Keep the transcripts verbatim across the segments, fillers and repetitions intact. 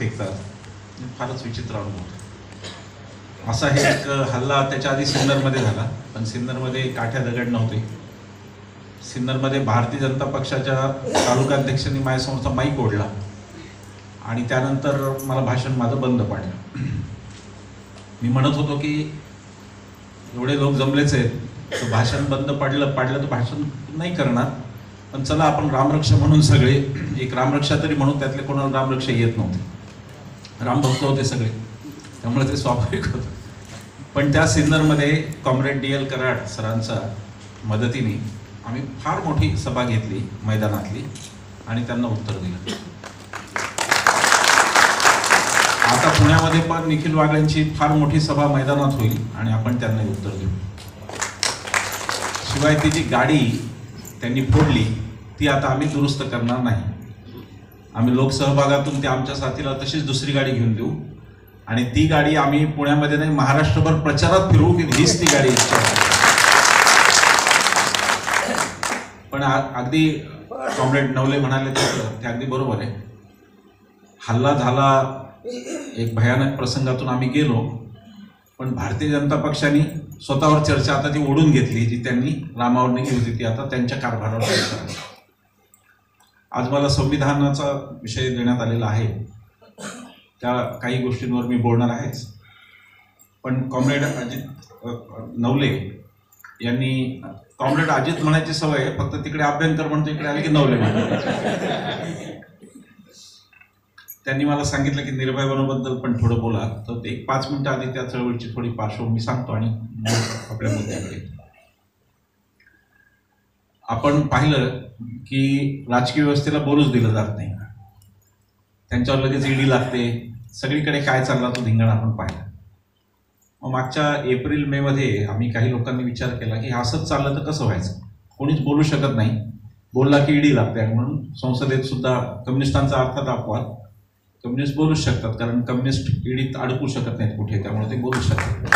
फेकतात, फारच विचित्र अनुभव होता. असा हे एक हल्ला त्याच्या आधी सिन्नरमध्ये झाला, पण सिन्नरमध्ये काठ्या दगड नव्हते. सिन्नरमध्ये भारतीय जनता पक्षाच्या तालुकाध्यक्षांनी माझ्यासमोरचा माईक ओढला आणि त्यानंतर मला भाषण माझं बंद पाडलं. मी म्हणत होतो की एवढे लोक जमलेच आहेत, तर भाषण बंद पाडलं पाडलं तर भाषण नाही करणार, पण चला आपण रामरक्षा म्हणून सगळे एक रामरक्षा तरी म्हणून. त्यातले कोणाला रामरक्षा येत नव्हते, रामभक्त होते सगळे, त्यामुळे ते स्वाभाविक होतं. पण त्या सिन्नरमध्ये कॉम्रेड डी एल कराड सरांच्या मदतीने आम्ही फार मोठी सभा घेतली मैदानातली आणि त्यांना उत्तर दिलं. आता पुण्यामध्ये पण निखिल वागळेंची फार मोठी सभा मैदानात होईल आणि आपण त्यांना उत्तर देऊ. शिवाय ती जी गाडी त्यांनी फोडली ती आता आम्ही दुरुस्त करणार नाही. आम्ही लोकसहभागातून ते आमच्या साथीला तशीच दुसरी गाडी घेऊन देऊ आणि ती गाडी आम्ही पुण्यामध्ये नाही महाराष्ट्रभर प्रचारात फिरवू की हीच ती गाडी. पण अगदी कॉम्रेड नवले म्हणाले ते अगदी बरोबर आहे. हल्ला झाला, एक भयानक प्रसंगातून आम्ही गेलो, पण भारतीय जनता पक्षाने स्वतःवर चर्चा आता ती ओढून घेतली जी त्यांनी रामावर नेली होती, ती आता त्यांच्या कारभारावर चर्चा. आज मला संविधानाचा विषय देण्यात आलेला आहे, त्या काही गोष्टींवर मी बोलणार आहेच. पण कॉम्रेड अजित नवले यांनी, कॉम्रेड अजित म्हणायची सवय आहे, फक्त तिकडे अभ्यंकर म्हणतो, इकडे आले की नवले म्हणतो. त्यांनी मला सांगितलं की निर्भय वनबद्दल पण थोडं बोला, तर ते एक पाच मिनिटं आधी त्या चळवळीची थोडी पार्श्वभूमी सांगतो आणि आपल्या मुद्द्याकडे. आपण पाहिलं की राजकीय व्यवस्थेला बोलूच दिलं जात नाही, त्यांच्यावर लगेच ईडी लागते, सगळीकडे काय चालला तो धिंगाणा आपण पाहिला. मग मागच्या एप्रिल मे मध्ये आम्ही काही लोकांनी विचार केला की असंच चाललं तर कसं व्हायचं, कोणीच बोलू शकत नाही, बोलला की ईडी लागते. आणि म्हणून संसदेत सुद्धा कम्युनिस्टांचा अर्थात अपवाद, कम्युनिस्ट बोलूच शकतात कारण कम्युनिस्ट ईडीत अडकू शकत नाहीत कुठे, त्यामुळे ते बोलू शकतात.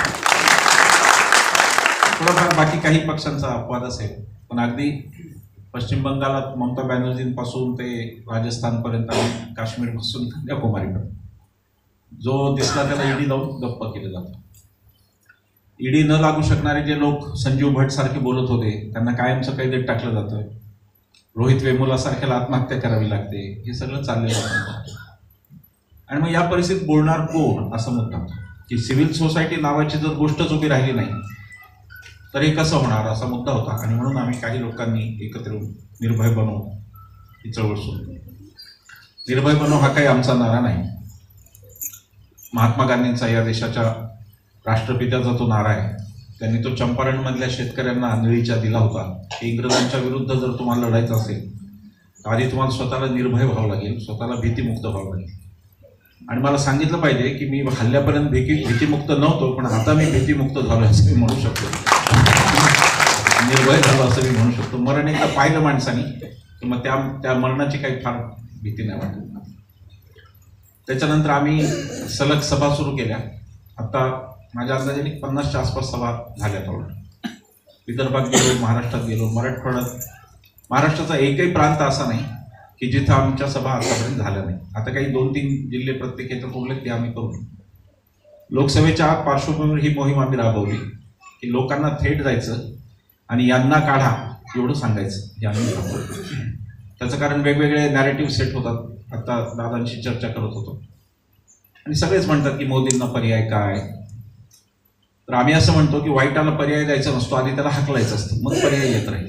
थोडाफार बाकी काही पक्षांचा अपवाद असेल, पण अगदी पश्चिम बंगालात ममता बॅनर्जींपासून ते राजस्थानपर्यंत आणि काश्मीरपासून कन्याकुमारीपर्यंत जो दिसला त्याला ईडी लावून गप्प केलं जातं. ईडी न लागू शकणारे जे लोक संजीव भट सारखे बोलत होते त्यांना कायमचं कैदेत टाकलं जातं, रोहित वेमुला सारख्याला आत्महत्या करावी लागते, हे सगळं चाललेलं आहे. आणि मग या परिस्थितीत बोलणार कोण असा मुद्दा होता की सिव्हिल सोसायटी नावाची जर गोष्टच उभी राहिली नाही तर हे कसं होणार असा मुद्दा होता. आणि म्हणून आम्ही काही लोकांनी एकत्र येऊन निर्भय बनव ही चळवळ सुरू केली. निर्भय बनव हा काही आमचा नारा नाही, महात्मा गांधींचा, या देशाच्या राष्ट्रपित्याचा तो नारा आहे. त्यांनी तो चंपारणमधल्या शेतकऱ्यांना आंधळीच्या दिला होता की इंग्रजांच्या विरुद्ध जर तुम्हाला लढायचं असेल तर आधी तुम्हाला स्वतःला निर्भय व्हावं लागेल, स्वतःला भीतीमुक्त व्हावं लागेल. आणि मला सांगितलं पाहिजे की मी हल्ल्यापर्यंत भीती भीतीमुक्त नव्हतो, पण आता मी भीतीमुक्त झालो असं मी म्हणू शकतो, निर्भय झालो असं मी म्हणू शकतो. मरण एकदा पाहिलं माणसाने की मग त्या त्या मरणाची काही फार भीती नाही वाटत. त्याच्यानंतर आम्ही सलग सभा सुरू केल्या. आता माझ्या अंदाजाने पन्नासच्या आसपास सभा झाल्या. थोडं विदर्भात गेलो, महाराष्ट्रात गेलो, मराठवाड्यात, महाराष्ट्राचा एकही प्रांत असा नाही की जिथं आमच्या सभा आतापर्यंत झाल्या नाही. आता काही दोन तीन जिल्हे प्रत्येक याच्यात उरले ते आम्ही करू. लोकसभेच्या पार्श्वभूमीवर ही मोहीम आम्ही राबवली की लोकांना थेट जायचं आणि यांना काढा एवढं सांगायचं, हे आम्ही राबवलं. त्याचं कारण वेगवेगळे नॅरेटिव्ह सेट होतात. आता दादांशी चर्चा करत होतो आणि सगळेच म्हणतात की मोदींना पर्याय काय. तर आम्ही असं म्हणतो की वाईटाला पर्याय द्यायचा नसतो, आधी त्याला हाकलायचं असतं, मग पर्याय येत राहील.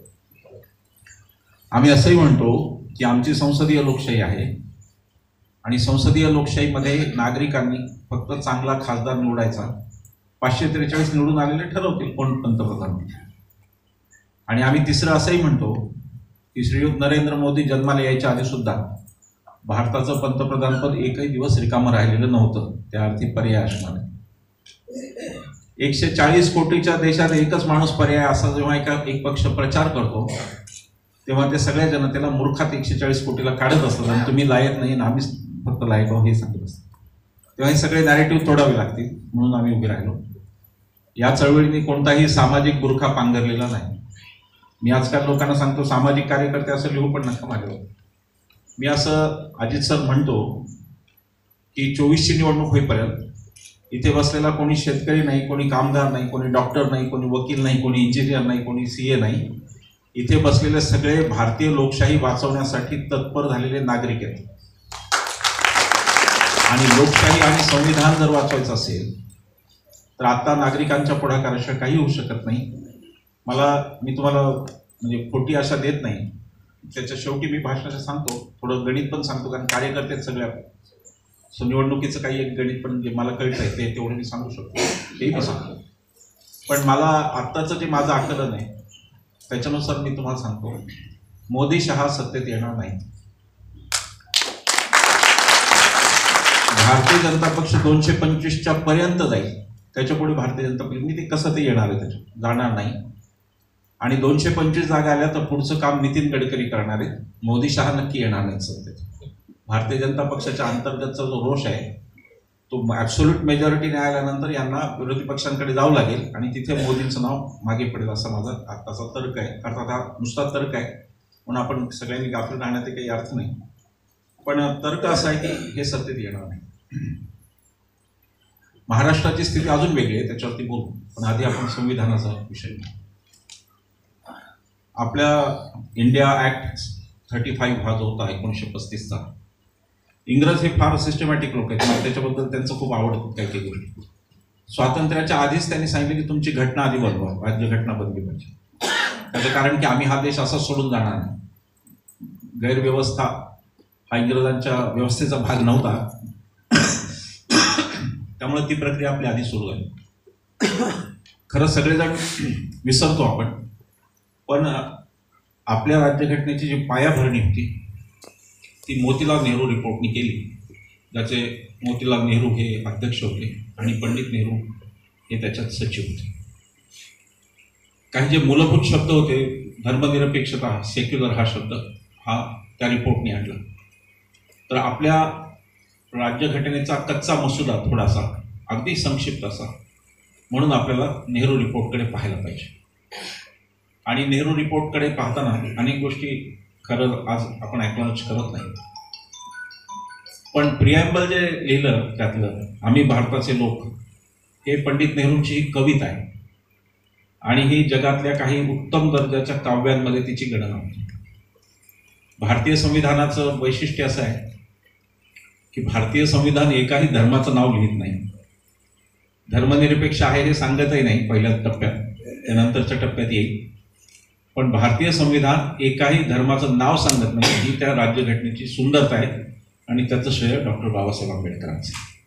आम्ही असंही म्हणतो की आमची संसदीय लोकशाही आहे आणि संसदीय लोकशाहीमध्ये नागरिकांनी फक्त चांगला खासदार निवडायचा. पाचशे त्रेचाळीस निवडून आलेले ठरवतील कोण पंतप्रधान. आणि आम्ही तिसरं असंही म्हणतो की श्रीयुत नरेंद्र मोदी जन्माला यायच्या आधी सुद्धा भारताचं पंतप्रधानपद एकही दिवस रिकामं राहिलेलं नव्हतं, त्या अर्थी पर्याय असणार. एकशे चाळीस कोटीच्या देशात एकच माणूस पर्याय असा जेव्हा एका एक पक्ष प्रचार करतो तेव्हा ते सगळ्या जनतेला मूर्खात एकशे चाळीस कोटीला काढत असतात आणि तुम्ही लायक नाही ना आम्हीच फक्त लायक आहोत हे सांगत असतात. तेव्हा हे सगळे नॅरेटिव्ह तोडावे लागतील, म्हणून आम्ही उभे राहिलो. या चळवळीने कोणताही सामाजिक बुरखा पांघरलेला नाही. मी आजकाल लोकांना सांगतो सामाजिक कार्यकर्ते असं लिहू पण नका माझ्यावर. मी असं अजित सर म्हणतो की चोवीसची निवडणूक होईपर्यंत इथे बसलेला कोणी शेतकरी नाही, कोणी कामगार नाही, कोणी डॉक्टर नाही, कोणी वकील नाही, कोणी इंजिनियर नाही, कोणी सी ए नाही. इथे बसलेले सगळे भारतीय लोकशाही वाचवण्यासाठी तत्पर झालेले नागरिक आहेत. आणि लोकशाही आणि संविधान जर वाचवायचं असेल तर आता नागरिकांच्या पुढाकाराशिवाय काही होऊ शकत नाही. मला मी तुम्हाला म्हणजे खोटी आशा देत नाही. त्याच्या शेवटी मी भाषणाचं सांगतो, थोडं गणित पण सांगतो, कारण कार्यकर्ते सगळ्या सो निवडणुकीचं काही एक गणित पण जे मला कळतंय ते तेवढं मी सांगू शकतो, तेही मी सांगतो. पण मला आत्ताचं जे माझं आकलन आहे त्याच्यानुसार मी तुम्हाला सांगतो, मोदी शहा सत्तेत येणार नाही. भारतीय जनता पक्ष दोनशे पंचवीसच्या पर्यंत जाईल, त्याच्या पुढे भारतीय जनता पक्ष मी ते कसं ते येणार आहे त्याच्यात जाणार नाही. आणि दोनशे पंचवीस जागा आल्या तर पुढचं काम नितीन गडकरी करणार आहेत, मोदी शहा नक्की येणार नाहीत सत्तेत. भारतीय जनता पक्षाच्या अंतर्गतचा जो रोष आहे तो ॲब्सोल्यूट मेजॉरिटी आल्यानंतर यांना विरोधी पक्षांकडे जावं लागेल आणि तिथे मोदींचं नाव मागे पडेल असा माझा आत्ताचा तर्क आहे. अर्थात हा नुसता तर्क आहे म्हणून आपण सगळ्यांनी गाफील राहण्यात काही अर्थ नाही. पण तर्क असा आहे की हे सत्तेत येणार नाही. महाराष्ट्राची स्थिती अजून वेगळी आहे, त्याच्यावरती बोलू. पण आधी आपण संविधानाचा विषय घेऊ. आपल्या इंडिया ॲक्ट थर्टी फाईव्ह हा जो होता एकोणीसशे पस्तीसचा, इंग्रज हे फार सिस्टमॅटिक लोक आहेत, मला त्याच्याबद्दल त्यांचं खूप आवडतं काही काही गोष्टी. स्वातंत्र्याच्या आधीच त्यांनी सांगितलं की तुमची घटना आधी बनवा, राज्यघटना बनली पाहिजे. त्याचं कारण की आम्ही हा देश असाच सोडून जाणार नाही. गैरव्यवस्था हा इंग्रजांच्या व्यवस्थेचा भाग नव्हता, त्यामुळे ती प्रक्रिया आपली आधी सुरू झाली. खरं सगळेजण विसरतो आपण, पण आपल्या राज्यघटनेची जी पायाभरणी होती ती मोतीलाल नेहरू रिपोर्टनी केली, ज्याचे मोतीलाल नेहरू हे अध्यक्ष होते आणि पंडित नेहरू हे त्याच्यात सचिव होते. काही जे मूलभूत शब्द होते, धर्मनिरपेक्षता, सेक्युलर हा शब्द हा त्या रिपोर्टने आणला. तर आपल्या राज्यघटनेचा कच्चा मसुदा थोडासा अगदी संक्षिप्त असा, म्हणून आपल्याला नेहरू रिपोर्टकडे पाहायला पाहिजे. आणि नेहरू रिपोर्टकडे पाहताना अनेक गोष्टी खरं आज आपण ॲक्नॉलेज करत नाही. पण प्रिॲम्बल जे लिहिलं त्यातलं आम्ही भारताचे लोक, हे पंडित नेहरूंची ही कविता आहे आणि ही जगातल्या काही उत्तम दर्जाच्या काव्यांमध्ये तिची गणना होती. भारतीय संविधानाचं वैशिष्ट्य असं आहे की भारतीय संविधान एकाही धर्माचं नाव लिहित नाही. धर्मनिरपेक्ष आहे हे सांगतही नाही पहिल्या टप्प्यात, त्यानंतरच्या टप्प्यात येईल. पण भारतीय संविधान एकाही धर्माचं नाव सांगत नाही, ही त्या राज्यघटनेची सुंदरता आहे आणि त्याचं श्रेय डॉक्टर बाबासाहेब आंबेडकरांचं.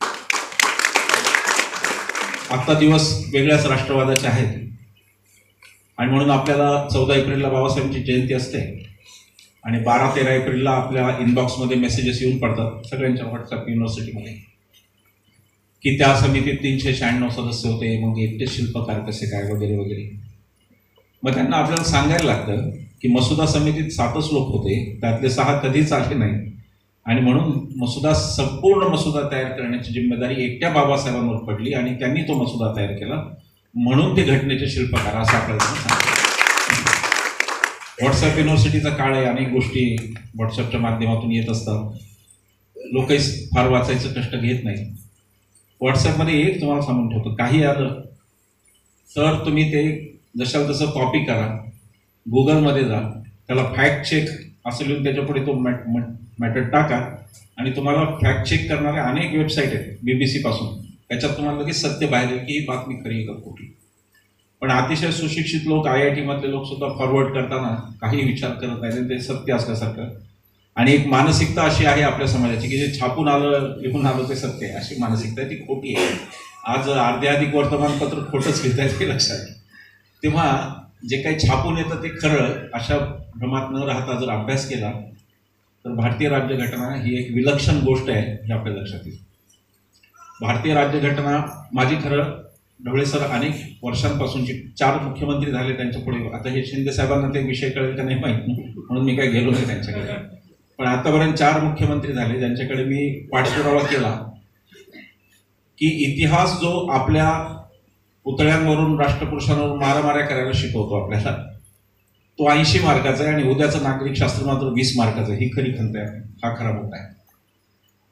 आजचा दिवस वेगळ्याच राष्ट्रवादाचे आहेत आणि म्हणून आपल्याला चौदा एप्रिलला बाबासाहेबांची जयंती असते आणि बारा तेरा एप्रिलला आपल्या इनबॉक्समध्ये मेसेजेस येऊन पडतात सगळ्यांच्या व्हॉट्सअप युनिव्हर्सिटीमध्ये की त्या समितीत तीनशे शहाण्णव सदस्य होते, मग एकटे शिल्पकार कसे काय वगैरे वगैरे. मग त्यांना आपल्याला सांगायला लागतं की मसुदा समितीत सातच लोक होते, त्यातले सहा कधीच आले नाही आणि म्हणून मसुदा संपूर्ण मसुदा तयार करण्याची जिम्मेदारी एकट्या बाबासाहेबांवर पडली आणि त्यांनी तो मसुदा तयार केला, म्हणून ते घटनेचे शिल्पकार असं आपल्याला सांगतात. व्हॉट्सअप युनिव्हर्सिटीचा काळ आहे, अनेक गोष्टी व्हॉट्सअपच्या माध्यमातून येत असतात, लोकही फार वाचायचं कष्ट घेत नाही. व्हॉट्सअपमध्ये एक तुम्हाला सांगून ठेवतो, काही आलं तर तुम्ही ते जशाल तसं कॉपी करा, गुगलमध्ये जा, त्याला फॅक्ट चेक असं लिहून त्याच्यापुढे तो मॅट मॅटर टाका आणि तुम्हाला फॅक्ट चेक करणाऱ्या अनेक वेबसाईट आहेत बी बी सीपासून, त्याच्यात तुम्हाला लगेच सत्य बाहेर येईल की ही बातमी खरी आहे का खोटी. पण अतिशय सुशिक्षित लोक, आय आय टीमधले लोक सुद्धा फॉरवर्ड करताना काही विचार करत नाही, ते सत्य असल्यासारखं. आणि एक मानसिकता अशी आहे आपल्या समाजाची की जे छापून आलं लिहून आलं ते सत्य आहे, अशी मानसिकता आहे, ती खोटी आहे. आज अर्धे अधिक वर्तमानपत्र खोटंच लिहितात हे लक्षात आहे. तेव्हा जे काही छापून येतं ते खरं, अशा भ्रमात न राहता जर अभ्यास केला तर भारतीय राज्यघटना ही एक विलक्षण गोष्ट आहे हे आपल्या लक्षात येईल. भारतीय राज्यघटना माझी खरं ढवळे सर अनेक वर्षांपासूनची, चार मुख्यमंत्री झाले त्यांच्या पुढे, आता हे शिंदे साहेबांना ते विषय कळेल का नाही माहीत म्हणून मी काही गेलो नाही त्यांच्याकडे, पण आतापर्यंत चार मुख्यमंत्री झाले ज्यांच्याकडे मी पाठपुरावा केला की इतिहास जो आपल्या पुतळ्यांवरून राष्ट्रपुरुषांवरून मारामाऱ्या करायला शिकवतो आपल्याला, तो ऐंशी मार्काचा आहे आणि उद्याचं नागरिक शास्त्र मात्र वीस मार्काचा आहे. ही खरी खंत आहे, हा खरा मुद्दा आहे.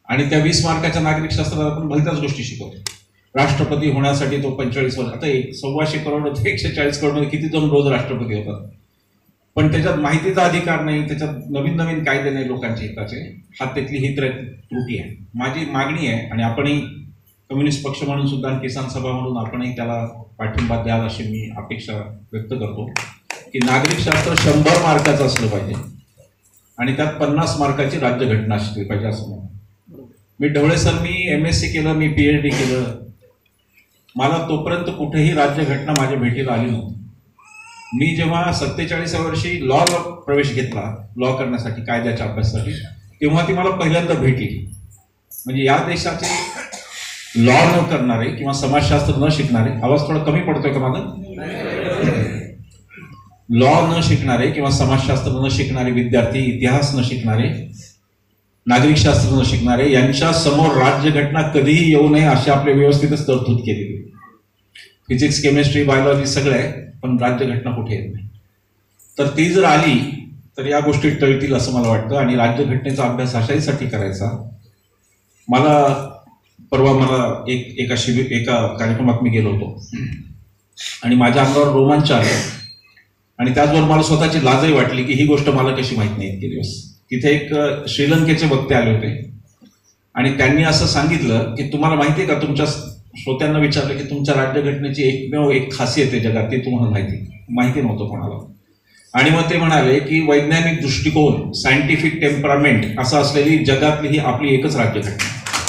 आणि त्या वीस मार्काच्या नागरिक शास्त्रात आपण भलत्याच गोष्टी शिकवतो. राष्ट्रपती होण्यासाठी तो पंचेचाळीस वर्ष, आता एक सव्वाशे करोड एकशे चाळीस करोड मध्ये किती जण रोज राष्ट्रपती होतात, पण त्याच्यात माहितीचा अधिकार नाही, त्याच्यात नवीन नवीन कायदे नाही लोकांच्या हिताचे. हा त्यातली ही त्रुटी आहे. माझी मागणी आहे, आणि आपणही कम्युनिस्ट पक्ष म्हणून सुद्धा किसान सभा म्हणून आपणही त्याला पाठिंबा द्याल अशी मी अपेक्षा व्यक्त करतो, की नागरिकशास्त्र शंभर मार्काचं असलं पाहिजे आणि त्यात पन्नास मार्काची राज्यघटना असली पाहिजे असं म्हणून. मी ढवळे सर, मी एम एस सी केलं, मी पी एच डी केलं, मला तोपर्यंत कुठेही राज्यघटना माझ्या भेटीला आली नव्हती. मी जेव्हा सत्तेचाळीसाव्या वर्षी लॉला प्रवेश घेतला, लॉ करण्यासाठी, कायद्याच्या अभ्यासासाठी, तेव्हा ती मला पहिल्यांदा भेटली. म्हणजे या देशाचे लॉ न करणारे किंवा समाजशास्त्र न शिकणारे, आवाज थोडा कमी पडतोय का माझा, लॉ न शिकणारे किंवा समाजशास्त्र न शिकणारे विद्यार्थी, इतिहास न शिकणारे, नागरिकशास्त्र न शिकणारे, यांच्या समोर राज्यघटना कधीही येऊ नये अशी आपल्या व्यवस्थेतच तरतूद केलेली. फिजिक्स, केमिस्ट्री, बायोलॉजी सगळं आहे, पण राज्यघटना कुठे येत नाही. तर ती जर आली तर या गोष्टी टळतील असं मला वाटतं. आणि राज्यघटनेचा अभ्यास अशाहीसाठी करायचा. मला परवा मला एक एका शिबिर एका कार्यक्रमात मी गेलो होतो आणि माझ्या अंगावर रोमांच आले, आणि त्याचबरोबर मला स्वतःची लाजही वाटली की ही गोष्ट मला कशी माहीत नाही इतके दिवस. तिथे एक श्रीलंकेचे वक्ते आले होते आणि त्यांनी असं सांगितलं की तुम्हाला माहिती आहे का, तुमच्या श्रोत्यांना विचारलं की तुमच्या राज्यघटनेची एकमेव एक खासियत आहे जगात, ती तुम्हाला माहिती माहिती नव्हतं कोणाला. आणि मग ते म्हणाले की वैज्ञानिक दृष्टिकोन, सायंटिफिक टेम्परामेंट असं असलेली जगातली ही आपली एकच राज्यघटना.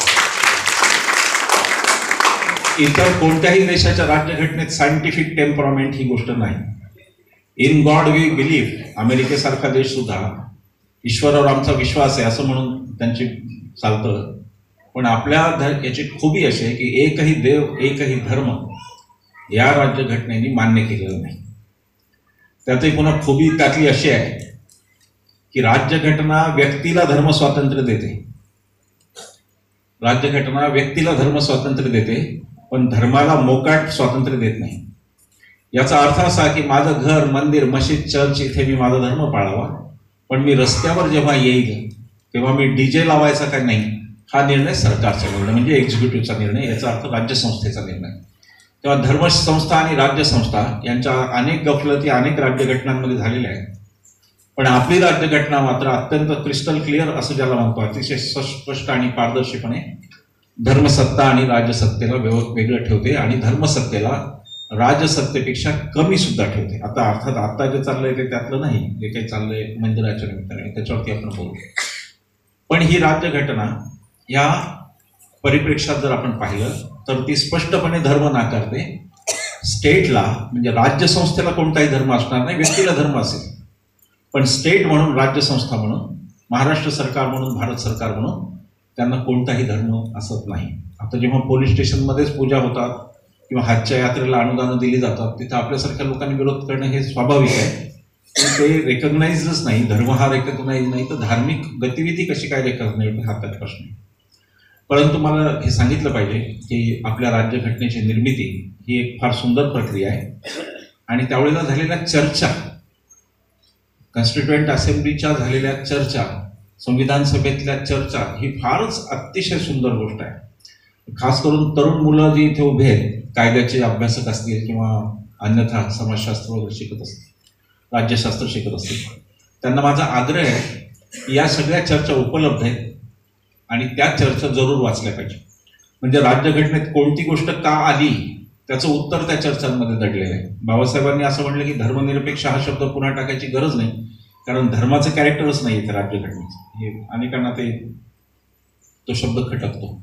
इतर कोणत्याही देशाच्या राज्यघटनेत सायंटिफिक टेम्परामेंट ही गोष्ट नाही. इन गॉड वी बिलीव्ह, अमेरिकेसारखा देश सुद्धा ईश्वरावर आमचा विश्वास आहे असं म्हणून त्यांची चालतं. पण आपल्या याची खूबी अशी आहे की एकही देव, एकही धर्म या राज्यघटनेने मान्य केलेलं नाही. त्यातही पुन्हा खूबी त्यातली अशी आहे की राज्यघटना व्यक्तीला धर्म स्वातंत्र्य देते. राज्यघटना व्यक्तीला धर्म स्वातंत्र्य देते, पण धर्माला मोकाट स्वातंत्र्य देत नाही. याचा अर्थ असा की माझं घर, मंदिर, मशीद, चर्च इथे मी माझा धर्म पाळावा, पण मी रस्त्यावर जेव्हा येईल तेव्हा मी डीजे लावायचा का नाही हा निर्णय सरकारचा निर्णय, म्हणजे एक्झिक्युटिव्हचा निर्णय, याचा अर्थ राज्यसंस्थेचा निर्णय. तेव्हा धर्मसंस्था आणि राज्यसंस्था यांच्या अनेक गफलती अनेक राज्यघटनांमध्ये झालेल्या आहेत. पण आपली राज्यघटना मात्र अत्यंत क्रिस्टल क्लिअर असं ज्याला म्हणतो, अतिशय स्पष्ट आणि पारदर्शीपणे धर्मसत्ता आणि राजसत्तेला वेगळं ठेवते आणि धर्मसत्तेला राजसत्तेपेक्षा कमी सुद्धा ठेवते. आता अर्थात आता जे चाललंय ते त्यातलं नाही, जे काही चाललंय मंदिराच्या निमित्ताने त्याच्यावरती आपण बोलू. पण ही राज्यघटना या परिप्रेक्षात जर आपण पाहिलं तर ती स्पष्टपणे धर्म नाकारते. स्टेटला म्हणजे राज्यसंस्थेला कोणताही धर्म असणार नाही, व्यक्तीला धर्म असेल, पण स्टेट म्हणून, राज्यसंस्था म्हणून, महाराष्ट्र सरकार म्हणून, भारत सरकार म्हणून त्यांना कोणताही धर्म असत नाही. आता जेव्हा पोलीस स्टेशनमध्येच पूजा होतात किंवा हातच्या यात्रेला अनुदानं दिली जातात, तिथं आपल्यासारख्या लोकांनी विरोध करणं हे स्वाभाविक आहे. ते रेकग्नाइजच नाही, धर्म हा रेकग्नाइज नाही, तर धार्मिक गतिविधी कशी काय रेकग्नाइज हा त्यात प्रश्न आहे. परंतु मला हे सांगितलं पाहिजे की आपल्या राज्यघटनेची निर्मिती ही एक फार सुंदर प्रक्रिया आहे आणि त्यावेळेला झालेल्या चर्चा, कॉन्स्टिट्युएंट असेंब्लीच्या झालेल्या चर्चा, संविधान सभेतल्या चर्चा ही फारच अतिशय सुंदर गोष्ट आहे. खास करून तरुण मुलं जी इथे उभे आहेत, कायद्याचे अभ्यासक असतील किंवा अन्यथा समाजशास्त्र वगैरे शिकत असतील, राज्यशास्त्र शिकत असतील, त्यांना माझा आग्रह आहे की या सगळ्या चर्चा उपलब्ध आहेत आणि त्या चर्चा जरूर वाचल्या पाहिजे. म्हणजे राज्यघटनेत कोणती गोष्ट का आली त्याचं उत्तर त्या चर्चांमध्ये दडलेलं आहे. बाबासाहेबांनी असं म्हटलं की धर्मनिरपेक्ष हा शब्द पुन्हा टाकायची गरज नाही, कारण धर्माचं कॅरेक्टरच नाही इथे राज्यघटनेचं. हे अनेकांना ते तो शब्द खटकतो.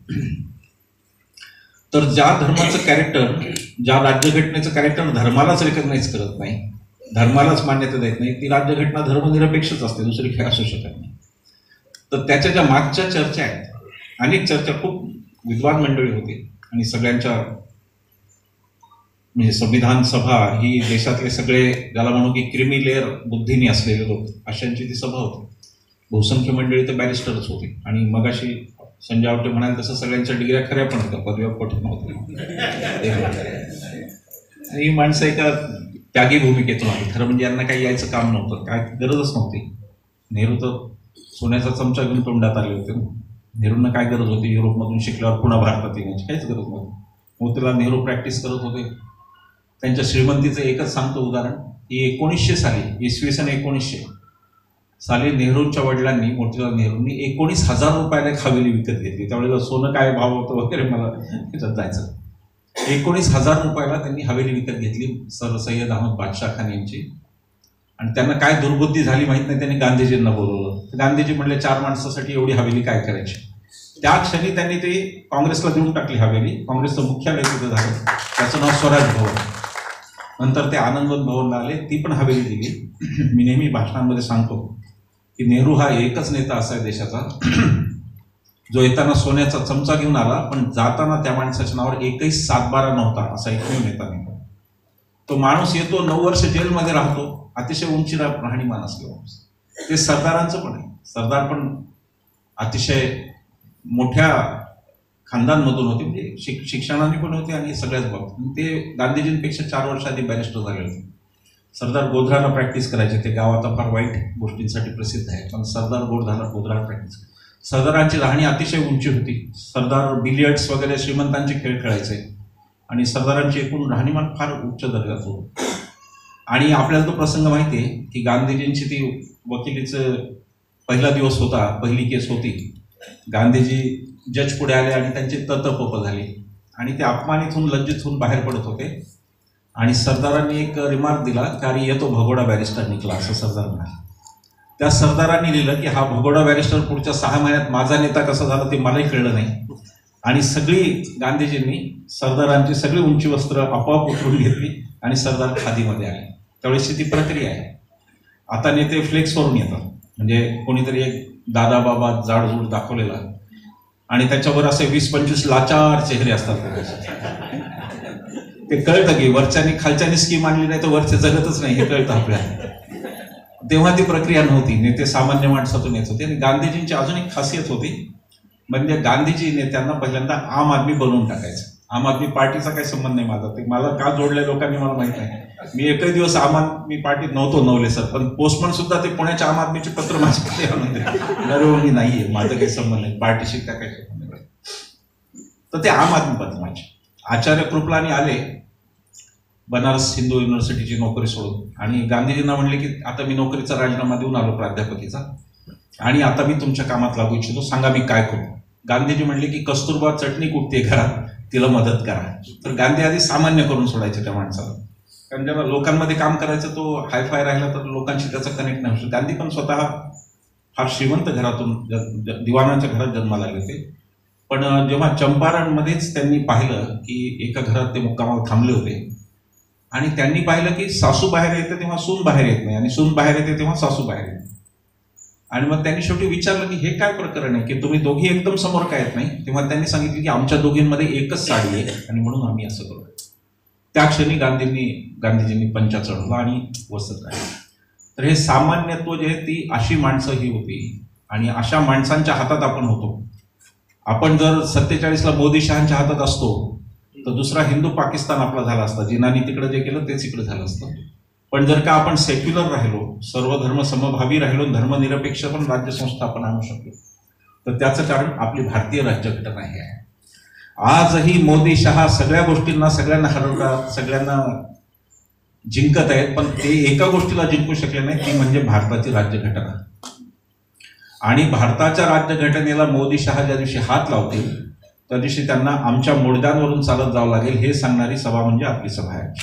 तर ज्या धर्माचं कॅरेक्टर, ज्या राज्यघटनेचं कॅरेक्टर धर्मालाच रेकग्नाइज करत नाही, धर्मालाच मान्यता देत नाही, ती राज्यघटना धर्मनिरपेक्षच असते, दुसरी काय असू शकत नाही. तर त्याच्या ज्या मागच्या चर्चा आहेत, अनेक चर्चा, खूप विद्वान मंडळी होती आणि सगळ्यांच्या म्हणजे संविधान सभा ही देशातले सगळे ज्याला म्हणू की क्रिमी लेअर बुद्धीने असलेले लोक अशांची ती सभा होती. बहुसंख्य मंडळी तर बॅरिस्टरच होती आणि मगाशी संजय आवटे म्हणाल तसं सगळ्यांच्या डिग्र्या खऱ्या पण होत्या, पदव्या कठीण नव्हत्या. आणि ही माणसं एका त्यागी भूमिकेतून आली. खरं म्हणजे यांना काही यायचं काम नव्हतं, काय गरजच नव्हती. नेहरू तर सोन्याचा चमचा घेऊन तोंडात आले होते. नेहरूंना काय गरज होती युरोपमधून शिकल्यावर पुन्हा भारतात येण्याची? काहीच गरज नव्हती. मोतीलाल नेहरू प्रॅक्टिस करत होते. त्यांच्या श्रीमंतीचं एकच सांगतो उदाहरण की एकोणीसशे साली इसवी सन एकोणीसशे साली नेहरूंच्या वडिलांनी मोतीलाल नेहरूंनी एकोणीस हजार रुपयाला एक हवेली विकत घेतली. त्यावेळेला सोनं काय भाव होतं वगैरे मला त्याच्यात जायचं. एकोणीस हजार रुपयाला त्यांनी हवेली विकत घेतली सर सय्यद अहमद बादशाह खान यांची. आणि त्यांना काय दुर्बुद्धी झाली माहीत नाही, त्यांनी गांधीजींना बोलवलं. गांधीजी म्हणले चार माणसासाठी एवढी हवेली काय करायची. त्या क्षणी त्यांनी ते काँग्रेसला देऊन टाकली हवेली. काँग्रेसचं मुख्यालय तिथं झालं, त्याचं नाव स्वराज भवन. नंतर ते आनंदवन भवनला आले, ती पण हवेली दिली. मी नेहमी भाषणांमध्ये सांगतो की नेहरू हा एकच नेता असा आहे देशाचा जो येताना सोन्याचा चमचा घेऊन आला, पण जाताना त्या माणसाच्या नावावर एकही सातबारा नव्हता, असा एकमेव नेता नाही. तो माणूस येतो, नऊ वर्ष जेलमध्ये राहतो, अतिशय उंची राहणीमान असले. ते सरदारांचं पण आहे. सरदार पण अतिशय मोठ्या खानदानमधून होते, म्हणजे शिक शिक्षणाने पण होते आणि सगळ्याच बाबतीत. ते गांधीजींपेक्षा चार वर्ष आधी बॅरिस्टर झाले होते. सरदार गोधराला प्रॅक्टिस करायचे. ते गाव आता फार वाईट गोष्टींसाठी प्रसिद्ध आहे, पण सरदार गोधराला गोधराला प्रॅक्टिस. सरदारांची राहणी अतिशय उंची होती. सरदार बिलियर्ड्स वगैरे श्रीमंतांचे खेळ खेळायचे आणि सरदारांची एकूण राहणीमान फार उच्च दर्जाचं होतं. आणि आपल्याला तो प्रसंग माहिती आहे की गांधीजींची ती वकिलीचं पहिला दिवस होता, पहिली केस होती. गांधीजी जज पुढे आले आणि त्यांची ततपोप झाली आणि ते अपमानित होऊन लज्जित होऊन बाहेर पडत होते. आणि सरदारांनी एक रिमार्क दिला की अरे येतो भगोडा बॅरिस्टर निघला, असं सरदार म्हणाले. त्या सरदारांनी लिहिलं की हा भगोडा बॅरिस्टर पुढच्या सहा महिन्यात माझा नेता कसा झाला ते मलाही कळलं नाही. आणि सगळी गांधीजींनी सरदारांची सगळी उंची वस्त्र आपोआप उतरून घेतली आणि सरदार खादीमध्ये आले. त्यावेळेसची ती प्रक्रिया आहे. आता नेते फ्लेक्सवरून येतात, म्हणजे कोणीतरी एक दादा बाबा जाडजूड दाखवलेला आणि त्याच्यावर असे वीस पंचवीस लाचार चेहरे असतात. ते कळतं की वरच्यानी खालच्यानी स्कीम आणली नाही तर वरचे जगतच नाही, हे कळतं आपल्याला. तेव्हा ती प्रक्रिया नव्हती. नेते सामान्य माणसातून येत होते. आणि गांधीजींची अजून एक खासियत होती, म्हणजे गांधीजी नेत्यांना पहिल्यांदा आम आदमी बनवून टाकायचं. आम आदमी पार्टीचा काही संबंध नाही माझा, ते मला का जोडल्या लोकांनी मला माहित नाही. मी एकही दिवस आम आदमी पार्टीत नव्हतो नवले सर, पण पोस्टमन सुद्धा ते पुण्याच्या आम आदमीचे पत्र माझ्याकडे आणून दे. नाहीये, माझा काही संबंध नाही पार्टीशी, त्या काही संबंध नाही. तर ते आम आदमी पत्र माझे. आचार्य कृपलानी आले बनारस हिंदू युनिव्हर्सिटीची नोकरी सोडून आणि गांधीजींना म्हणले की आता मी नोकरीचा राजीनामा देऊन आलो प्राध्यापकीचा आणि आता मी तुमच्या कामात लागू इच्छितो, सांगा मी काय करू. गांधीजी म्हणले की कस्तुरबा चटणी कुटते घरात, तिला मदत करा. तर गांधी आधी सामान्य करून सोडायचे त्या माणसाला, कारण जेव्हा लोकांमध्ये काम करायचं तो हायफाय राहिला तर लोकांशी त्याचा कनेक्ट नाही. गांधी पण स्वतः फार श्रीमंत घरातून दिवाणांच्या घरात जन्माला आले होते. पण जेव्हा चंपारणमध्येच त्यांनी पाहिलं की एका घरात ते मुक्कामाला थांबले होते आणि त्यांनी पाहिलं की सासू बाहेर येते तेव्हा सून बाहेर येत नाही आणि सून बाहेर येते तेव्हा सासू बाहेर येते. आणि मग त्यांनी शेवटी विचारलं की हे काय प्रकरण आहे की तुम्ही दोघी एकदम समोर काय येत नाही. तेव्हा त्यांनी सांगितलं की आमच्या दोघींमध्ये एकच साडी आहे आणि म्हणून आम्ही असं करू. त्या क्षणी गांधींनी गांधीजींनी पंचा चढवला आणि वसत राहिला. तर हे सामान्यत्व जे ती अशी माणसं ही होती आणि अशा माणसांच्या हातात आपण होतो. आपण जर सत्तेचाळीसला मोदी शहांच्या हातात असतो तर दुसरा हिंदू पाकिस्तान आपला झाला असता. जिनांनी तिकडे जे केलं तेच इकडे झालं असतं. पण जर का आपण सेक्युलर राहिलो, सर्व धर्म समभावी राहिलो, धर्मनिरपेक्ष पण राज्यसंस्था आपण आणू शकलो, तर त्याचं कारण आपली भारतीय राज्यघटना ही आहे. आजही मोदी शहा सगळ्या गोष्टींना सगळ्यांना हरवतात, सगळ्यांना जिंकत आहेत, पण ते एका गोष्टीला जिंकू शकले नाही, ती म्हणजे भारताची राज्यघटना. आणि भारताच्या राज्यघटनेला मोदी शहा ज्या दिवशी हात लावतील त्या दिवशी त्यांना आमच्या मोडद्यांवरून चालत जावं लागेल, हे सांगणारी सभा म्हणजे आपली सभा आहे.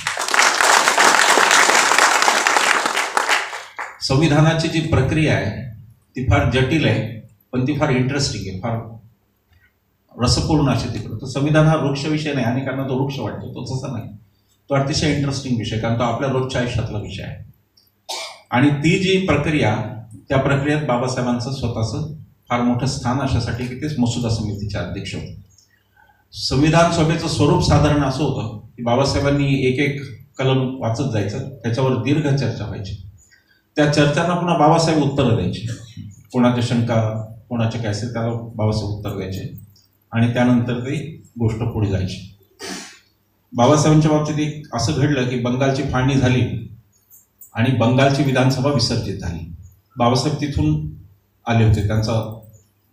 संविधानाची जी प्रक्रिया आहे ती फार जटिल आहे, पण ती फार इंटरेस्टिंग आहे, फार रसपूर्ण अशी तिकडं. तर संविधान हा वृक्ष विषय नाही, अनेकांना तो वृक्ष वाटतो, तो तसा नाही. तो अतिशय इंटरेस्टिंग विषय, कारण तो आपल्या रोजच्या आयुष्यातला विषय आहे. आणि ती जी प्रक्रिया, त्या प्रक्रियेत बाबासाहेबांचं स्वतःचं फार मोठं स्थान अशासाठी की तेच मसुदा समितीचे अध्यक्ष होते. संविधान सभेचं स्वरूप साधारण असं होतं की बाबासाहेबांनी एक एक कलम वाचत जायचं, त्याच्यावर दीर्घ चर्चा व्हायची. त्या चर्चांना पुन्हा बाबासाहेब उत्तरं द्यायचे. कोणाच्या शंका, कोणाचे काय असेल त्याला बाबासाहेब उत्तर द्यायचे आणि त्यानंतर ती गोष्ट पुढे जायची. बाबासाहेबांच्या बाबतीत एक असं घडलं की बंगालची फाळणी झाली आणि बंगालची विधानसभा विसर्जित झाली. बाबासाहेब तिथून आले होते, त्यांचा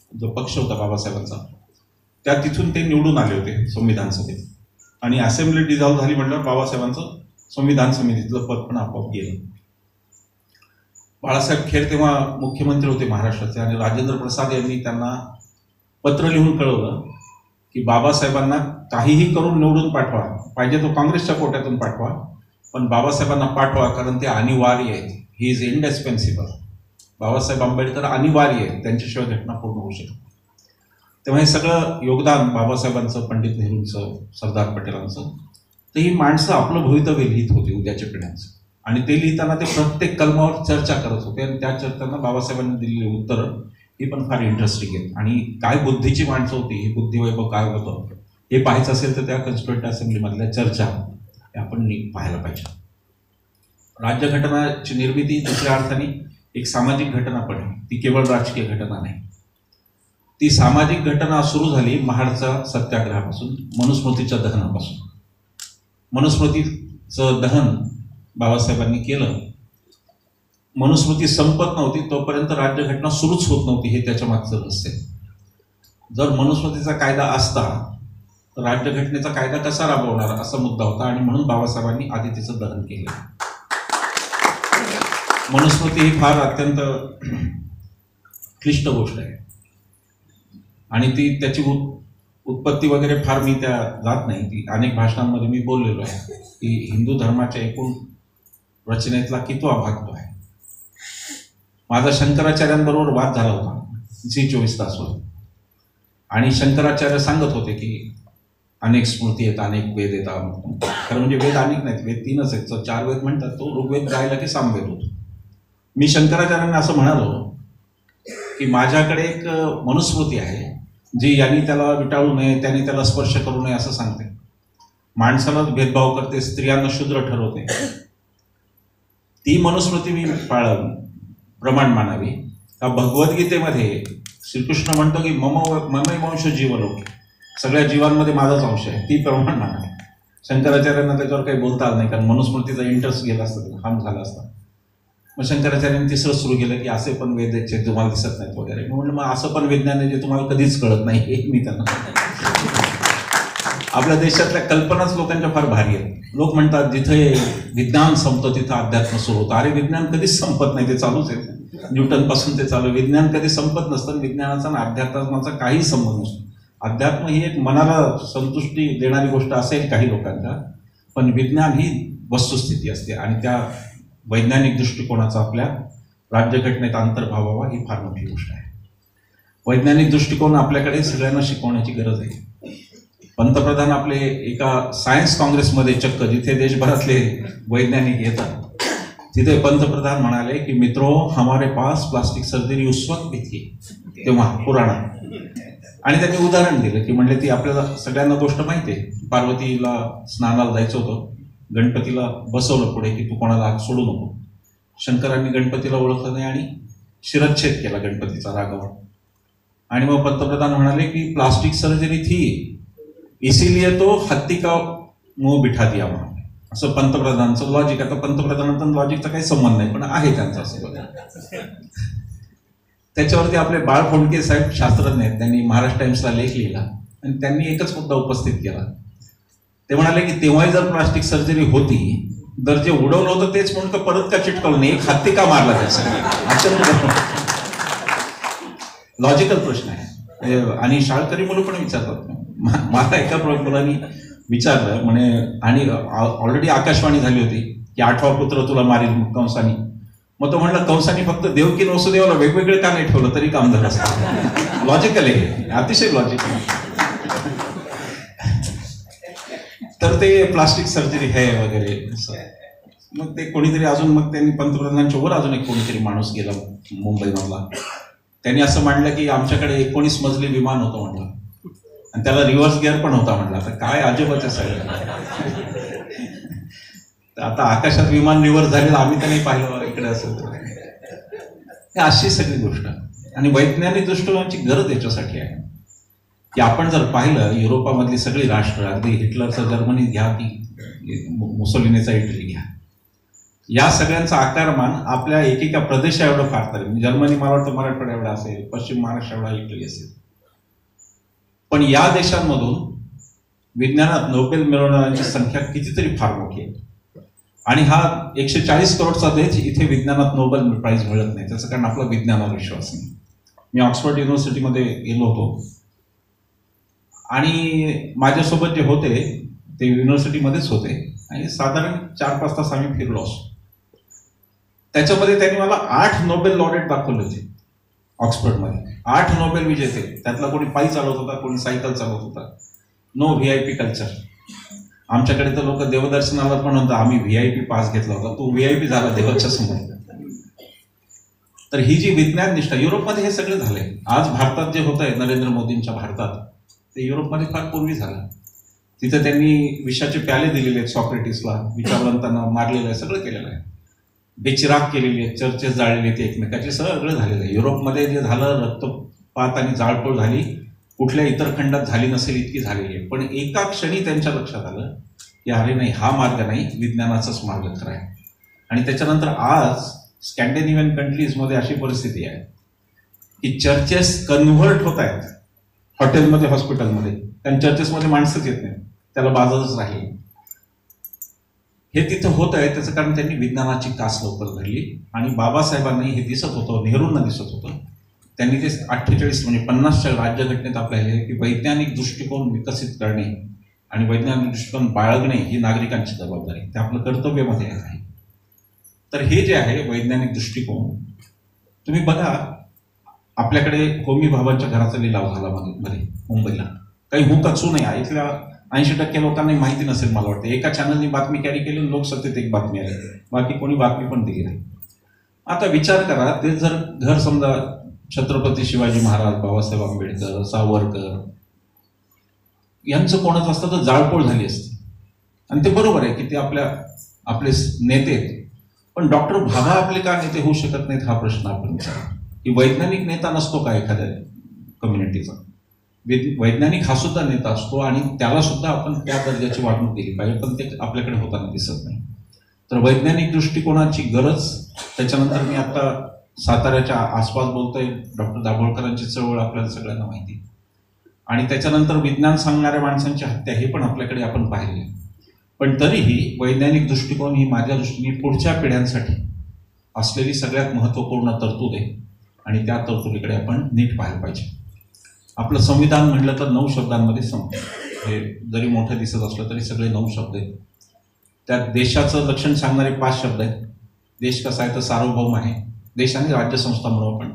जो पक्ष होता बाबासाहेबांचा, त्या तिथून ते निवडून आले होते संविधान सभेत. आणि असेंब्ली डिझॉल्व्ह झाली म्हटल्यावर बाबासाहेबांचं संविधान समितीतलं पद पण आपोआप गेलं. बाळासाहेब खेर तेव्हा मुख्यमंत्री होते महाराष्ट्राचे, आणि राजेंद्र प्रसाद यांनी त्यांना पत्र लिहून कळवलं की बाबासाहेबांना काहीही करून निवडून पाठवा, पाहिजे तो काँग्रेसच्या कोट्यातून पाठवा, पण बाबासाहेबांना पाठवा, कारण ते अनिवार्य आहेत. He is indispensable. Babasaheb Ambedkar अनिवार्य आहेत, त्यांच्याशिवाय घटना पूर्ण होऊ शकते. तेव्हा हे सगळं योगदान बाबासाहेबांचं, पंडित नेहरूंचं, सरदार पटेलांचं, तर ही माणसं आपलं भवितव्य लिहित होती उद्याच्या पिढ्यांचं. आणि ते लिहिताना ते प्रत्येक कलमावर चर्चा करत होते, आणि त्या चर्चांना बाबासाहेबांनी दिलेली उत्तरं ही पण फार इंटरेस्टिंग आहेत. आणि काय बुद्धीची माणसं होती, हे बुद्धिवैभव काय होतं हे पाहायचं असेल तर त्या कॉन्स्टिट्युएंट असेंब्लीमधल्या चर्चा हे आपण पाहायला पाहिजे. राज्यघटनाची निर्मिती दुसऱ्या अर्थाने एक सामाजिक घटना पण आहे, ती केवळ राजकीय घटना नाही. ती सामाजिक घटना सुरू झाली महाडचा सत्याग्रहापासून, मनुस्मृतीच्या दहनापासून. मनुस्मृतीचं दहन बाबासाहेबांनी केलं. मनुस्मृती संपत नव्हती तोपर्यंत राज्यघटना सुरूच होत नव्हती, हे त्याच्या मागचं रहस्य. जर मनुस्मृतीचा कायदा असता तर राज्यघटनेचा कायदा कसा राबवणार असा मुद्दा होता, आणि म्हणून बाबासाहेबांनी आधी तिचं दहन केलं. मनुस्मृती ही फार अत्यंत क्लिष्ट गोष्ट आहे, आणि ती त्याची उत्पत्ती वगैरे फार मी त्या जात नाही. ती अनेक भाषणांमध्ये मी बोललेलो आहे की हिंदू धर्माच्या एकूण रचनेतला कितवा भाग तो आहे. माझा शंकराचार्यांबरोबर वाद झाला होता झी चोवीस तासवर, आणि शंकराचार्य सांगत होते की अनेक स्मृती आहेत, अनेक वेद येतात. खरं म्हणजे वेद अनेक नाहीत, वेद तीनच आहेत. चार वेद म्हणतात, तो ऋग्वेद गायला की सामवेद होतो. मी शंकराचार्यांना असं म्हणालो की माझ्याकडे एक मनुस्मृती आहे जी यांनी त्याला विटाळू नये, त्यांनी त्याला स्पर्श करू नये असं सांगते, माणसालाच भेदभाव करते, स्त्रियांना शूद्र ठरवते. ती मनुस्मृती मी पाळ प्रमाण मानावी का? भगवद्गीतेमध्ये श्रीकृष्ण म्हणतो की मम ममय वंश जीवलोक, सगळ्या जीवांमध्ये माझाच अंश आहे, ती प्रमाण मानावी. शंकराचार्यांना त्याच्यावर काही बोलता आलं नाही, कारण मनुस्मृतीचा इंटरेस्ट गेला असता, हाम झाला असता. मग शंकराचार्यांनी तिसरं सुरू केलं की असे पण वेद जे तुम्हाला दिसत नाहीत वगैरे. म्हणून मग असं पण विज्ञान आहे जे तुम्हाला कधीच कळत नाही, हे मी त्यांना. आपल्या देशातल्या कल्पनाच लोकांच्या फार भारी आहेत. लोक म्हणतात जिथे विज्ञान संपतं तिथं अध्यात्म सुरू होतं. अरे विज्ञान कधीच संपत नाही, ते चालूच आहे. न्यूटन पासून ते चालू. विज्ञान कधी संपत नसतं. विज्ञानाचा आणि अध्यात्माचा काही संबंध नसतो. अध्यात्म ही एक मनाला संतुष्टी देणारी गोष्ट असेल काही लोकांच्या, पण विज्ञान ही वस्तुस्थिती असते, आणि त्या वैज्ञानिक दृष्टिकोनाचा आपल्या राज्यघटनेत अंतर्भाव व्हावा ही फार मोठी गोष्ट आहे. वैज्ञानिक दृष्टिकोन आपल्याकडे सगळ्यांना शिकवण्याची गरज आहे. पंतप्रधान आपले एका सायन्स काँग्रेसमध्ये, चक्क जिथे देशभरातले वैज्ञानिक येतात, तिथे पंतप्रधान म्हणाले की मित्रो हमारे पास प्लास्टिक सर्जरी उस वक्त भी थी, तेव्हा पुराणा. आणि त्यांनी उदाहरण दिलं की म्हणले ती आपल्याला सगळ्यांना गोष्ट माहिती आहे, पार्वतीला स्नानाला जायचं होतं, गणपतीला बसवलं पुढे की तू कोणाला हात सोडू नको. शंकरांनी गणपतीला ओळखलं नाही आणि शिरच्छेद केला गणपतीचा रागावर. आणि मग पंतप्रधान म्हणाले की प्लास्टिक सर्जरी थी इसीलिए तो हत्ती का मुंह बिठा दिया म्हणून. असं पंतप्रधानांचं लॉजिक. आता पंतप्रधानांचा लॉजिकचा काही संबंध नाही, पण आहे त्यांचा असं. त्याच्यावरती आपले बाळ फोंडके साहेब शास्त्रज्ञ आहेत, त्यांनी महाराष्ट्र टाइम्सला लेख लिहिला आणि त्यांनी एकच मुद्दा उपस्थित केला. ते म्हणाले की तेव्हाही जर प्लास्टिक सर्जरी होती तर जे उडवलं होतं तेच म्हणून का परत का चिटकवलं नाही, एक हत्ती का मारला त्याचा. लॉजिकल प्रश्न आहे. आणि शाळकरी मुलं पण विचारतात. मला एका मुलांनी विचारलं म्हणे, आणि ऑलरेडी आकाशवाणी झाली होती की आठवा पुत्र तुला मारील कंसानी. मग तो म्हणला कंसानी फक्त देवकी न वसुदेवाला वेगवेगळे का नाही ठेवलं तरी काम झालं असतं. लॉजिकल आहे, अतिशय लॉजिकल. तर ते प्लास्टिक सर्जरी आहे वगैरे. मग ते कोणीतरी अजून, मग त्यांनी पंतप्रधानांच्या वर अजून एक कोणीतरी माणूस गेला मुंबईमधला. त्यांनी असं मांडलं की आमच्याकडे एकोणीस मजली विमान होतं म्हटलं, आणि त्याला रिव्हर्स गिअर पण होता म्हटलं. आता काय अजबच आहे सगळं. आता आकाशात विमान रिव्हर्स झालेलं आम्ही तर नाही पाहिलं इकडे. असं अशी सगळी गोष्ट. आणि वैज्ञानिक दृष्टिकोनाची गरज याच्यासाठी आहे की आपण जर पाहिलं युरोपामधली सगळी राष्ट्र, अगदी हिटलरचा जर्मनी घ्या की मुसोलिनीचा इटली घ्या, या सगळ्यांचा आकारमान आपल्या एकेका प्रदेशा एवढं फार तरी, जर्मनी मला वाटतं मराठवाडा एवढा असेल, पश्चिम महाराष्ट्र एवढा इटली असेल. पण या देशांमधून विज्ञानात नोबेल मिळवणाऱ्यांची संख्या कितीतरी फार मोठी आहे. आणि हा एकशे चाळीस करोडचा देश, इथे विज्ञानात नोबेल प्राइज मिळत नाही. त्याचं कारण आपला विज्ञानावर विश्वास नाही. मी ऑक्सफर्ड युनिव्हर्सिटीमध्ये गेलो होतो आणि माझ्यासोबत जे होते ते युनिव्हर्सिटीमध्येच होते आणि साधारण चार पाच तास आम्ही फिरलो असतो. त्याच्यामध्ये त्यांनी मला आठ नोबेल लॉरेट दाखवले होते ऑक्सफर्डमध्ये. आठ नोबेल विजेते, त्यातला कोणी पायी चालवत होता, कोणी सायकल चालवत होता. No V I P culture. आमच्याकडे तर लोक देवदर्शनाला पण म्हणतात आम्ही व्ही आय पी पास घेतला होता, तो व्ही आय पी झाला देवाच्या समोर. तर ही जी विज्ञान निष्ठा, युरोपमध्ये हे सगळं झालंय. आज भारतात जे होत आहे नरेंद्र मोदींच्या भारतात, ते युरोपमध्ये फार पूर्वी झालं. तिथे त्यांनी विषाचे प्याले दिलेले आहेत सॉक्रेटिसला, विचारवंतांना मारलेलं आहे, सगळं केलेलं आहे. बेचिराग केलेली आहे, चर्चेस जाळलेले ते एकमेकाचे, सगळं झालेलं आहे. युरोपमध्ये जे झालं, रक्तपात आणि जाळपोळ झाली, कुठल्या इतर खंडात झाली नसेल इतकी झालेली आहे. पण एका क्षणी त्यांच्या लक्षात आलं की अरे नाही, हा मार्ग नाही, विज्ञानाचाच मार्ग खरा आहे. आणि त्याच्यानंतर आज स्कॅन्डिनेव्हियन कंट्रीजमध्ये अशी परिस्थिती आहे की चर्चेस कन्व्हर्ट होत आहेत हॉटेलमध्ये, हॉस्पिटलमध्ये. कारण चर्चेसमध्ये माणसंच येत नाही, त्याला बाजारच राहील. हे तिथं होत आहे त्याचं कारण त्यांनी विज्ञानाची कास लवकर धरली. आणि बाबासाहेबांनाही हे दिसत होतं, नेहरूंना दिसत होतं. त्यांनी ते अठ्ठेचाळीस म्हणजे पन्नासच्या राज्यघटनेत आपल्या हे की वैज्ञानिक दृष्टिकोन विकसित करणे आणि वैज्ञानिक दृष्टिकोन बाळगणे ही नागरिकांची जबाबदारी, ते आपलं कर्तव्यामध्ये आहे. तर हे जे आहे वैज्ञानिक दृष्टिकोन, तुम्ही बघा आपल्याकडे होमी भाभांच्या घराचा लिलाव झाला मध्ये मुंबईला. काही हुक अचू नये, इथल्या ऐंशी टक्के लोकांना माहिती नसेल मला वाटतं. एका चॅनलनी बातमी कॅरी केली, लोकसत्तेत एक बातमी आली, बाकी कोणी बातमी पण दिली नाही. आता विचार करा, ते जर घर समजा छत्रपती शिवाजी महाराज, बाबासाहेब आंबेडकर, सावरकर यांचं कोणाचं असतं तर जाळपोळ झाली असती. आणि ते बरोबर आहे की ते आपल्या आपले नेते आहेत. पण डॉक्टर भाभा आपले का नेते होऊ शकत नाहीत हा प्रश्न आपण विचारा. की वैज्ञानिक नेता नसतो का एखाद्या कम्युनिटीचा? वैज्ञानिक हा सुद्धा नेता असतो आणि त्याला सुद्धा आपण त्या दर्जाची वागणूक दिली पाहिजे, पण ते आपल्याकडे होताना दिसत नाही. तर वैज्ञानिक दृष्टिकोनाची गरज. त्याच्यानंतर मी आता साताऱ्याच्या आसपास बोलतोय, डॉक्टर दाभोळकरांची चळवळ आपल्याला सगळ्यांना माहिती. आणि त्याच्यानंतर विज्ञान सांगणाऱ्या माणसांची हत्या, हे पण आपल्याकडे आपण पाहिले. पण तरीही वैज्ञानिक दृष्टिकोन ही माझ्या दृष्टीने पुढच्या पिढ्यांसाठी असलेली सगळ्यात महत्त्वपूर्ण तरतूद आहे आणि त्या तरतुदीकडे आपण नीट पाहायला पाहिजे. आपलं संविधान म्हटलं तर नऊ शब्दांमध्ये संपतं. हे जरी मोठं दिसत असलं तरी सगळे नऊ शब्द आहेत. त्यात देशाचं लक्षण सांगणारे पाच शब्द आहेत. देश कसा आहे तर सार्वभौम आहे. देश आणि राज्यसंस्था म्हणून आपण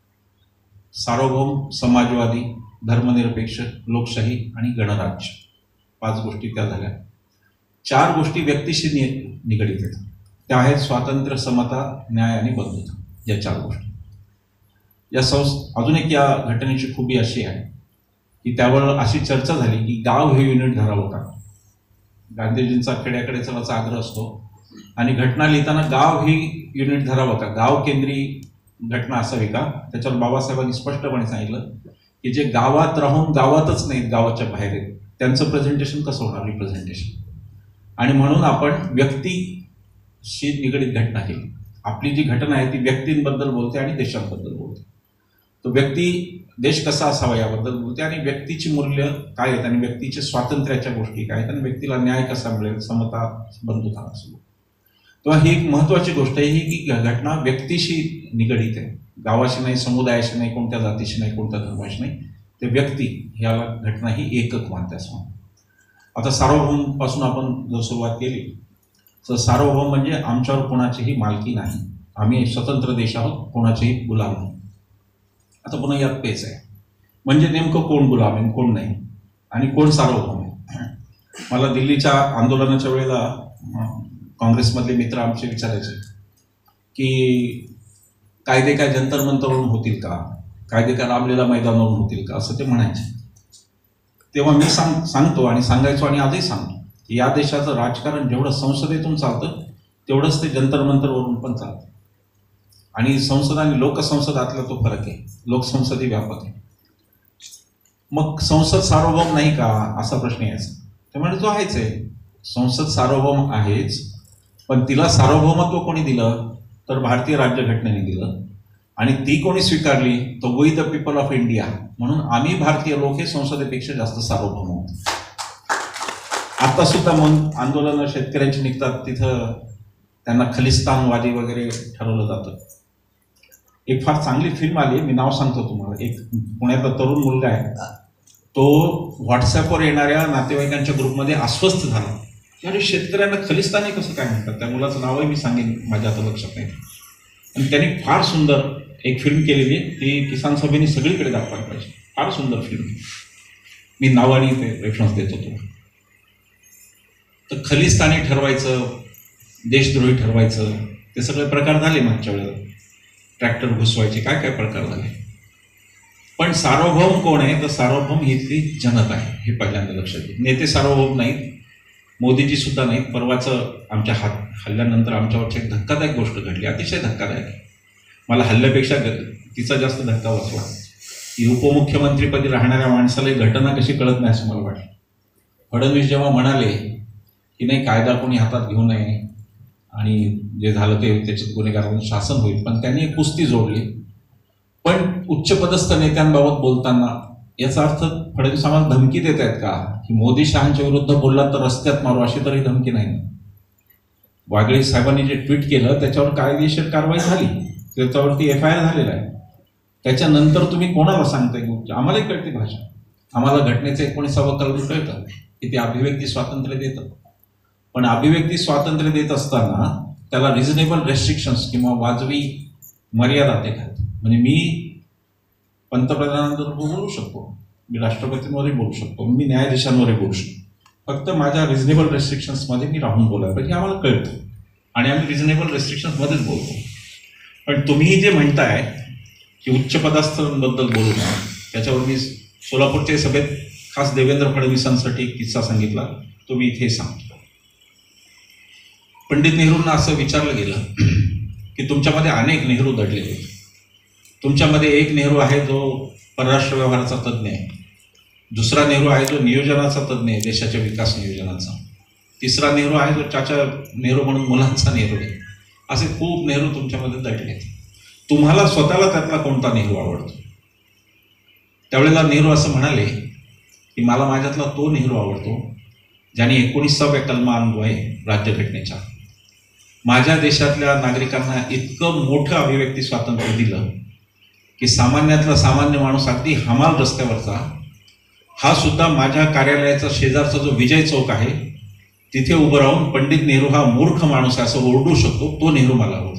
सार्वभौम, समाजवादी, धर्मनिरपेक्ष, लोकशाही आणि गणराज्य, पाच गोष्टी त्या झाल्या. चार गोष्टी व्यक्तीशी निगडीत आहेत. त्या आहेत स्वातंत्र्य, समता, न्याय आणि बंधुता. या चार गोष्टी. या संस अजून एक या घटनेची खूबी अशी आहे की त्यावर अशी चर्चा झाली की गाव हे युनिट धरावं का. गांधीजींचा खेड्याकडे चलाचा आग्रह असतो आणि घटना लिहिताना गाव ही युनिट धरावं का, गाव केंद्री घटना असावी का. त्याच्यावर बाबासाहेबांनी स्पष्टपणे सांगितलं की जे गावात राहून गावातच नाहीत, गावाच्या बाहेर आहेत, त्यांचं प्रेझेंटेशन कसं होणार, रिप्रेझेंटेशन. आणि म्हणून आपण व्यक्तीशी निगडीत घटना केली. आपली जी घटना आहे ती व्यक्तींबद्दल बोलते आणि देशांबद्दल बोलते. तो व्यक्ती देश कसा असावा याबद्दल बोलते आणि व्यक्तीची मूल्य काय आहेत आणि व्यक्तीच्या स्वातंत्र्याच्या गोष्टी काय आहेत आणि व्यक्तीला न्याय कसा मिळेल, समता, बंधुता असं. तेव्हा ही एक महत्वाची गोष्ट आहे ही की घटना व्यक्तीशी निगडीत आहे. गावाशी नाही, समुदायाशी नाही, कोणत्या जातीशी नाही, कोणत्या धर्माशी नाही. ते व्यक्ती ह्याला घटना ही एकक मानते असं. आता सार्वभौम पासून आपण जर सुरुवात केली तर सार्वभौम म्हणजे आमच्यावर कोणाचीही मालकी नाही, आम्ही स्वतंत्र देश आहोत, कोणाचेही गुलाम नाही. आता पुन्हा यात पेच आहे, म्हणजे नेमकं कोण गुलाम आहे कोण नाही आणि कोण सार्वभौम आहे. मला दिल्लीच्या आंदोलनाच्या वेळेला काँग्रेसमधले मित्र आमचे विचारायचे की कायदे काय जंतर मंतरवरून होतील का, कायदे काय रामलीला मैदानावरून होतील का, असं ते म्हणायचे. तेव्हा मी सांग सांगतो आणि सांगायचो आणि आजही सांगतो की या देशाचं राजकारण जेवढं संसदेतून चालतं तेवढंच ते जंतर मंतरवरून पण चालतं. आणि संसद आणि लोकसंसदातला तो फरक आहे. लोकसंसद ही व्यापक आहे. मग संसद सार्वभौम नाही का असा प्रश्न यायचा. त्यामुळे तो आहेच आहे, संसद सार्वभौम आहेच, पण तिला सार्वभौमत्व कोणी दिलं तर भारतीय राज्यघटनेने दिलं, आणि ती कोणी स्वीकारली तर we the people of India. म्हणून आम्ही भारतीय लोक हे संसदेपेक्षा जास्त सार्वभौम होतो. आता सुद्धा मग आंदोलनं शेतकऱ्यांची निघतात, तिथं त्यांना खलिस्तानवादी वगैरे ठरवलं जातं. एक फार चांगली फिल्म आली, मी नाव सांगतो तुम्हाला. एक पुण्यातला तरुण मुलगा आहे, तो व्हॉट्सॲपवर येणाऱ्या नातेवाईकांच्या ग्रुपमध्ये अस्वस्थ झाला. अरे शेतकऱ्यांना खलिस्तानी कसं काय म्हणतात? त्या मुलाचं नावही मी सांगेन, माझ्या आता लक्षात नाही. आणि त्यांनी फार सुंदर एक फिल्म केलेली, ती किसान सभेने सगळीकडे दाखवायला पाहिजे. फार सुंदर फिल्म, मी नावाने ते रेफरन्स देत होतो. तर खलिस्तानी ठरवायचं, देशद्रोही ठरवायचं, ते सगळे प्रकार झाले मागच्या वेळेला. ट्रॅक्टर घुसवायचे, काय काय प्रकार झाले. पण सार्वभौम कोण आहे तर सार्वभौम ही इथली जनता आहे, हे पहिल्यांदा लक्षात घे. नेते सार्वभौम नाहीत, मोदीजी सुद्धा नाहीत. परवाचं आमच्या हात हल्ल्यानंतर आमच्यावरची एक धक्कादायक गोष्ट घडली, अतिशय धक्कादायक. मला हल्ल्यापेक्षा तिचा जास्त धक्का बसला की उपमुख्यमंत्रीपदी राहणाऱ्या माणसाला ही घटना कशी कळत नाही असं मला वाटलं. फडणवीस जेव्हा म्हणाले की नाही कायदा कोणी हातात घेऊ नये आणि जे झालं ते त्याच्यात गुन्हेगारांचं शासन होईल, पण त्यांनी एक कुस्ती जोडली. पण उच्चपदस्थ नेत्यांबाबत बोलताना याचा अर्थ फडणवीस आम्हाला धमकी देत आहेत का की मोदी शहांच्या विरुद्ध बोलला तर रस्त्यात मारू, अशी तरी धमकी नाही. वागळे साहेबांनी जे ट्विट केलं त्याच्यावर कायदेशीर कारवाई झाली, त्याच्यावरती एफ आय आर झालेला आहे. त्याच्यानंतर तुम्ही कोणाला सांगताय? आम्हालाही कळते भाषा, आम्हाला घटनेचं एकोणीसावं कलम कळतं की ते अभिव्यक्ती स्वातंत्र्य देतं. पण अभिव्यक्ती स्वातंत्र्य देत असताना त्याला रिझनेबल रेस्ट्रिक्शन्स किंवा वाजवी मर्यादा ते घालतात. म्हणजे मी पंतप्रधानांबरोबर बोलू शकतो, मी राष्ट्रपतींवरही बोलू शकतो, मी न्यायाधीशांवरही बोलू शकतो. फक्त माझ्या रिझनेबल रेस्ट्रिक्शन्समध्ये मी राहून बोलायला पाहिजे, आम्हाला कळतं आणि आम्ही रिझनेबल रेस्ट्रिक्शन्समध्येच बोलतो. पण तुम्ही जे म्हणताय की उच्चपदास्थांबद्दल बोलू नये, त्याच्यावर मी सोलापूरच्या सभेत खास देवेंद्र फडणवीसांसाठी एक किस्सा सांगितला, तो मी इथे सांगतो. पंडित नेहरूंना असं विचारलं गेलं की तुमच्यामध्ये अनेक नेहरू दडलेले आहेत. तुमच्यामध्ये एक नेहरू आहे जो परराष्ट्र व्यवहाराचा तज्ज्ञ आहे, दुसरा नेहरू आहे जो नियोजनाचा तज्ज्ञ आहे, देशाच्या विकास नियोजनाचा, तिसरा नेहरू आहे जो चाचा नेहरू म्हणून मुलांचा नेहरू आहे. असे खूप नेहरू तुमच्यामध्ये दडले आहेत. तुम्हाला स्वतःला त्यातला कोणता नेहरू आवडतो? त्यावेळेला नेहरू असं म्हणाले की मला माझ्यातला तो नेहरू आवडतो ज्याने एकोणीसाव्या कलमान्वये राज्यघटनेच्या माझ्या देशातल्या नागरिकांना इतकं मोठं अभिव्यक्ती स्वातंत्र्य दिलं की सामान्यातला सामान्य माणूस, अगदी हमाल रस्त्यावरचा, हा सुद्धा माझ्या कार्यालयाचा शेजारचा जो विजय चौक आहे तिथे उभं राहून पंडित नेहरू हा मूर्ख माणूस आहे असं ओरडू शकतो. तो नेहरू मला आवडतो.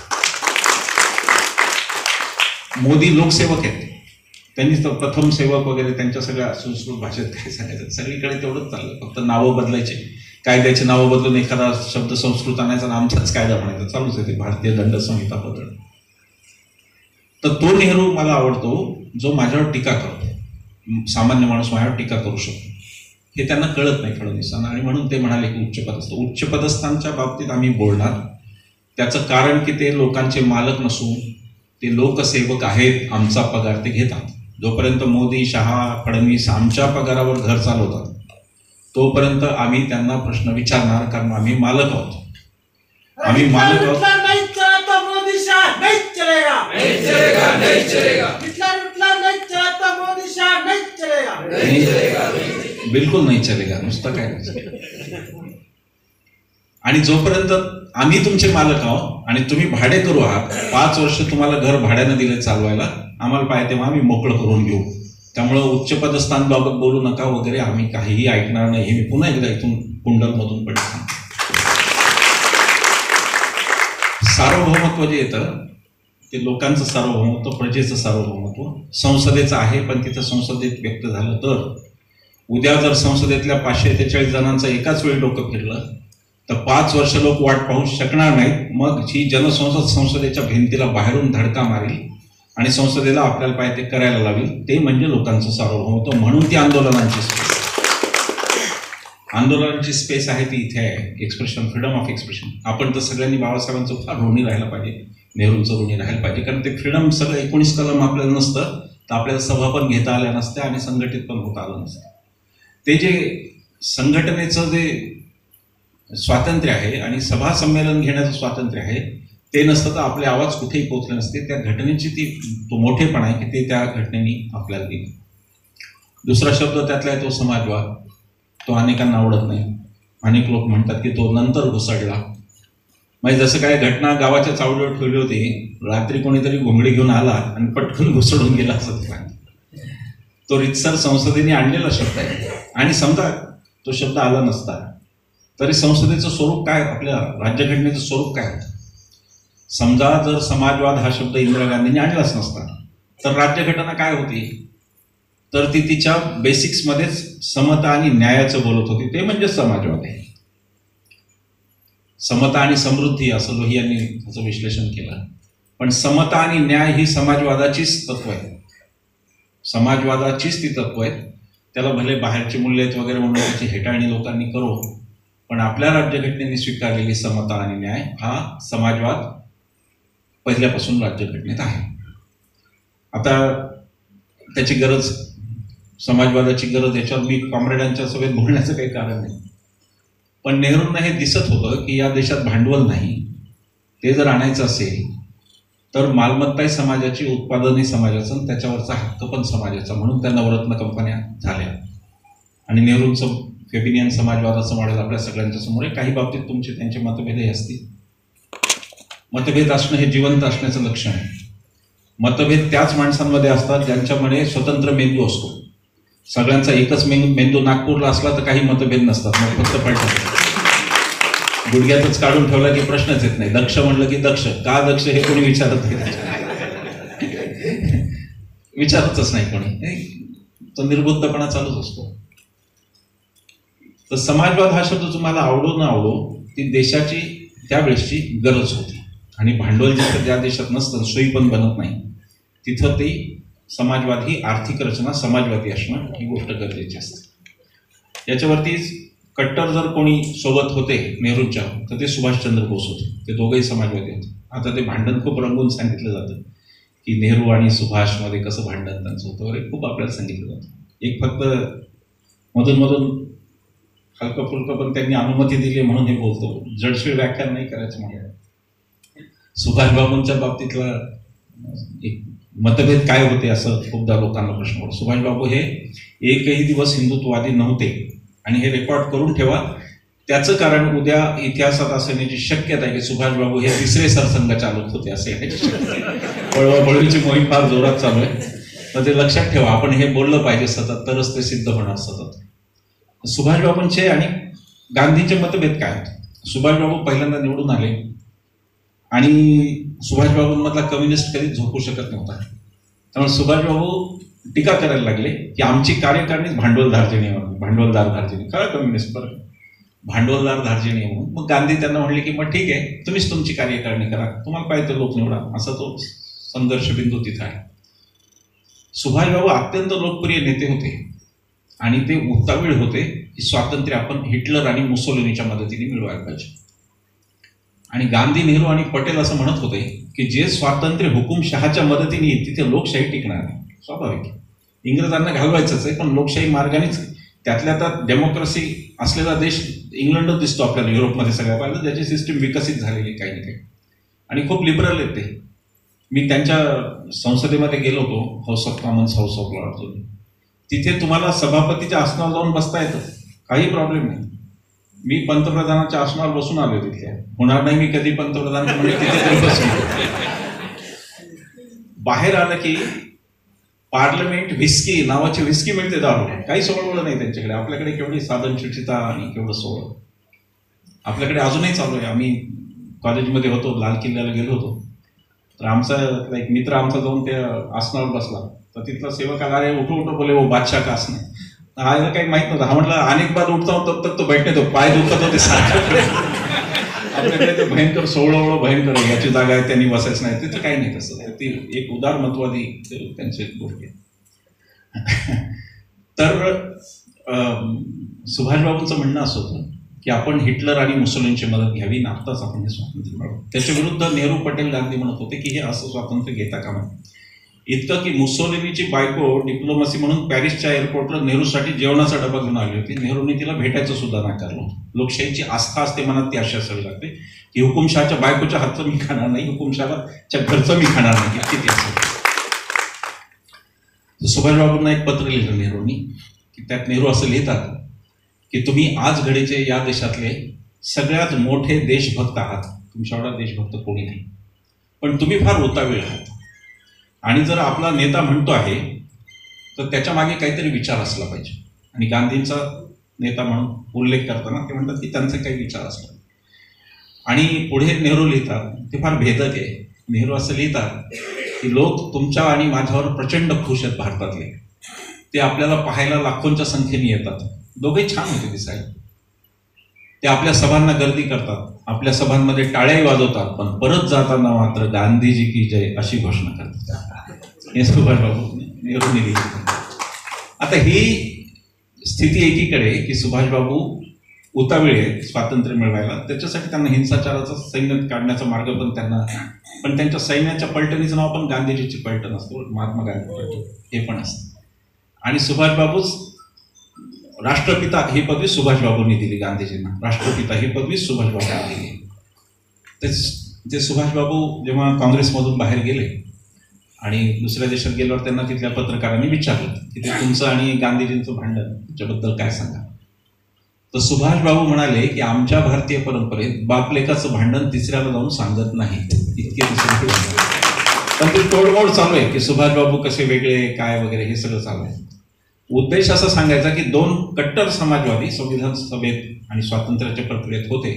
मोदी लोकसेवक आहेत, त्यांनी तर प्रथम सेवक वगैरे त्यांच्या सगळ्या संस्कृत भाषेत काय सांगायचं, सगळीकडे तेवढंच चाललं. फक्त नावं बदलायचे, कायद्याचे नावं बदलून एखादा शब्द संस्कृत आणायचा आणि आमच्याच कायदा म्हणायचा, चालूच आहे ते भारतीय दंड संहिता बदल. तर तो नेहरू मला आवडतो जो माझ्यावर टीका करतो, सामान्य माणूस माझ्यावर टीका करू शकतो. हे त्यांना कळत नाही फडणवीसांना, आणि म्हणून ते म्हणाले की उच्चपदस्थ उच्चपदस्थांच्या बाबतीत आम्ही बोलणार. त्याचं कारण की ते लोकांचे मालक नसून ते लोकसेवक आहेत, आमचा पगार ते घेतात. जोपर्यंत मोदी, शहा, फडणवीस आमच्या पगारावर घर चालवतात तोपर्यंत आम्ही त्यांना प्रश्न विचारणार, कारण आम्ही मालक आहोत. आम्ही मालक आहोत. बिलकुल नाही चलेगा, नुसतं काय. आणि जोपर्यंत आम्ही तुमचे मालक आहोत आणि तुम्ही भाडे करू आहात, पाच वर्ष तुम्हाला घर भाड्यानं दिले चालवायला, आम्हाला पाहिजे तेव्हा आम्ही मोकळं करून घेऊ. त्यामुळं उच्चपदस्थांबाबत बोलू नका वगैरे, आम्ही काहीही ऐकणार नाही. हे मी पुन्हा एकदा इथून कुंडलमधून पण सांगतो. सार्वभौमत्व जे येतं ते लोकांचं सार्वभौमत्व, प्रजेचं सार्वभौमत्व संसदेचं आहे. पण तिथं संसदेत व्यक्त झालं तर उद्या जर संसदेतल्या पाचशे त्रेचाळीस जणांचं एकाच वेळी डोकं फिरलं तर पाच वर्ष लोक वाट पाहू शकणार नाहीत. मग ही जनसंसद संसदेच्या भिंतीला बाहेरून धडका मारेल आणि संसदेला आपल्याला पाहिजे ते करायला लावेल. ते म्हणजे लोकांचं सार्वभौमत्व. म्हणून ती आंदोलनांची स्पेस आंदोलनाची स्पेस आहे ती इथे आहे. Expression, freedom of expression. आपण तर सगळ्यांनी बाबासाहेबांचं फार ऋणी राहायला पाहिजे, नेहरूंचं ऋणी राहायला पाहिजे. कारण ते फ्रीडम सगळं एकोणीस कलम आपल्याला नसतं तर आपल्याला सभा पण घेता आल्या नसत्या आणि संघटित पण होता आलं नसतं. ते जे संघटनेचं जे स्वातंत्र्य आहे आणि सभा संमेलन घेण्याचं स्वातंत्र्य आहे, ते नसतं तर आपले आवाज कुठेही पोहोचले नसते. त्या घटनेची ती तो मोठेपणा आहे की ते त्या घटनेने आपल्याला दिली. दुसरा शब्द त्यातला आहे तो समाजवाद. तो अनेकांना आवडत नाही. अनेक लोक म्हणतात की तो नंतर घुसडला. म्हणजे जसं काय घटना गावाच्या चावडीवर ठेवली होती, रात्री कोणीतरी घोंगडी घेऊन आला आणि पटकन घुसडून गेला असं तो रितसर संसदेने आणलेला शब्द आहे. आणि समजा तो शब्द आला नसता तरी संसदेचं स्वरूप काय, आपल्या राज्यघटनेचं स्वरूप काय होतं. समजा जर समाजवाद हा शब्द इंदिरा गांधींनी आणलाच नसता तर राज्यघटना काय होती, तर ती तिच्या बेसिक्समध्येच समता आणि न्यायाचं बोलत होती. ते म्हणजे समाजवाद आहे. समता आणि समृद्धी असं लोहियांनी त्याचं विश्लेषण केलं. पण समता आणि न्याय ही समाजवादाचीच तत्व आहे. समाजवादाचीच ती तत्व आहेत. त्याला भले बाहेरची मूल्य आहेत वगैरे म्हणून त्याची हेटाळणी लोकांनी करो, पण आपल्या राज्यघटनेने स्वीकारलेली समता आणि न्याय हा समाजवाद पहिल्यापासून राज्यघटनेत आहे. आता त्याची गरज, समाजवादाची गरज, याच्यावर मी कॉम्रेडांच्या सभेत बोलण्याचं काही कारण नाही. पण नेहरूंना हे दिसत होतं की या देशात भांडवल नाही, ते जर आणायचं असेल तर मालमत्ताही समाजाची, उत्पादनही समाजाचं, त्याच्यावरचा हक्क पण समाजाचा, म्हणून त्या नवरत्न कंपन्या झाल्या. आणि नेहरूंचं फेबिनियन समाजवादाचं मॉडेल आपल्या सगळ्यांच्या समोर आहे. काही बाबतीत तुमचे त्यांचे मतभेदही असतील. मतभेद असणं हे जिवंत असण्याचं लक्षण आहे. मतभेद त्याच माणसांमध्ये असतात ज्यांच्यामध्ये स्वतंत्र मेंदू असतो. सगळ्यांचा एकच मेंदू मेंदू नागपूरला असला तर काही मतभेद नसतात, मग फक्त पडतात. गुडघ्यातच काढून ठेवला की प्रश्नच येत नाही. दक्ष म्हणलं की दक्ष, का दक्ष हे कोणी विचारत नाही, विचारतच नाही कोणी. तो निर्बुद्धपणा चालूच असतो. तर समाजवाद हा शब्द तुम्हाला आवडो न आवडो, ती देशाची त्यावेळेसची गरज होती. आणि भांडवल जिथं ज्या देशात नसतं, सोयी पण बनत नाही, तिथं ती समाजवाद ही आर्थिक रचना समाजवादी असणं ही गोष्ट गरजेची असते. याच्यावरती कट्टर जर कोणी सोबत होते नेहरूंच्या तर ते सुभाषचंद्र बोस होते. ते दोघंही समाजवादी होते. आता ते भांडण खूप रंगून सांगितलं जातं की नेहरू आणि सुभाषमध्ये कसं भांडण त्यांचं होतं वगैरे, खूप आपल्याला सांगितलं जातं. एक फक्त मधून मधून हलकं फुलकं पण त्यांनी अनुमती दिली म्हणून हे बोलतो. जडशीळ व्याख्यान नाही करायचं म्हणजे. सुभाषबाबूंच्या बाबतीतला एक मतभेद काय होते असं खूपदा लोकांना प्रश्न पडतो. सुभाषबाबू हे एकही दिवस हिंदुत्ववादी नव्हते आणि हे रेकॉर्ड करून ठेवा. त्याचं कारण उद्या इतिहासात असण्याची शक्यता आहे की सुभाषबाबू हे तिसरे सरसंघचालक होते असे पळवापळवीची मोहीम फार जोरात चालू आहे. तर ते लक्षात ठेवा. आपण हे बोललं पाहिजे सतत, तरच ते सिद्ध होणार सतत. सुभाषबाबूंचे आणि गांधींचे मतभेद काय होते. सुभाषबाबू पहिल्यांदा निवडून आले आणि सुभाषबाबूंमधला कम्युनिस्ट कधीच झोपू शकत नव्हता. त्यामुळे सुभाषबाबू टीका करायला लागले की आमची कार्यकारिणी भांडवलदार जे नियम, भांडवलदार धार्जिणी, खरं कम्युनिस्ट बरं, भांडवलदार धार्जिणी म्हणून. मग गांधी त्यांना म्हणले की मग ठीक आहे, तुम्हीच तुमची कार्यकारिणी करा, तुम्हाला पाहिजे लोक निवडा. असा तो संघर्ष बिंदू तिथं आहे. सुभाषबाबू अत्यंत लोकप्रिय नेते होते आणि ते उतावीळ होते की स्वातंत्र्य आपण हिटलर आणि मुसोलिनीच्या मदतीने मिळवायला पाहिजे. आणि गांधी, नेहरू आणि पटेल असं म्हणत होते की जे स्वातंत्र्य हुकुमशहाच्या मदतीने येईल तिथे लोकशाही टिकणार नाही. स्वाभाविक, इंग्रजांना घालवायचंच आहे, पण लोकशाही मार्गानेच. त्यातल्या त्यात डेमोक्रेसी असलेला देश इंग्लंडच दिसतो आपल्याला युरोपमध्ये सगळ्या पाहिलं, ज्याची सिस्टीम विकसित झालेली काही ना काही आणि खूप लिबरल आहेत ते. मी त्यांच्या संसदेमध्ये गेलो होतो, House of Commons, House of Lords. तिथे तुम्हाला सभापतीच्या आसनावर जाऊन बसता येतं, काही प्रॉब्लेम नाही. मी पंतप्रधानाच्या आसनावर बसून आलो तिथल्या. होणार नाही मी कधी पंतप्रधान, म्हणजे तिथे बसून. बाहेर आलं की पार्लमेंट व्हिस्की नावाची व्हिस्की मिळते दारू, काही सोळवलं नाही त्यांच्याकडे. आपल्याकडे केवढी साधन सुचिता आणि केवढं सोळ आपल्याकडे अजूनही चालू आहे. आम्ही कॉलेजमध्ये होतो, लाल किल्ल्याला गेलो होतो, तर आमचा एक मित्र आमचा जाऊन त्या आसनावर बसला, तर तिथला सेवक आला, अरे उठो उठो बोले वो बादशाह का आसन आहे. हा काही माहित नव्हतं. हा म्हटलं अनेक बार उठता तब तक तो बैठणे तो पाय दुखत होते सारखं. आपल्याकडे ते भयंकर सोळवळ भयंकर आहे, याची जागा आहे त्यांनी बसायचं नाही, तिथं काही नाही तसं. ती एक उदारमतवादी त्यांची गोष्टी आहे. तर सुभाषबाबूंचं म्हणणं असं होतं की आपण हिटलर आणि मुसोलिनीची मदत घ्यावी, नाताच आपण हे स्वातंत्र्य मिळवू. त्याच्या विरुद्ध नेहरू, पटेल, गांधी म्हणत होते की हे असं स्वातंत्र्य घेता कामा. इतकं की मुसोलिनीची बायको डिप्लोमसी म्हणून पॅरिसच्या एअरपोर्टला नेहरूसाठी जेवणाचा डबा घेऊन आली होती. नेहरूंनी तिला भेटायचं सुद्धा नाकारलं. लोकशाहीची आस्था असते मनात, ती अशी असावी लागते की हुकुमशहाच्या बायकोच्या हातचं मी खाणार नाही, हुकुमशहाच्या घरचं मी खाणार नाही, किती असेल. सुभाषबाबूंना एक पत्र लिहिलं नेहरूंनी, की त्यात नेहरू असं लिहितात की तुम्ही आज घडीचे या देशातले सगळ्यात मोठे देशभक्त आहात. तुमच्या एवढा देशभक्त कोणी नाही, पण तुम्ही फार उतावीळ आहात. आणि जर आपला नेता म्हणतो आहे तर त्याच्या मागे काहीतरी विचार असला पाहिजे. आणि गांधींचा नेता म्हणून उल्लेख करताना ते म्हणतात की त्यांचे काही विचार असला. आणि पुढे नेहरू लिहितात, ते फार भेदक आहे. नेहरू असं लिहितात की लोक तुमच्या आणि माझ्यावर प्रचंड खुश आहेत भारतातले. ते आपल्याला पाहायला लाखोंच्या संख्येने येतात. दोघे छान होते दिसायला. ते आपल्या सभांना गर्दी करतात, आपल्या सभांमध्ये टाळ्याही वाजवतात, पण परत जाताना मात्र गांधीजी की जय अशी घोषणा करतात. हे सुभाषबाबू नेहरूंनी लिहिलं. आता ही स्थिती एकीकडे की सुभाषबाबू उतावीळ आहे स्वातंत्र्य मिळवायला, त्याच्यासाठी त्यांना हिंसाचाराचा सैन्य काढण्याचा मार्ग पण त्यांना, पण त्यांच्या सैन्याच्या पलटणीचं नाव पण गांधीजीची पलटण असतो, महात्मा गांधी पलटण हे पण असतं. आणि सुभाषबाबूच राष्ट्रपिता ही पदवी सुभाषबाबूंनी दिली गांधीजींना. राष्ट्रपिता ही पदवी सुभाषबाबूंनी दिली. तेच ते सुभाषबाबू जेव्हा काँग्रेसमधून बाहेर गेले आणि दुसऱ्या देशात गेल्यावर त्यांना तिथल्या पत्रकारांनी विचारलं की ते तुमचं आणि गांधीजींचं भांडण त्याच्याबद्दल काय सांगा. तर सुभाषबाबू म्हणाले की आमच्या भारतीय परंपरेत बापलेकाचं भांडण तिसऱ्याला जाऊन सांगत नाही. इतके दुसरे पण ते तोडमोड चालू आहे की सुभाषबाबू कसे वेगळे काय वगैरे हे सगळं चालू आहे. उद्देश असा सांगायचा की दोन कट्टर समाजवादी संविधान सभेत आणि स्वातंत्र्याच्या प्रक्रियेत होते.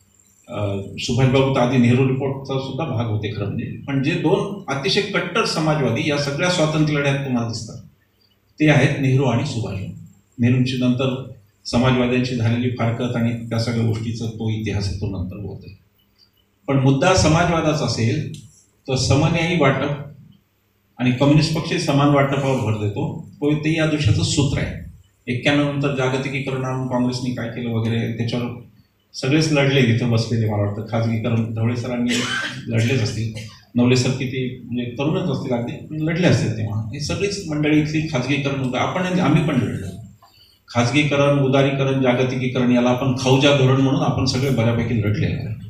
सुभाषबाबू तर आधी नेहरू रिपोर्टचा सुद्धा भाग होते खरं म्हणजे, पण जे दोन अतिशय कट्टर समाजवादी या सगळ्या स्वातंत्र्य लढ्यात तुम्हाला दिसतात ते आहेत नेहरू आणि सुभाषबाबू. नेहरूंची नंतर समाजवाद्यांची झालेली फारकत आणि त्या सगळ्या गोष्टीचा तो इतिहास तो नंतर बोलतोय. पण मुद्दा समाजवादाचा असेल तर समन्यायी वाटप आणि कम्युनिस्ट पक्ष समान वाटपावर भर देतो, तो ते या देशाचं सूत्र आहे. एक्क्याण्णव नंतर जागतिकीकरण आणून काँग्रेसने काय केलं वगैरे त्याच्यावर सगळेच लढले तिथं बसलेले. मला वाटतं खाजगीकरण ढवळे सरांनी लढलेच असतील, नवले सर किती म्हणजे तरुणच असतील अगदी लढले असतील तेव्हा. हे सगळीच मंडळी इथली खाजगीकरण होतं, आपण आम्ही पण लढलो. खाजगीकरण, उदारीकरण, जागतिकीकरण याला आपण खौजा धोरण म्हणून आपण सगळे बऱ्यापैकी लढले.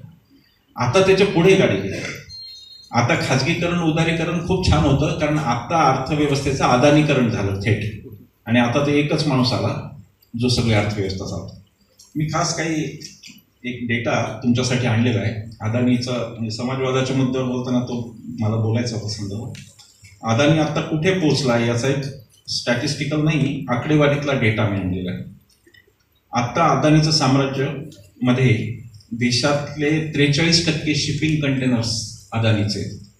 आता त्याच्या पुढे गाडी गेली. आता खाजगीकरण उदारीकरण खूप छान होतं कारण आता अर्थव्यवस्थेचं अदानीकरण झालं थेट, आणि आता ते एकच माणूस आला जो सगळी अर्थव्यवस्था चालतो. मी खास काही एक डेटा तुमच्यासाठी आणलेला आहे. अदानीचा म्हणजे समाजवादाच्या मुद्द्यावर बोलताना तो मला बोलायचा होता संदर्भ. अदानी आता कुठे पोहोचला याचा एक स्टॅटिस्टिकल नाही आकडेवारीतला डेटा मी आणलेला आहे. आता अदानीचं साम्राज्य मध्ये देशातले त्रेचाळीस टक्के शिपिंग कंटेनर्स अदानीचे,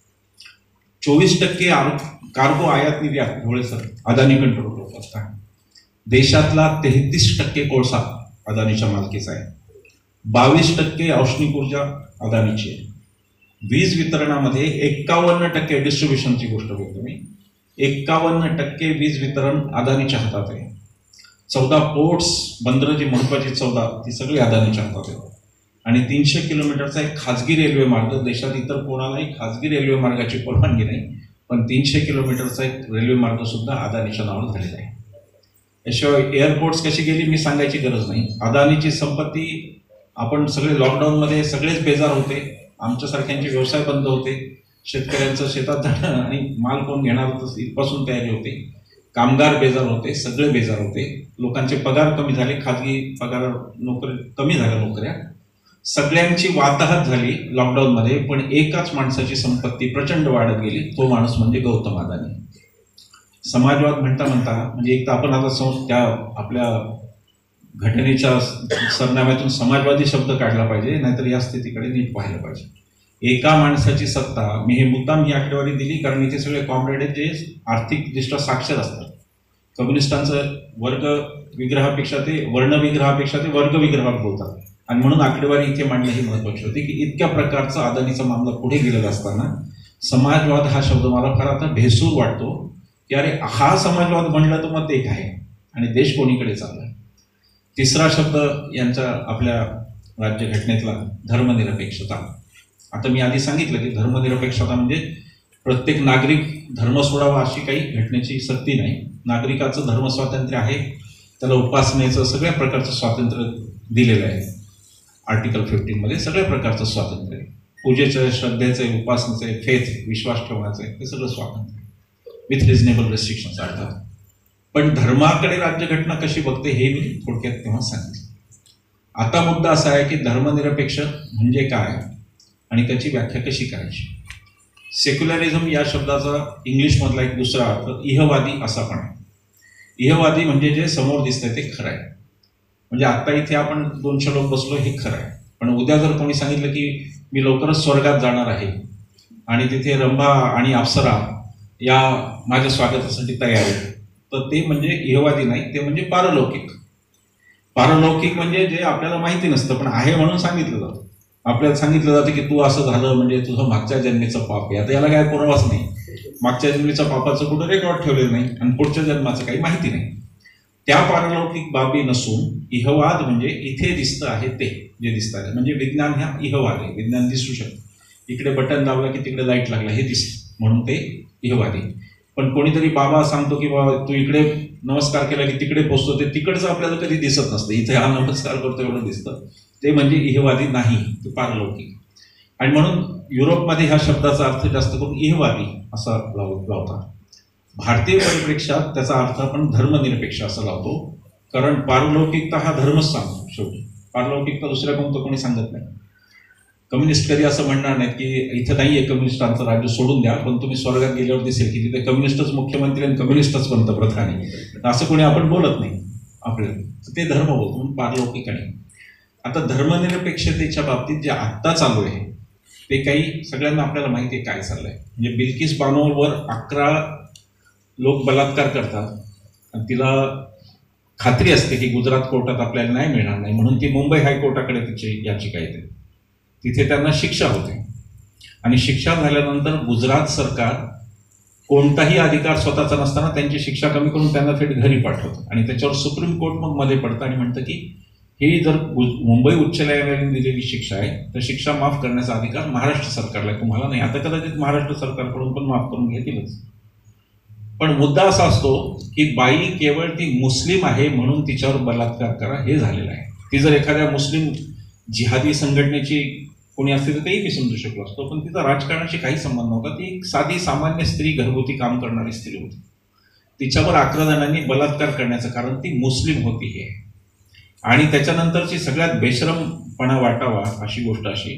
चोवीस टक्के कार्गो आयात निर्यात ढोळे सर अदानी कंट्रोल करतात. देशातला तेहतीस टक्के कोळसा अदानीच्या मालकीचा आहे. बावीस टक्के औष्णिक ऊर्जा अदानीची आहे. वीज वितरणामध्ये एक्कावन्न टक्के डिस्ट्रीब्युशनची गोष्ट बोलतो मी, एक्कावन्न टक्के वीज वितरण अदानीच्या हातात आहे. चौदा पोर्ट्स, बंदरं जी महत्वाची चौदा ती सगळी अदानीच्या हातात आहे. आणि तीनशे किलोमीटरचा एक खाजगी रेल्वे मार्ग, देशात इतर कोणालाही खाजगी रेल्वे मार्गाची परवानगी नाही, पण तीनशे किलोमीटरचा एक रेल्वे मार्ग सुद्धा अदानीच्या नावावर झालेला आहे. याशिवाय एअरपोर्ट्स कशी गेली मी सांगायची गरज नाही. अदानीची संपत्ती, आपण सगळे लॉकडाऊनमध्ये सगळेच बेजार होते, आमच्यासारख्यांचे व्यवसाय बंद होते, शेतकऱ्यांचं शेतात जाणं आणि माल कोण घेणार होतं इथपासून तयारी होते, कामगार बेजार होते, सगळे बेजार होते, लोकांचे पगार कमी झाले, खाजगी पगार नोकरी कमी झाल्या नोकऱ्या, सगळ्यांची वाताहत झाली लॉकडाऊनमध्ये. पण एकाच माणसाची संपत्ती प्रचंड वाढत गेली, तो माणूस म्हणजे गौतम अदानी. समाजवाद म्हणता म्हणता म्हणजे एक तर आपण आता सं त्या आपल्या घटनेच्या सरनाम्यातून समाजवादी शब्द काढला पाहिजे, नाहीतर या स्थितीकडे नीट पाहिलं पाहिजे. एका माणसाची सत्ता, मी हे मुद्दाम ही आकडेवारी दिली कारण इथे सगळे कॉम्रेड आहेत जे आर्थिकदृष्ट्या साक्षर असतात. कम्युनिस्टांचं वर्ग विग्रहापेक्षा ते वर्ण विग्रहापेक्षा ते वर्ग विग्रहात बोलतात, आणि म्हणून आकडेवारी इथे मांडणं ही महत्वाची होती की इतक्या प्रकारचा अदानीचा मामला पुढे गेलेला असताना समाजवाद हा शब्द मला फार आता भेसूर वाटतो की अरे हा समाजवाद म्हणला तर मग ते काय आणि देश कोणीकडे चाललाय. तिसरा शब्द यांच्या आपल्या राज्यघटनेतला धर्मनिरपेक्षता. आता मी आधी सांगितलं की धर्मनिरपेक्षता म्हणजे प्रत्येक नागरिक धर्म सोडावा अशी काही घटनेची सक्ती नाही. नागरिकाचं धर्म स्वातंत्र्य आहे, त्याला उपासनेचं सगळ्या प्रकारचं स्वातंत्र्य दिलेलं आहे. आर्टिकल फिफ्टीन मध्ये सगळ्या प्रकारचं स्वातंत्र्य आहे. पूजेचं, श्रद्धेचे, उपासनेचे, फेथ, विश्वास ठेवण्याचे हे सगळं स्वातंत्र्य विथ रिजनेबल रेस्ट्रिक्शन्स अर्थात. पण धर्माकडे राज्यघटना कशी बघते हे मी थोडक्यात तेव्हा सांगितलं. आता मुद्दा असा आहे की धर्मनिरपेक्ष म्हणजे काय आणि त्याची व्याख्या कशी करायची. सेक्युलरिझम या शब्दाचा इंग्लिशमधला एक दुसरा अर्थ इहवादी असा पण आहे. इहवादी म्हणजे जे समोर दिसतंय ते खरं आहे. म्हणजे आता इथे आपण दोनशे लोक बसलो हे खरं आहे, पण उद्या जर कोणी सांगितलं की मी लवकरच स्वर्गात जाणार आहे आणि तिथे रंभा आणि अप्सरा या माझ्या स्वागतासाठी तयार आहे, तर ते म्हणजे इहवादी नाही, ते म्हणजे पारलौकिक. पारलौकिक म्हणजे जे आपल्याला माहिती नसतं पण आहे म्हणून सांगितलं जातं. आपल्याला सांगितलं जातं की तू असं झालं म्हणजे तुझं मागच्या जन्मीचं पाप आहे. आता याला काय पुरावाच नाही, मागच्या जन्मीचं पापाचं कुठं रेकॉर्ड ठेवलेलं नाही आणि पुढच्या जन्माचं काही माहिती नाही. त्या पारलौकिक बाबी नसून इहवाद म्हणजे इथे दिसतं आहे ते जे दिसतं आहे. म्हणजे विज्ञान ह्या इहवाद आहे. विज्ञान दिसू शकतं, इकडे बटन दाबलं की तिकडे लाईट लागला हे दिसतं म्हणून ते इहवादी. पण कोणीतरी बाबा सांगतो की बाबा तू इकडे नमस्कार केला की तिकडे पोचतो, ते तिकडचं आपल्याला कधी दिसत नसतं. इथे हा नमस्कार करतो एवढं दिसतं, ते म्हणजे इहवादी नाही, ते पारलौकिक. आणि म्हणून युरोपमध्ये ह्या शब्दाचा अर्थ जास्त करून इहवादी असा लाव लावतात. भारतीय परिप्रेक्षात त्याचा अर्थ आपण धर्मनिरपेक्ष असं लावतो, कारण पारलौकिकता हा धर्मच सांगतो. शेवटी पारलौकिकता दुसऱ्या कोणतं कोणी सांगत नाही. कम्युनिस्ट कधी असं म्हणणार नाहीत की इथं नाहीये कम्युनिस्टांचं राज्य सोडून द्या, पण तुम्ही स्वर्गात गेल्यावर दिसेल की तिथे कम्युनिस्टच मुख्यमंत्री आणि कम्युनिस्टच पंतप्रधान आहे. असं कोणी आपण बोलत नाही आपल्याला, ते धर्म बोलतो म्हणून पारलौकिक आहे. आता धर्मनिरपेक्षतेच्या बाबतीत जे आत्ता चालू आहे ते काही सगळ्यांना आपल्याला माहिती आहे काय चाललंय. म्हणजे बिल्किस बानोवर अकरा लोक बलात्कार करतात आणि तिला खात्री असते की गुजरात कोर्टात आपल्याला न्याय मिळणार नाही, म्हणून ती मुंबई हायकोर्टाकडे तिची याचिका येते. तिथे त्यांना शिक्षा होते आणि शिक्षा झाल्यानंतर गुजरात सरकार कोणताही अधिकार स्वतःचा नसताना त्यांची शिक्षा कमी करून त्यांना थेट घरी पाठवतं. आणि त्याच्यावर सुप्रीम कोर्ट मग मध्ये पडतं आणि म्हणतं की ही जर मुंबई उच्च न्यायालयाने दिलेली शिक्षा आहे तर शिक्षा माफ करण्याचा अधिकार महाराष्ट्र सरकारला आहे, तुम्हाला नाही. आता कदाचित महाराष्ट्र सरकारकडून पण माफ करून घेतीलच. पण मुद्दा असा असतो की बाई केवळ ती मुस्लिम आहे म्हणून तिच्यावर बलात्कार करा हे झालेलं आहे. ती जर एखाद्या मुस्लिम जिहादी संघटनेची कोणी असते तर तेही मी समजू शकलो असतो, पण तिचा राजकारणाशी काही संबंध नव्हता. ती एक साधी सामान्य स्त्री, घरगुती काम करणारी स्त्री होती. तिच्यावर अकरा जणांनी बलात्कार करण्याचं कारण ती मुस्लिम होती हे. आणि त्याच्यानंतरची सगळ्यात बेशरमपणा वाटावा अशी गोष्ट अशी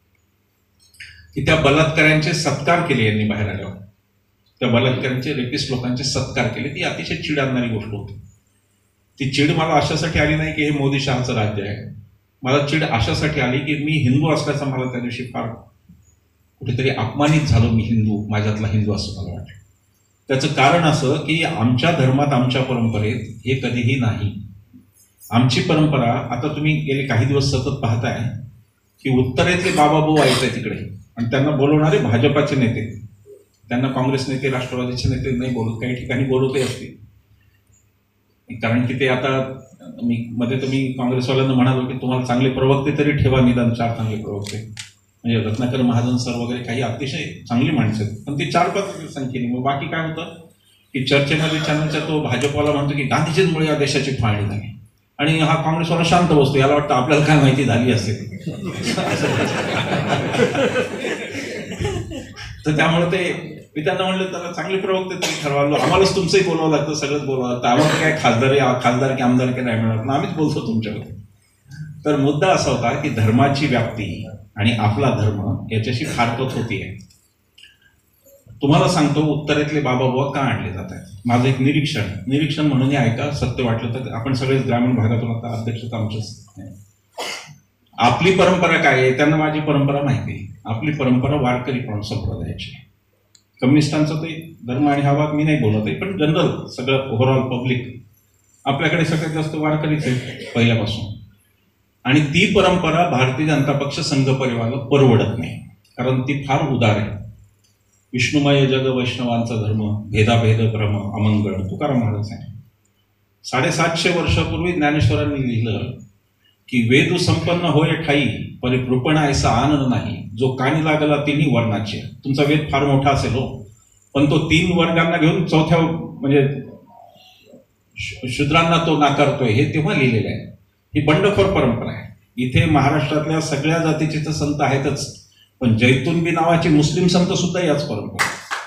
की त्या बलात्कारांचे सत्कार केले यांनी बाहेर आल्यावर. त्या बलात्कारांचे रेपिस्ट लोकांचे सत्कार केले. ती अतिशय चिड आणणारी गोष्ट होती. ती चिड मला अशासाठी आली नाही की हे मोदी शहाचं राज्य आहे, मला चिड अशासाठी आली की मी हिंदू असल्याचा मला त्या दिवशी फार कुठेतरी अपमानित झालो. मी हिंदू, माझ्यातला हिंदू असं मला वाटलं. त्याचं कारण असं की आमच्या धर्मात, आमच्या परंपरेत हे कधीही नाही. आमची परंपरा, आता तुम्ही गेले काही दिवस सतत पाहताय की उत्तरेतले बाबा भाऊ आहेत तिकडे आणि त्यांना बोलवणारे भाजपाचे नेते, त्यांना काँग्रेस नेते, राष्ट्रवादीचे नेते नाही बोलत, काही ठिकाणी बोलवते असतील. कारण की ते आता मी मध्ये तुम्ही काँग्रेसवाल्यांना म्हणालो की तुम्हाला चांगले प्रवक्ते तरी ठेवा, निदान चार चांगले प्रवक्ते. म्हणजे रत्नाकर महाजन सर वगैरे काही अतिशय चांगली माणसं आहेत, पण ते चार पाच संख्येने. मग बाकी काय होतं की चर्चेमध्ये चॅनलचा तो भाजपवाला म्हणतो की गांधीजींमुळे या देशाची फाळणी झाली आणि हा काँग्रेसवाला शांत बसतो, याला वाटतं आपल्याला काय माहिती झाली असेल. तर त्यामुळे ते मी त्यांना म्हणलं त्याला चांगले प्रवक्ते तरी ठरवालो, आम्हालाच तुमचंही बोलावं लागतं, सगळंच बोलावं लागतं, आम्हाला काय खासदारी खासदार की आमदार की नाही मिळणार, आम्हीच बोलतो तुमच्याकडे. तर मुद्दा असा होता की धर्माची व्याप्ती आणि आपला धर्म याच्याशी फारकत होती आहे. तुम्हाला सांगतो उत्तरेतले बाबा बुवा का आणले जात आहेत. माझं एक निरीक्षण निरीक्षण म्हणून ऐका, सत्य वाटलं तर. आपण सगळेच ग्रामीण भागातून आता अध्यक्षता आमच्याच. आपली परंपरा काय आहे, त्यांना माझी परंपरा माहिती आहे. आपली परंपरा वारकरी पण संप्रदायाची. कम्युनिस्टांचा ते धर्म आणि हा भाग मी नाही बोलत आहे, पण जनरल सगळं ओव्हरऑल पब्लिक आपल्याकडे सगळ्यात जास्त वारकरीच आहे पहिल्यापासून. आणि ती परंपरा भारतीय जनता पक्ष संघ परिवाराला परवडत नाही, कारण ती फार उदार आहे. विष्णुमय जग वैष्णवांचा धर्म, भेदाभेद भ्रम अमंगळ, तुकाराम महाराज आहे. साडेसातशे वर्षापूर्वी ज्ञानेश्वरांनी लिहिलं की वेदू संपन्न होय ठाई परिकृपण ऐसा आनंद नाही, जो कानी लागला तिन्ही वर्णाचे. तुमचा वेद फार मोठा असेल हो, पण तो तीन वर्गांना घेऊन चौथ्या म्हणजे शूद्रांना तो नाकारतोय, हे तेव्हा लिहिलेलं आहे. ही बंडखोर परंपरा आहे. इथे महाराष्ट्रातल्या सगळ्या जातीचे तर संत आहेतच, पण जैतूनबी नावाचे मुस्लिम संत सुद्धा याच परंपरा.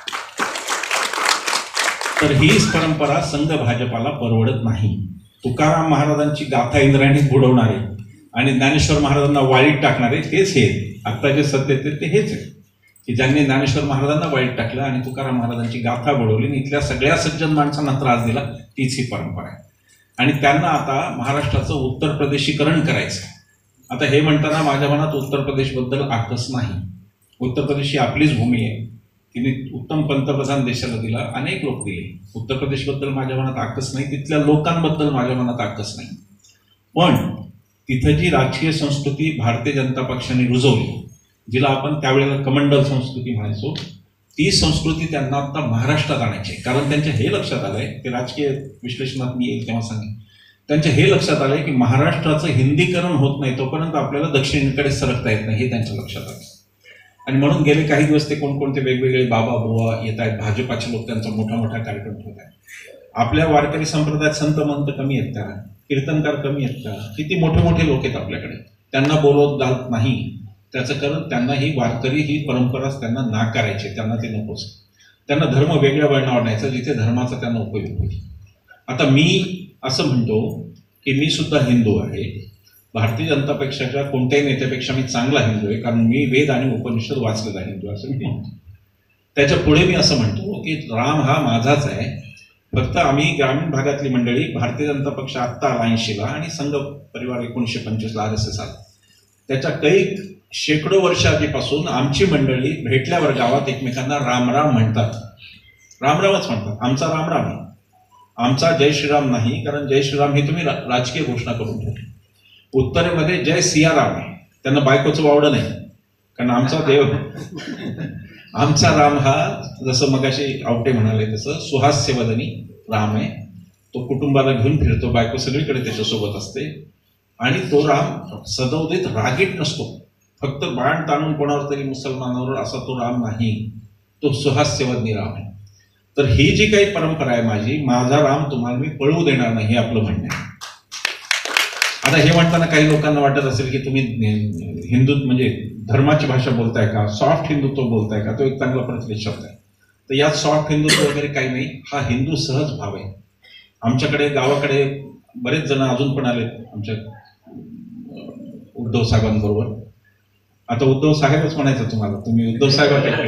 तर हीच परंपरा संघ भाजपाला परवडत नाही. तुकाराम महाराजांची गाथा इंद्रायणी बुडवणारे आणि ज्ञानेश्वर महाराजांना वाळीत टाकणारे तेच हे. आता जे सत्य ते हेच आहे की ज्यांनी ज्ञानेश्वर महाराजांना वाळीत टाकलं आणि तुकाराम महाराजांची गाथा बुडवली आणि इथल्या सगळ्या सज्जन माणसांना त्रास दिला. तीच ही परंपरा आहे. आणि त्यांना आता महाराष्ट्राचं उत्तर प्रदेशीकरण करायचं. आता हे म्हणताना माझ्या मनात उत्तर प्रदेशबद्दल आकस नाही. उत्तर प्रदेश ही आपलीच भूमी आहे. तिने उत्तम पंतप्रधान देशाला दिला, अनेक लोक दिले. उत्तर प्रदेशबद्दल माझ्या मनात आकस नाही, तिथल्या लोकांबद्दल माझ्या मनात आकस नाही. पण तिथं जी राजकीय संस्कृती भारतीय जनता पक्षाने रुजवली, जिला आपण त्यावेळेला कमंडल संस्कृती म्हणायचो, ती संस्कृती त्यांना आता महाराष्ट्रात आणायची. कारण त्यांच्या हे लक्षात आलंय, ते राजकीय विश्लेषणात मी येईल तेव्हा सांगेन, त्यांच्या हे लक्षात आलंय की महाराष्ट्राचं हिंदीकरण होत नाही तोपर्यंत आपल्याला दक्षिणेकडे सरकता येत नाही, हे त्यांच्या लक्षात आलं. आणि म्हणून गेले काही दिवस ते कोणकोणते वेगवेगळे बाबा बुवा येत आहेत, भाजपाचे लोक त्यांचा मोठा मोठा कार्यक्रम ठेवत आहेत. आपल्या वारकरी संप्रदायात संत महंत कमी आहेत का, कीर्तनकार कमी आहेत का? किती मोठे मोठे लोक आहेत आपल्याकडे, त्यांना बोलवत जात नाही. त्याचं कारण त्यांना ही वारकरी ही परंपराच त्यांना नाकारायची, त्यांना ते नकोच. त्यांना धर्म वेगळ्या वळणावर आणायचा जिथे धर्माचा त्यांना उपयोग होईल. आता मी असं म्हणतो की मी सुद्धा हिंदू आहे. भारतीय जनता पक्षाच्या कोणत्याही नेत्यापेक्षा मी चांगला हिंदू आहे, कारण मी वेद आणि उपनिषद वाचलेला हिंदू असं मी म्हणतो. त्याच्या पुढे मी असं म्हणतो की राम हा माझाच आहे. फक्त आम्ही ग्रामीण भागातली मंडळी, भारतीय जनता पक्ष आत्ता आला ऐंशीला आणि संघ परिवार एकोणीसशे पंचवीसला आर एस एस आला. त्याच्या काही शेकडो वर्ष आधीपासून आमची मंडळी भेटल्यावर गावात एकमेकांना रामराम म्हणतात, रामरामच म्हणतात. आमचा रामराम आहे, आमचा जय श्रीराम नाही, कारण जय श्रीराम ही तुम्ही राजकीय घोषणा करून ठेवली. उत्तरेमध्ये जय सियाराम आहे, त्यांना बायकोचं वावडं नाही, कारण आमचा देव आमचा राम हा जसं मगाशी आवटे म्हणाले तसं सुहास्यवदनी राम आहे. तो कुटुंबाला घेऊन फिरतो, बायको सगळीकडे त्याच्यासोबत असते आणि तो राम सदवदेत रागीट नसतो. फक्त बाण ताणून कोणावर तरी मुसलमानावर असा तो राम नाही, तो सुहास्यवदनी राम आहे. तर ही जी काही परंपरा आहे माझी, माझा राम तुम्हाला मी पळवू देणार नाही, हे आपलं म्हणणं आहे. आता हे म्हणताना काही लोकांना वाटत असेल की तुम्ही हिंदू म्हणजे धर्माची भाषा बोलताय का, सॉफ्ट हिंदुत्व बोलताय का, तो एक चांगला प्रचलित शब्द आहे. तर यात सॉफ्ट हिंदुत्व वगैरे काही नाही, हा हिंदू सहज भाव आहे. आमच्याकडे गावाकडे बरेच जण अजून पण आलेत आमच्या उद्धव साहेबांबरोबर. आता उद्धव साहेबच म्हणायचं तुम्हाला, तुम्ही उद्धव साहेबांकडे.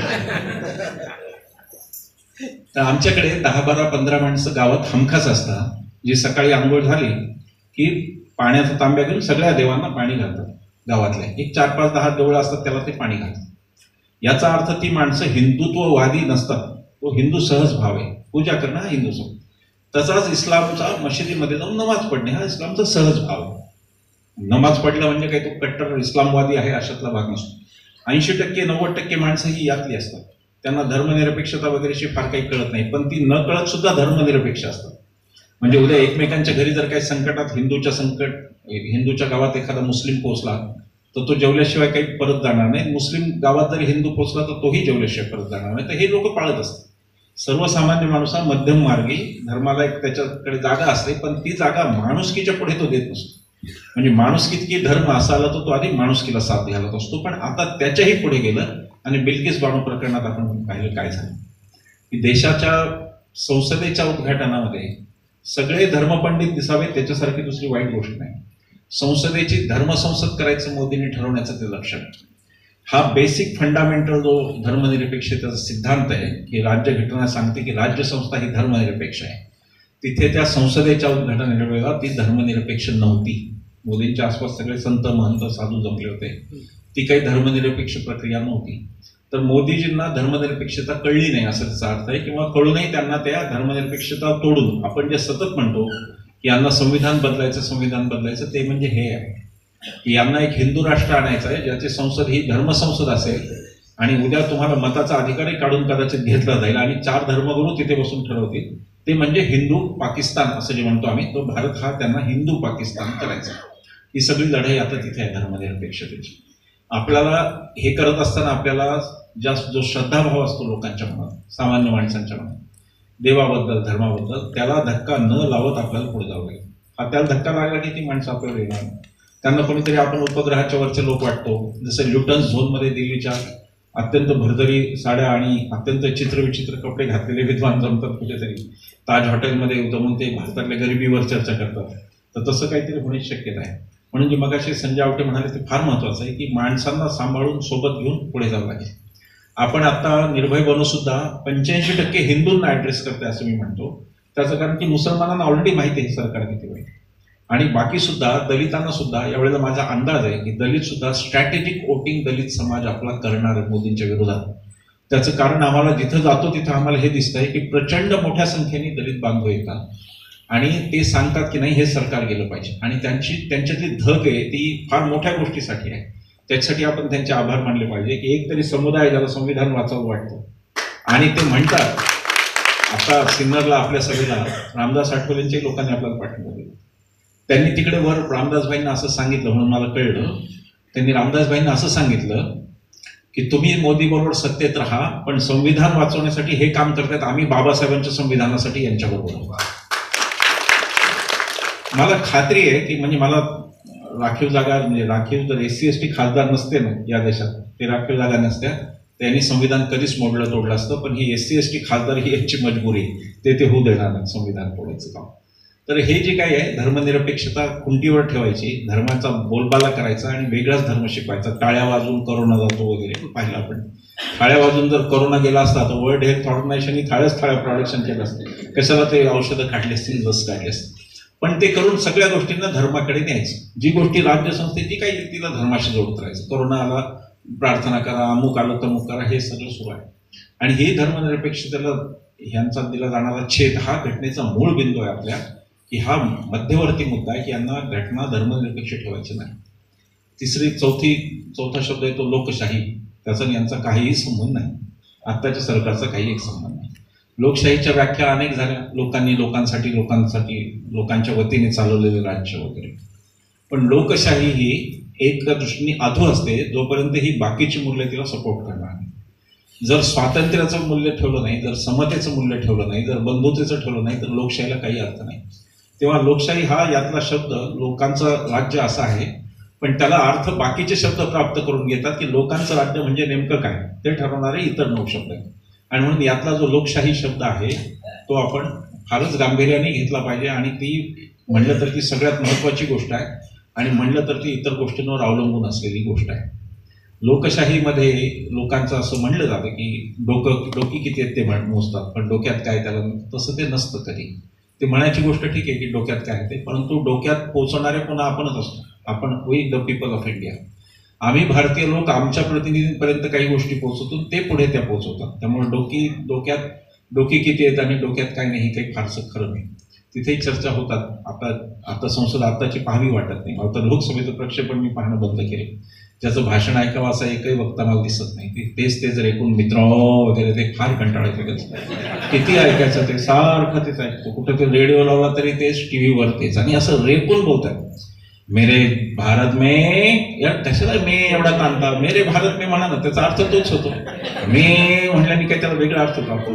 तर आमच्याकडे दहा बारा पंधरा माणसं गावात हमखास असतात, जी सकाळी आंघोळ झाली की पाण्याचा तांब्या घेऊन सगळ्या देवांना पाणी घालतात. गावातले एक चार पाच दहा देवळं असतात, त्याला ते पाणी घालतात. याचा अर्थ ती माणसं हिंदुत्ववादी नसतात, तो हिंदू सहज भाव आहे. पूजा करणं हा हिंदू सहज. तसाच इस्लामचा मशिदीमध्ये जाऊन नमाज पडणे हा इस्लामचा सहज भाव आहे. नमाज पडला म्हणजे काही तो कट्टर इस्लामवादी आहे अशातला भाग नसतो. ऐंशी टक्के नव्वद टक्के माणसं ही यातली असतात, त्यांना धर्मनिरपेक्षता वगैरेची फार काही कळत नाही, पण ती न कळत सुद्धा धर्मनिरपेक्ष असतात. म्हणजे उद्या एकमेकांच्या घरी जर काही संकटात हिंदूच्या संकट हिंदूच्या गावात एखादा मुस्लिम पोहोचला तर तो जेवल्याशिवाय काही परत जाणार नाही. मुस्लिम गावात जरी हिंदू पोहोचला तर तोही जेवल्याशिवाय परत जाणार नाही. तर हे लोक पाळत असतात. सर्वसामान्य माणूस हा मध्यम मार्गी, धर्माला एक त्याच्याकडे जागा असते, पण ती जागा माणुसकीच्या पुढे तो देत नसतो. म्हणजे माणुसकीत धर्म असा आला तर तो आधी माणुसकीला साथ घालत असतो. पण आता त्याच्याही पुढे गेलं आणि बिल्किस बानो प्रकरणात आपण पाहिलं काय झालं की देशाच्या संसदेच्या उद्घाटनामध्ये सगळे धर्मपंडित दिसावे त्याच्यासारखी दुसरी वाईट गोष्ट नाही. संसदेची धर्मसंसद करायचं मोदींनी ठरवण्याचं ते लक्ष आहे. हा बेसिक फंडामेंटल जो धर्मनिरपेक्षतेचा सिद्धांत आहे की राज्यघटना सांगते की राज्यसंस्था ही धर्मनिरपेक्ष आहे, तिथे त्या संसदेच्या उद्घाटनाच्या वेळेला ती धर्मनिरपेक्ष नव्हती. मोदींच्या आसपास सगळे संत महंत साधू जमले होते, ती काही धर्मनिरपेक्ष प्रक्रिया नव्हती. तर मोदीजींना धर्मनिरपेक्षता कळली नाही असं त्याचा अर्थ आहे, किंवा कळूनही त्यांना त्या धर्मनिरपेक्षता तोडून आपण जे सतत म्हणतो की यांना संविधान बदलायचं संविधान बदलायचं ते म्हणजे हे आहे की यांना एक हिंदू राष्ट्र आणायचं आहे ज्याची संसद ही धर्मसंसद असेल आणि उद्या तुम्हाला मताचा अधिकारही काढून कदाचित घेतला जाईल आणि चार धर्मगुरू तिथे बसून ठरवतील, ते म्हणजे हिंदू पाकिस्तान असं जे म्हणतो आम्ही, तो भारत हा त्यांना हिंदू पाकिस्तान करायचा. ही सगळी लढाई आता तिथे आहे धर्मनिरपेक्षतेची. आपल्याला हे करत असताना आपल्याला जास्त जो श्रद्धाभाव असतो लोकांच्या मनात, सामान्य माणसांच्या मनात देवाबद्दल, धर्माबद्दल, त्याला धक्का न लावत आपल्याला पुढे जावं लागेल. हा त्याला धक्का लागला की ती माणसं आपल्याला येणार. त्यांना कोणीतरी आपण उपग्रहाच्या वरचे लोक वाटतो. जसं ल्युटन्स झोनमध्ये दिल्लीच्या अत्यंत भरदरी साड्या आणि अत्यंत चित्रविचित्र कपडे घातलेले विद्वान जमतात कुठेतरी ताज हॉटेलमध्ये जमून ते भारतातल्या गरिबीवर चर्चा करतात. तर तसं काहीतरी होण्याची शक्यता आहे. म्हणून जे मगाशी संजय आवटे म्हणाले ते फार महत्वाचं आहे की माणसांना सांभाळून सोबत घेऊन पुढे जावं लागेल. आपण आता निर्भय बनू सुद्धा पंच्याऐंशी टक्के हिंदूंना ऍड्रेस करते असं मी म्हणतो. त्याचं कारण की मुसलमानांना ऑलरेडी माहिती आहे सरकार किती वाईट, आणि बाकी सुद्धा दलितांना सुद्धा यावेळेला माझा अंदाज आहे की दलित सुद्धा स्ट्रॅटेजिक वोटिंग दलित समाज आपला करणार आहे मोदींच्या विरोधात. त्याचं कारण आम्हाला जिथं जातो तिथं आम्हाला हे दिसतंय की प्रचंड मोठ्या संख्येने दलित बांधव येतात आणि ते सांगतात की नाही हे सरकार गेलं पाहिजे, आणि त्यांची त्यांच्यातली धग आहे ती फार मोठ्या गोष्टीसाठी आहे. त्याच्यासाठी आपण त्यांचे आभार मानले पाहिजे की एक तरी समुदाय ज्याला संविधान वाचावं वाटतं आणि ते म्हणतात. आता सिन्नरला आपल्या सभेला रामदास आठवलेंच्या लोकांनी आपल्याला पाठिंबा दिला. त्यांनी तिकडे वर रामदासभाईंना असं सांगितलं म्हणून मला कळलं. त्यांनी रामदासभाईंना असं सांगितलं की तुम्ही मोदी बरोबर सत्तेत राहा, पण संविधान वाचवण्यासाठी हे काम करतात आम्ही बाबासाहेबांच्या संविधानासाठी यांच्याबरोबर. मला खात्री आहे की म्हणजे मला राखीव जागा म्हणजे राखीव जर एस सी एस टी खासदार नसते ना या देशात, ते राखीव जागा नसत्या, त्यांनी संविधान कधीच मोडलं तोडलं असतं. पण ही एस सी एस टी खासदार ही यांची मजबुरी, ते ते होऊ देणार नाही संविधान तोडायचं काम. तर हे जे काही आहे धर्मनिरपेक्षता खुंटीवर ठेवायची, धर्माचा बोलबाला करायचा आणि वेगळाच धर्म शिकवायचा. टाळ्या वाजून करोना जातो वगैरे पाहिलं आपण. थाळ्या वाजून जर करोना गेला असता तर वर्ल्ड हेल्थ ऑर्गनायझेशनने थाळ्याच थाळ्या प्रोडक्शन केलं असतं. कशाला ते औषधं काढली असतील, लस काढली असतील. पण ते करून सगळ्या गोष्टींना धर्माकडे न्यायचं. जी गोष्टी राज्य संस्थेची काही तिला धर्माशी जोडत राहायचं. करोना आला प्रार्थना करा, अमुक आलं तमुक करा, हे सगळं सुरू आहे. आणि हे धर्मनिरपेक्षतेला ह्यांचा दिला जाणारा छेद हा घटनेचा मूळ बिंदू आहे आपल्या, की हा मध्यवर्ती मुद्दा आहे की यांना घटना धर्मनिरपेक्ष ठेवायची नाही. तिसरी चौथी चौथा शब्द आहे तो लोकशाही. त्याचा यांचा काहीही संबंध नाही, आत्ताच्या सरकारचा काही एक संबंध नाही. लोकशाहीच्या व्याख्या अनेक झाल्या, लोकांनी लोकांसाठी लोकांसाठी लोकांच्या वतीने चालवलेले राज्य वगैरे. पण लोकशाही ही एक दृष्टीने अधू असते जोपर्यंत ही बाकीची मूल्य तिला सपोर्ट करणार नाही. जर स्वातंत्र्याचं मूल्य ठेवलं नाही, जर समतेचं मूल्य ठेवलं नाही, जर बंधुतेचं ठेवलं नाही, तर लोकशाहीला काही अर्थ नाही. तेव्हा लोकशाही हा यातला शब्द लोकांचं राज्य असा आहे, पण त्याला अर्थ बाकीचे शब्द प्राप्त करून घेतात की लोकांचं राज्य म्हणजे नेमकं काय ते ठरवणारे इतर नऊ शब्द आहेत. आणि म्हणून यातला जो लोकशाही शब्द आहे तो आपण फारच गांभीर्याने घेतला पाहिजे. आणि ती म्हणलं तर ती सगळ्यात महत्वाची गोष्ट आहे, आणि म्हणलं तर ती इतर गोष्टींवर अवलंबून असलेली गोष्ट आहे. लोकशाहीमध्ये लोकांचं असं म्हणलं जातं की डोकं डोकी किती आहेत ते मोजतात, पण डोक्यात काय त्याला तसं ते नसतं कधी. ते म्हणायची गोष्ट ठीक आहे की डोक्यात काय आहे ते, परंतु डोक्यात पोहोचणारे पुन्हा आपणच असतो. आपण we the people of India. आम्ही भारतीय लोक आमच्या प्रतिनिधींपर्यंत काही गोष्टी पोहोचवतो, ते पुढे त्या पोहोचवतात. त्यामुळे डोकी डोक्यात डोकी किती आहेत आणि डोक्यात काय नाही काही फारसं खरं नाही. तिथेही चर्चा होतात. आता आता संसद आत्ताची पाहावी वाटत नाही. आता लोकसभेचं प्रक्षेपण मी पाहणं बंद केले. त्याचं भाषण ऐकावं असा एकही वक्ता मला दिसत नाही. ते तेच ते जर ऐकून मित्र वगैरे ते फार कंटाळायचं. किती ऐकायचं ते सारखं तेच ऐकतो. कुठं ते रेडिओ लावला तरी तेच टीव्हीवर तेच, आणि असं रेकून बोलतात. मेरे भारत में या कशाला मी एवढा ताणता, मेरे भारत में म्हणा ना, त्याचा अर्थ तोच होतो. मी म्हणल्याने काय त्याला वेगळा अर्थ प्राप्त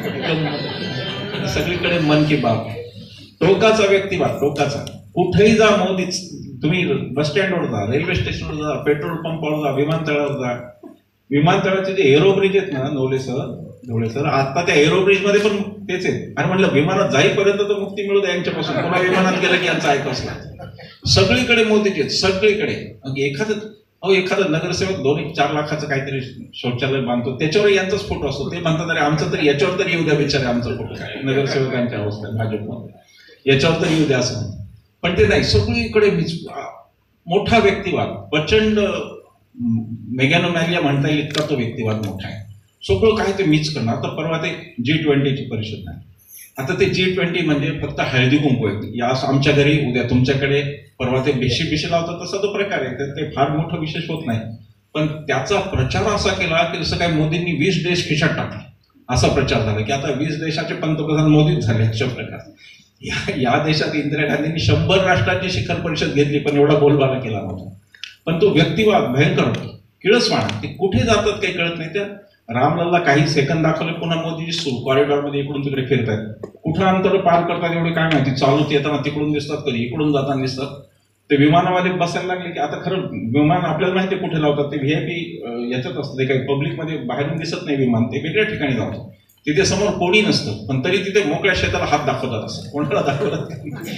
होतो. सगळीकडे मन की बात, टोकाचा व्यक्तिवाद, टोकाचा. कुठेही जा मोदीच. तुम्ही बस स्टँडवर जा, रेल्वे स्टेशनवर जा, पेट्रोल पंपावर जा, विमानतळावर जा. विमानतळाचे जे एरो ब्रिज आहेत ना, नवले सर ढवळे सर, आता त्या एरो ब्रिज मध्ये पण तेच आहेत. आणि म्हणलं विमानात जाईपर्यंत तर मुक्ती मिळू द्या यांच्यापासून, पुन्हा विमानात गेलं की यांचा ऐकच नाही. सगळीकडे मोदीचे आहेत, सगळीकडे. एखादं अहो एखादा नगरसेवक दोन एक चार लाखाचं काहीतरी शौचालय बांधतो, त्याच्यावर यांचाच फोटो असतो. ते म्हणतात अरे आमचं तर याच्यावर तर येऊ द्या बिचारे, आमचा फोटो नगरसेवकांच्या अवस्था भाजपमध्ये याच्यावर तर येऊ द्या असं म्हणतात. पण ते नाही, सगळीकडे मोठा व्यक्तिवाद, प्रचंड मेगॅनोमॅलिया म्हणता येईल इतका तो व्यक्तिवाद मोठा आहे. सगळं काय ते मिच करणार. आता परवा ते जी ट्वेंटीची परिषद नाही. आता ते जी ट्वेंटी म्हणजे फक्त हळदी कुंकू आहे. या आमच्या घरी उद्या तुमच्याकडे, परवा ते बेशी बिशी लावतात तसा तो प्रकार आहे. तर ते फार मोठं विशेष होत नाही. पण त्याचा प्रचार असा केला की जसं काय मोदींनी वीस देश खिशात टाकले असा प्रचार झाला की आता वीस देशाचे पंतप्रधान मोदीच झाले अशा प्रकार. या या देशात इंदिरा गांधींनी शंभर राष्ट्रांची शिखर परिषद घेतली पण एवढा बोलबाला केला नव्हता. पण तो व्यक्तिवाद भयंकर होता. किळसवाणा, ते कुठे जातात काही कळत नाही. त्या रामलल्ला काही सेकंद दाखवले, पुन्हा मोदीजी सुरू कॉरिडॉरमध्ये इकडून तिकडे फिरतात. कुठं अंतर पार करतात एवढे काय माहिती. चालूच येताना तिकडून दिसतात, कधी इकडून जाताना दिसतात. ते विमानामध्ये बसायला लागले की आता खरं विमान आपल्याला माहिती कुठे लावतात. ते व्ही आय पी याच्यात असतं, ते काही पब्लिकमध्ये बाहेरून दिसत नाही विमान, ते वेगळ्या ठिकाणी लावतात. तिथे समोर कोणी नसतं, पण तरी तिथे मोकळ्या शेताला हात दाखवतात. असं कोणाला दाखवतात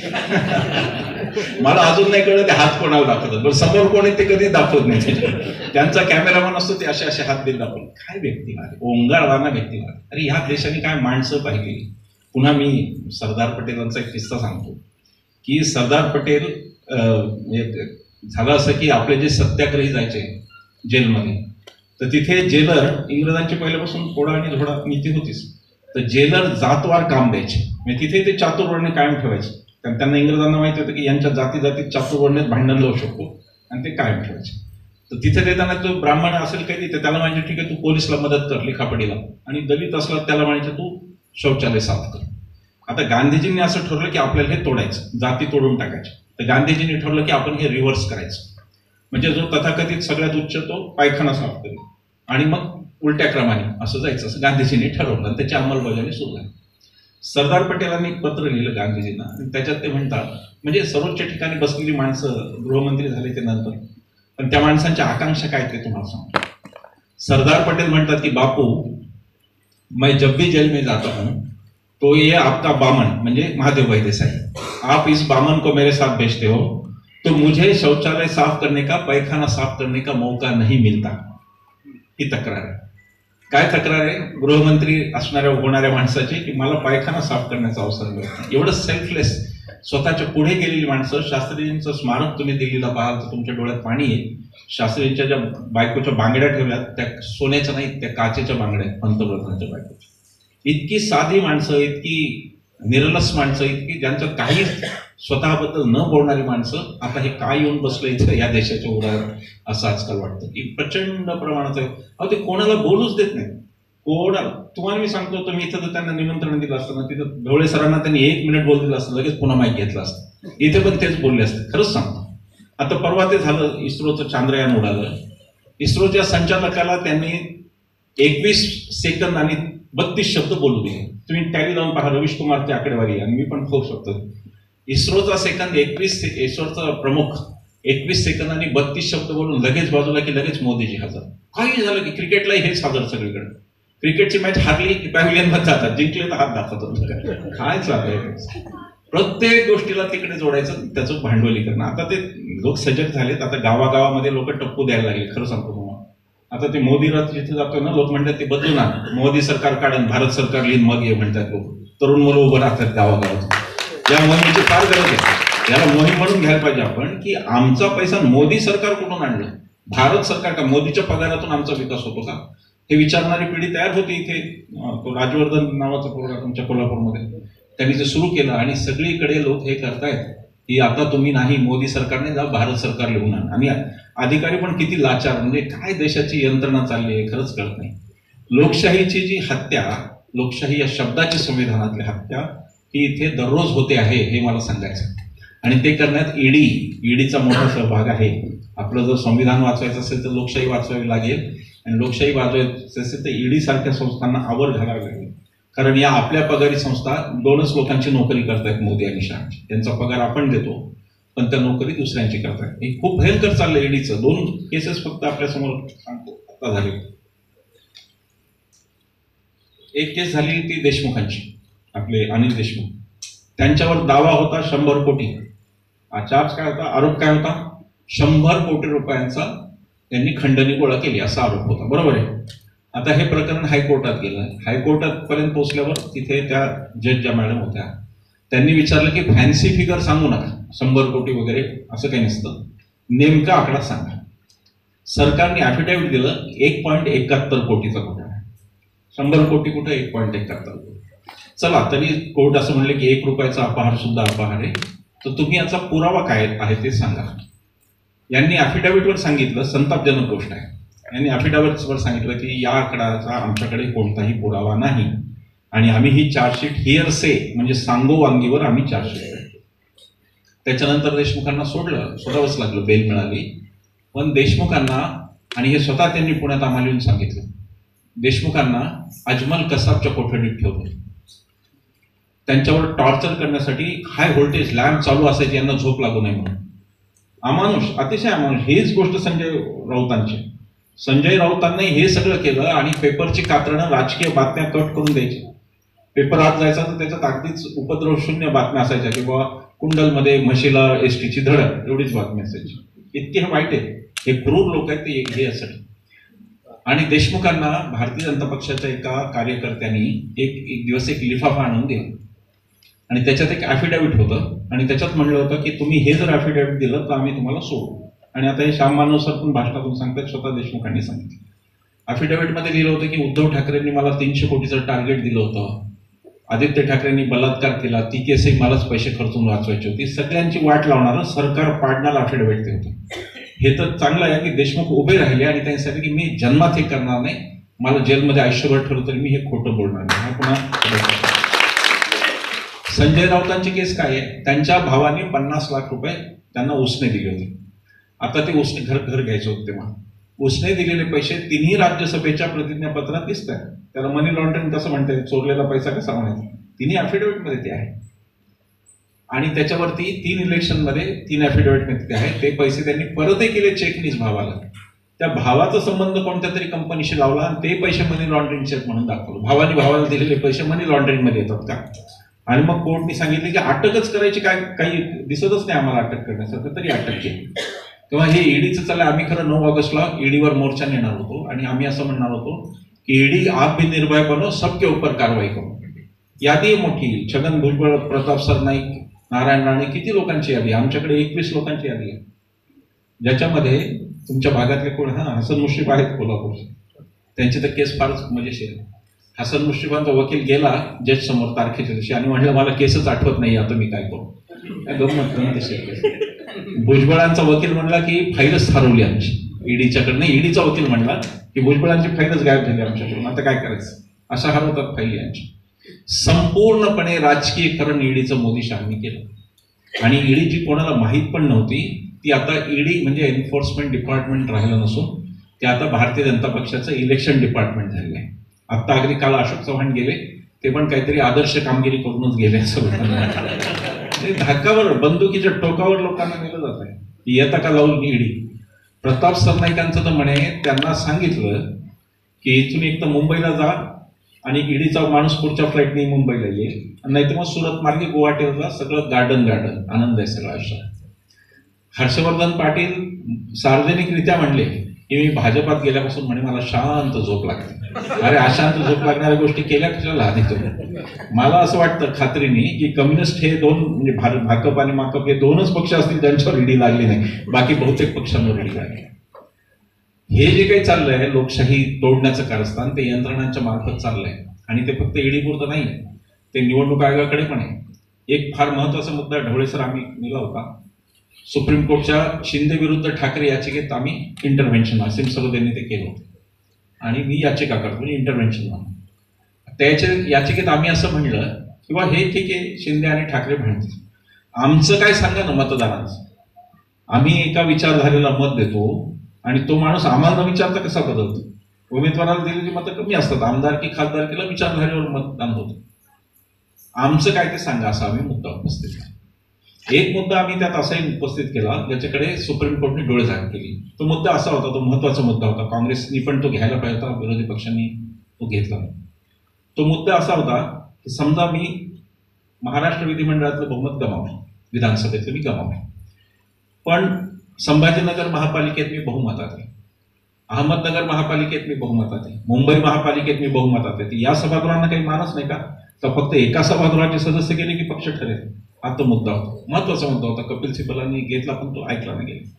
मला अजून नाही कळलं ते हात कोणाला दाखवतात. पण समोर कोणी ते कधी दाखवत नाही. त्यांचा कॅमेरामॅन असतो, ते असे असे हात देत दाखवले. काय व्यक्तिवाद, ओंगाळवाना व्यक्तिवाद. अरे ह्या देशाने काय माणसं पाहिली. पुन्हा मी सरदार पटेलांचा एक किस्सा सांगतो की सरदार पटेल झालं असं की आपले जे सत्याग्रही जायचे जेलमध्ये, तर तिथे जेलर इंग्रजांची पहिल्यापासून फोडा आणि झोडा नीती होतीच. तर जेलर जातवार काम द्यायचे, म्हणजे तिथे ते चातुर्वर्ण्य कायम ठेवायचे. कारण त्यांना इंग्रजांना माहिती होतं की यांच्या जाती जातीत चातुर्वर्ण्यात भांडण लावू शकतो, आणि ते कायम ठेवायचे. तर तिथे देताना तो ब्राह्मण असेल काही तर त्याला म्हणायचे ठीक आहे तू पोलिसला मदत कर लिखापडीला, आणि दलित असला त्याला म्हणायचे तू शौचालय साफ कर. आता गांधीजींनी असं ठरवलं की आपल्याला हे तोडायचं, जाती तोडून टाकायचे. तर गांधीजींनी ठरवलं की आपण हे रिव्हर्स करायचं, म्हणजे जो तथाकथित सगळ्यात उच्च तो पायखाना साफ करेल, आणि मग उलट्या क्रमाने असं जायचं, असं गांधीजींनी ठरवलं, आणि त्याची अंमलबजावणी सुरू झाली. सरदार पटेलांनी एक पत्र लिहिलं गांधीजींना, आणि त्याच्यात ते म्हणतात, म्हणजे सर्वोच्च ठिकाणी बसलेली माणसं गृहमंत्री झाले ते नंतर, पण त्या माणसांच्या आकांक्षा काय ते तुम्हाला सांगतो. सरदार पटेल म्हणतात की बापू, मैं जब भी जेल में जाता हूं तो ये आपका बामन, म्हणजे महादेव भाई देसाई, आप इस बामन को मेरे साथ भेजते हो तो मुझे शौचालय साफ करने का, पैखाना साफ करने का मौका नहीं मिलता. ही तक्रार आहे. काय तक्रार आहे गृहमंत्री असणाऱ्या होणाऱ्या माणसाची, की मला पायखाना साफ करण्याचा अवसर मिळत नाही. एवढं सेल्फलेस, स्वतःच्या पुढे गेलेली माणसं. शास्त्रीजींचं स्मारक तुम्ही दिल्लीला पाहाल तर तुमच्या डोळ्यात पाणी येईल. शास्त्रीजींच्या ज्या बायकोच्या बांगड्या ठेवल्यात त्या सोन्याच्या नाहीत, त्या काचेच्या बांगड्या आहेत पंतप्रधानांच्या बायकोच्या. इतकी साधी माणसं, इतकी निरलस माणसं, इतकी ज्यांचं काही स्वतःबद्दल न बोलणारी माणसं आता हे काय येऊन बसलं इथं या देशाच्या उदाहरण, असं आजकाल वाटतं की प्रचंड प्रमाणात. अहो ते कोणाला बोलूच देत नाही. कोणा तुम्हाला मी सांगतो, तुम्ही इथं जर त्यांना निमंत्रण दिलं असतं ना, तिथं ढवळे सरांना त्यांनी एक मिनिट बोल दिलं असतं, लगेच पुन्हा माईक घेतलं असतं. इथे पण तेच बोलले असते. खरंच सांगतो. आता परवा ते झालं, इस्रोचं चांद्रयान उडालं. इस्रोच्या संचालकाला त्यांनी एकवीस सेकंद आणि बत्तीस शब्द बोलू दिले. तुम्ही टॅली लावून पहा, रवीश कुमारची आकडेवारी, आणि मी पण होऊ शकतो. इस्रोचा सेकंद एकवीस, इस्रोचा प्रमुख एकवीस सेकंद आणि बत्तीस शब्द बोलून लगेच बाजूला की लगेच मोदीजी हजर. काही झालं की क्रिकेटलाही हेच हजर सगळीकडे. क्रिकेटची मॅच हारली की पॅव्हिलियनमध्ये जातात, जिंकले तर हात दाखवतात. काय चाललंय, प्रत्येक गोष्टीला तिकडे जोडायचं, त्याचं भांडवलीकरण. आता ते लोक सजग झालेत. आता गावागावामध्ये लोक टप्पू द्यायला लागले. खरं सांगतो तुम्हाला, आता ते मोदी रथ जिथे जातोय ना, लोक म्हणतात ते बदलू ना, मोदी सरकार काढून भारत सरकार लिहिन मग ये म्हणतात लोक. तरुण मुलं उभं राहतात गावागावात. या मोहिमेची फार गरज आहे. याला मोहीम म्हणून घ्यायला पाहिजे आपण, की आमचा पैसा मोदी सरकार कुठून आणलं, भारत सरकार का, मोदीच्या पगारातून आमचा विकास होतो का, हे विचारणारी पिढी तयार होती. इथे तो राजवर्धन नावाचा प्रोग्राम तुमच्या कोल्हापूरमध्ये त्यांनी जे सुरू केलं, आणि सगळीकडे लोक हे करतायत की आता तुम्ही नाही, मोदी सरकारने जा, भारत सरकार लिहून आण. आणि अधिकारी पण किती लाचार, म्हणजे काय देशाची यंत्रणा चालली आहे खरंच कळत नाही. लोकशाहीची जी हत्या, लोकशाही या शब्दाची संविधानातली हत्या, ही इथे दररोज होते आहे हे मला सांगायचं. आणि ते करण्यात ईडी ईडीचा मोठा सहभाग आहे. आपलं जर संविधान वाचवायचं असेल तर लोकशाही वाचवावी लागेल, आणि लोकशाही वाचवायचं असेल तर ईडी सारख्या संस्थांना आवर घालावी लागेल. कारण या आपल्या पगारी संस्था दोनच लोकांची नोकरी करतायत, मोदी आणि शहाची. त्यांचा पगार आपण देतो, पण त्या नोकरी दुसऱ्यांची करतायत. हे खूप भयंकर चाललंय ईडीचं. दोन केसेस फक्त आपल्यासमोर सांगतो आता झाले. एक केस झाली ती देशमुखांची, आपले अनिल देशमुख. त्यांच्यावर दावा होता शंभर कोटी. चार्ज काय होता, आरोप काय होता, शंभर कोटी रुपयांचा त्यांनी खंडणी गोळा केली असा आरोप होता. बरोबर आहे. आता हे प्रकरण हायकोर्टात गेलं. हायकोर्टात पर्यंत पोहोचल्यावर तिथे त्या जज ज्या मॅडम होत्या, त्यांनी विचारलं की फॅन्सी फिगर सांगू नका, शंभर कोटी वगैरे असं काही नसतं, नेमका आकडा सांगा. सरकारने ॲफिडेव्हिट दिलं एक पॉईंट एकाहत्तर कोटीचा घोटाळा आहे. शंभर कोटी कुठे, एक पॉईंट एकाहत्तर कोटी. चला, तरी कोर्ट असं म्हणले की एक रुपयाचा अपहार सुद्धा अपहार आहे, तर तुम्ही याचा पुरावा काय आहे ते सांगा. यांनी ॲफिडेव्हिटवर सांगितलं, संतापजनक गोष्ट आहे, यांनी ॲफिडेव्हिटवर सांगितलं की या आकडाचा आमच्याकडे कोणताही पुरावा नाही, आणि आम्ही ही चार्जशीट हिअरसे म्हणजे सांगोवांगीवर आम्ही चार्जशीट करतो. त्याच्यानंतर देशमुखांना सोडलं, सोडावंच लागलं, बेल मिळाली. पण देशमुखांना आणि हे स्वतः त्यांनी पुण्यात आम्हाला येऊन सांगितलं. देशमुखांना अजमल कसाबच्या कोठडीत ठेवलं. त्यांच्यावर टॉर्चर करण्यासाठी हाय व्होल्टेज लॅम्प चालू असायचे, यांना झोप लागू नये म्हणून. अमानुष, अतिशय अमानुष. हीच गोष्ट संजय राऊतांची. संजय राऊतांनी हे सगळं केलं आणि पेपरची कात्रणं राजकीय बातम्या कट करून द्यायची. पेपर आत जायचा तर त्याच्यात अगदीच उपद्रव शून्य बातम्या असायच्या की बाबा कुंडलमध्ये म्हशीला एसटीची धडक, एवढीच बातमी असायची. इतके हे वाईट आहे, हे क्रूर लोक आहेत ते हे यासाठी. आणि देशमुखांना भारतीय जनता पक्षाच्या एका कार्यकर्त्यांनी एक एक दिवस एक लिफाफा आणून दिला आणि त्याच्यात एक ॲफिडेव्हिट होतं आणि त्याच्यात म्हणलं होतं की तुम्ही हे जर ॲफिडेव्हिट दिलं तर आम्ही तुम्हाला सोडू. आणि आता हे श्याम मानव सर पण भाषणातून सांगतात, स्वतः देशमुखांनी सांगितलं. ॲफिडेव्हिटमध्ये लिहिलं होतं की उद्धव ठाकरेंनी मला तीनशे कोटीचं टार्गेट दिलं होतं, आदित्य ठाकरेंनी बलात्कार केला, ती केसही मलाच पैसे खर्चून वाचवायची होती, सगळ्यांची वाट लावणारं सरकार पाडणारं ॲफिडेव्हिट ते होतं. हे तर चांगलं आहे की देशमुख उभे राहिले आणि त्यांनी सांगितलं की मी जन्मात हे करणार नाही, मला जेलमध्ये आयुष्यभर ठरवलं तरी मी हे खोटं बोलणार नाही. हा पुन्हा संजय राऊतांची केस काय आहे, त्यांच्या भावाने पन्नास लाख रुपये त्यांना उसने दिले होते. आता ते उसने घर घर घ्यायचे होते तेव्हा उसने दिलेले पैसे तिन्ही राज्यसभेच्या प्रतिज्ञापत्रात दिसत आहेत. त्याला मनी लॉन्ड्रिंग कसं म्हणतात, चोरलेला पैसा कसा म्हणायचा, तिन्ही ॲफिडेव्हिटमध्ये ते आहे. आणि त्याच्यावरती तीन इलेक्शनमध्ये तीन ॲफिडेव्हिटमध्ये ते आहे. ते पैसे त्यांनी परतही केले चेकनीच भावाला. त्या भावाचा संबंध कोणत्या तरी कंपनीशी लावला आणि ते पैसे मनी लॉन्ड्रिंग चेक म्हणून दाखवलं. भावाने भावाला दिलेले पैसे मनी लॉन्ड्रिंगमध्ये येतात का? आणि मग कोर्टने सांगितले की अटकच करायची, काय काही दिसतच नाही आम्हाला अटक करण्यासारखं, तरी अटक केली. तेव्हा हे ईडीचं चाललं. आम्ही खरं नऊ ऑगस्टला ईडीवर मोर्चा नेणार होतो आणि आम्ही असं म्हणणार होतो की ईडी आप भी निर्भय बनो, सबके ऊपर कारवाई करू. यादी मोठी, छगन भुजबळ, प्रताप सरनाईक, नारायण राणे, किती लोकांची यादी. आमच्याकडे एकवीस लोकांची यादी आहे, ज्याच्यामध्ये तुमच्या भागातले कोण, हा हसन मुश्रीफ आहेत कोल्हापूर, त्यांची तर केस फारच मजेशीर आहे. हसन मुश्रीफांचा वकील गेला जज समोर तारखेच्या दिवशी आणि म्हणलं मला केसच आठवत नाही, आता मी काय करू. गंमत गमतीशीर केस. भुजबळांचा वकील म्हणला की फाईलच हरवली आमची ईडीच्याकडनं. ईडीचा वकील म्हणला की भुजबळांची फाईलच गायब झाली आमच्याकडून, आता काय करायचं. अशा हरवतात फाईली यांची. संपूर्णपणे राजकीयकरण ईडीचं मोदी शहानी केलं. आणि ईडी जी कोणाला माहीत पण नव्हती ती आता ईडी म्हणजे एन्फोर्समेंट डिपार्टमेंट राहिलं नसून ते आता भारतीय जनता पक्षाचं इलेक्शन डिपार्टमेंट झालेलं आहे. आता अगदी काल अशोक चव्हाण गेले, ते पण काहीतरी आदर्श कामगिरी करूनच गेले असं म्हणतात. धाकावर बंदुकीच्या टोकावर लोकांना नेलं जात आहे. येता का लावून ईडी. प्रताप सरनाईकांचं तर म्हणे त्यांना सांगितलं की इथून एक तर मुंबईला जा आणि ईडीचा माणूस पुढच्या फ्लाईटने मुंबईला येईल, नाही तर मग सुरत मार्गे गुवाहाटीला, सगळं गार्डन गार्डन आनंद आहे सगळं आयुष्यात. हर्षवर्धन पाटील सार्वजनिकरित्या म्हणले की मी भाजपात गेल्यापासून म्हणे मला शांत झोप लागते. अरे अशांत झोप लागणाऱ्या गोष्टी केल्या कशाला आधी तुम्ही. मला असं वाटतं खात्रीने की कम्युनिस्ट हे दोन म्हणजे भाकप आणि माकप हे दोनच पक्ष असतील ज्यांच्यावर ईडी लागली नाही, बाकी बहुतेक पक्षांवर ईडी लागली. हे जे काही चाललंय लोकशाही तोडण्याचं कारस्थान ते यंत्रणांच्या मार्फत चाललंय आणि ते फक्त ईडी पुरतं नाही, ते निवडणूक आयोगाकडे पण आहे. एक फार महत्वाचा मुद्दा ढवळे सर आम्ही नेला होता. सुप्रीम कोर्टच्या शिंदे विरुद्ध ठाकरे याचिकेत आम्ही इंटरव्हेन्शन, असीम सरोद यांनी ते केलं होतं आणि मी याचिका करतो इंटरव्हेन्शन म्हणून. त्याच्या याचिकेत आम्ही असं म्हणलं किंवा हे ठीक आहे शिंदे आणि ठाकरे भांडतील, आमचं काय सांगा ना मतदारांचं. आम्ही एका विचारधारेला मत देतो आणि तो माणूस आम्हाला न विचारता कसा बदलतो. उमेदवाराला दिलेली मतं कमी असतात, आमदारकी खासदारकीला विचारधारेवर मतदान होतं. आमचं काय ते सांगा असा आम्ही मुद्दा उपस्थित केला. एक मुद्दा आम्ही त्यात असाही उपस्थित केला ज्याच्याकडे सुप्रीम कोर्टने डोळे झाक केली. तो मुद्दा असा होता, तो महत्वाचा मुद्दा होता, काँग्रेसनी पण तो घ्यायला पाहिजे होता, विरोधी पक्षांनी तो घेतला नाही. तो मुद्दा असा होता की समजा मी महाराष्ट्र विधिमंडळातलं बहुमत गमावलं, विधानसभेतलं मी गमावलं, पण संभाजीनगर महापालिकेत मी बहुमतात आहे, अहमदनगर महापालिकेत मी बहुमतात आहे, मुंबई महापालिकेत मी बहुमतात आहे. या सभागृहांना काही मानच नाही का? तर फक्त एका सभागृहाचे सदस्य गेले की पक्ष ठरेल. हा तो मुद्दा होता, महत्वाचा मुद्दा होता. कपिल सिब्बलांनी घेतला पण तो ऐकला नाही गेला.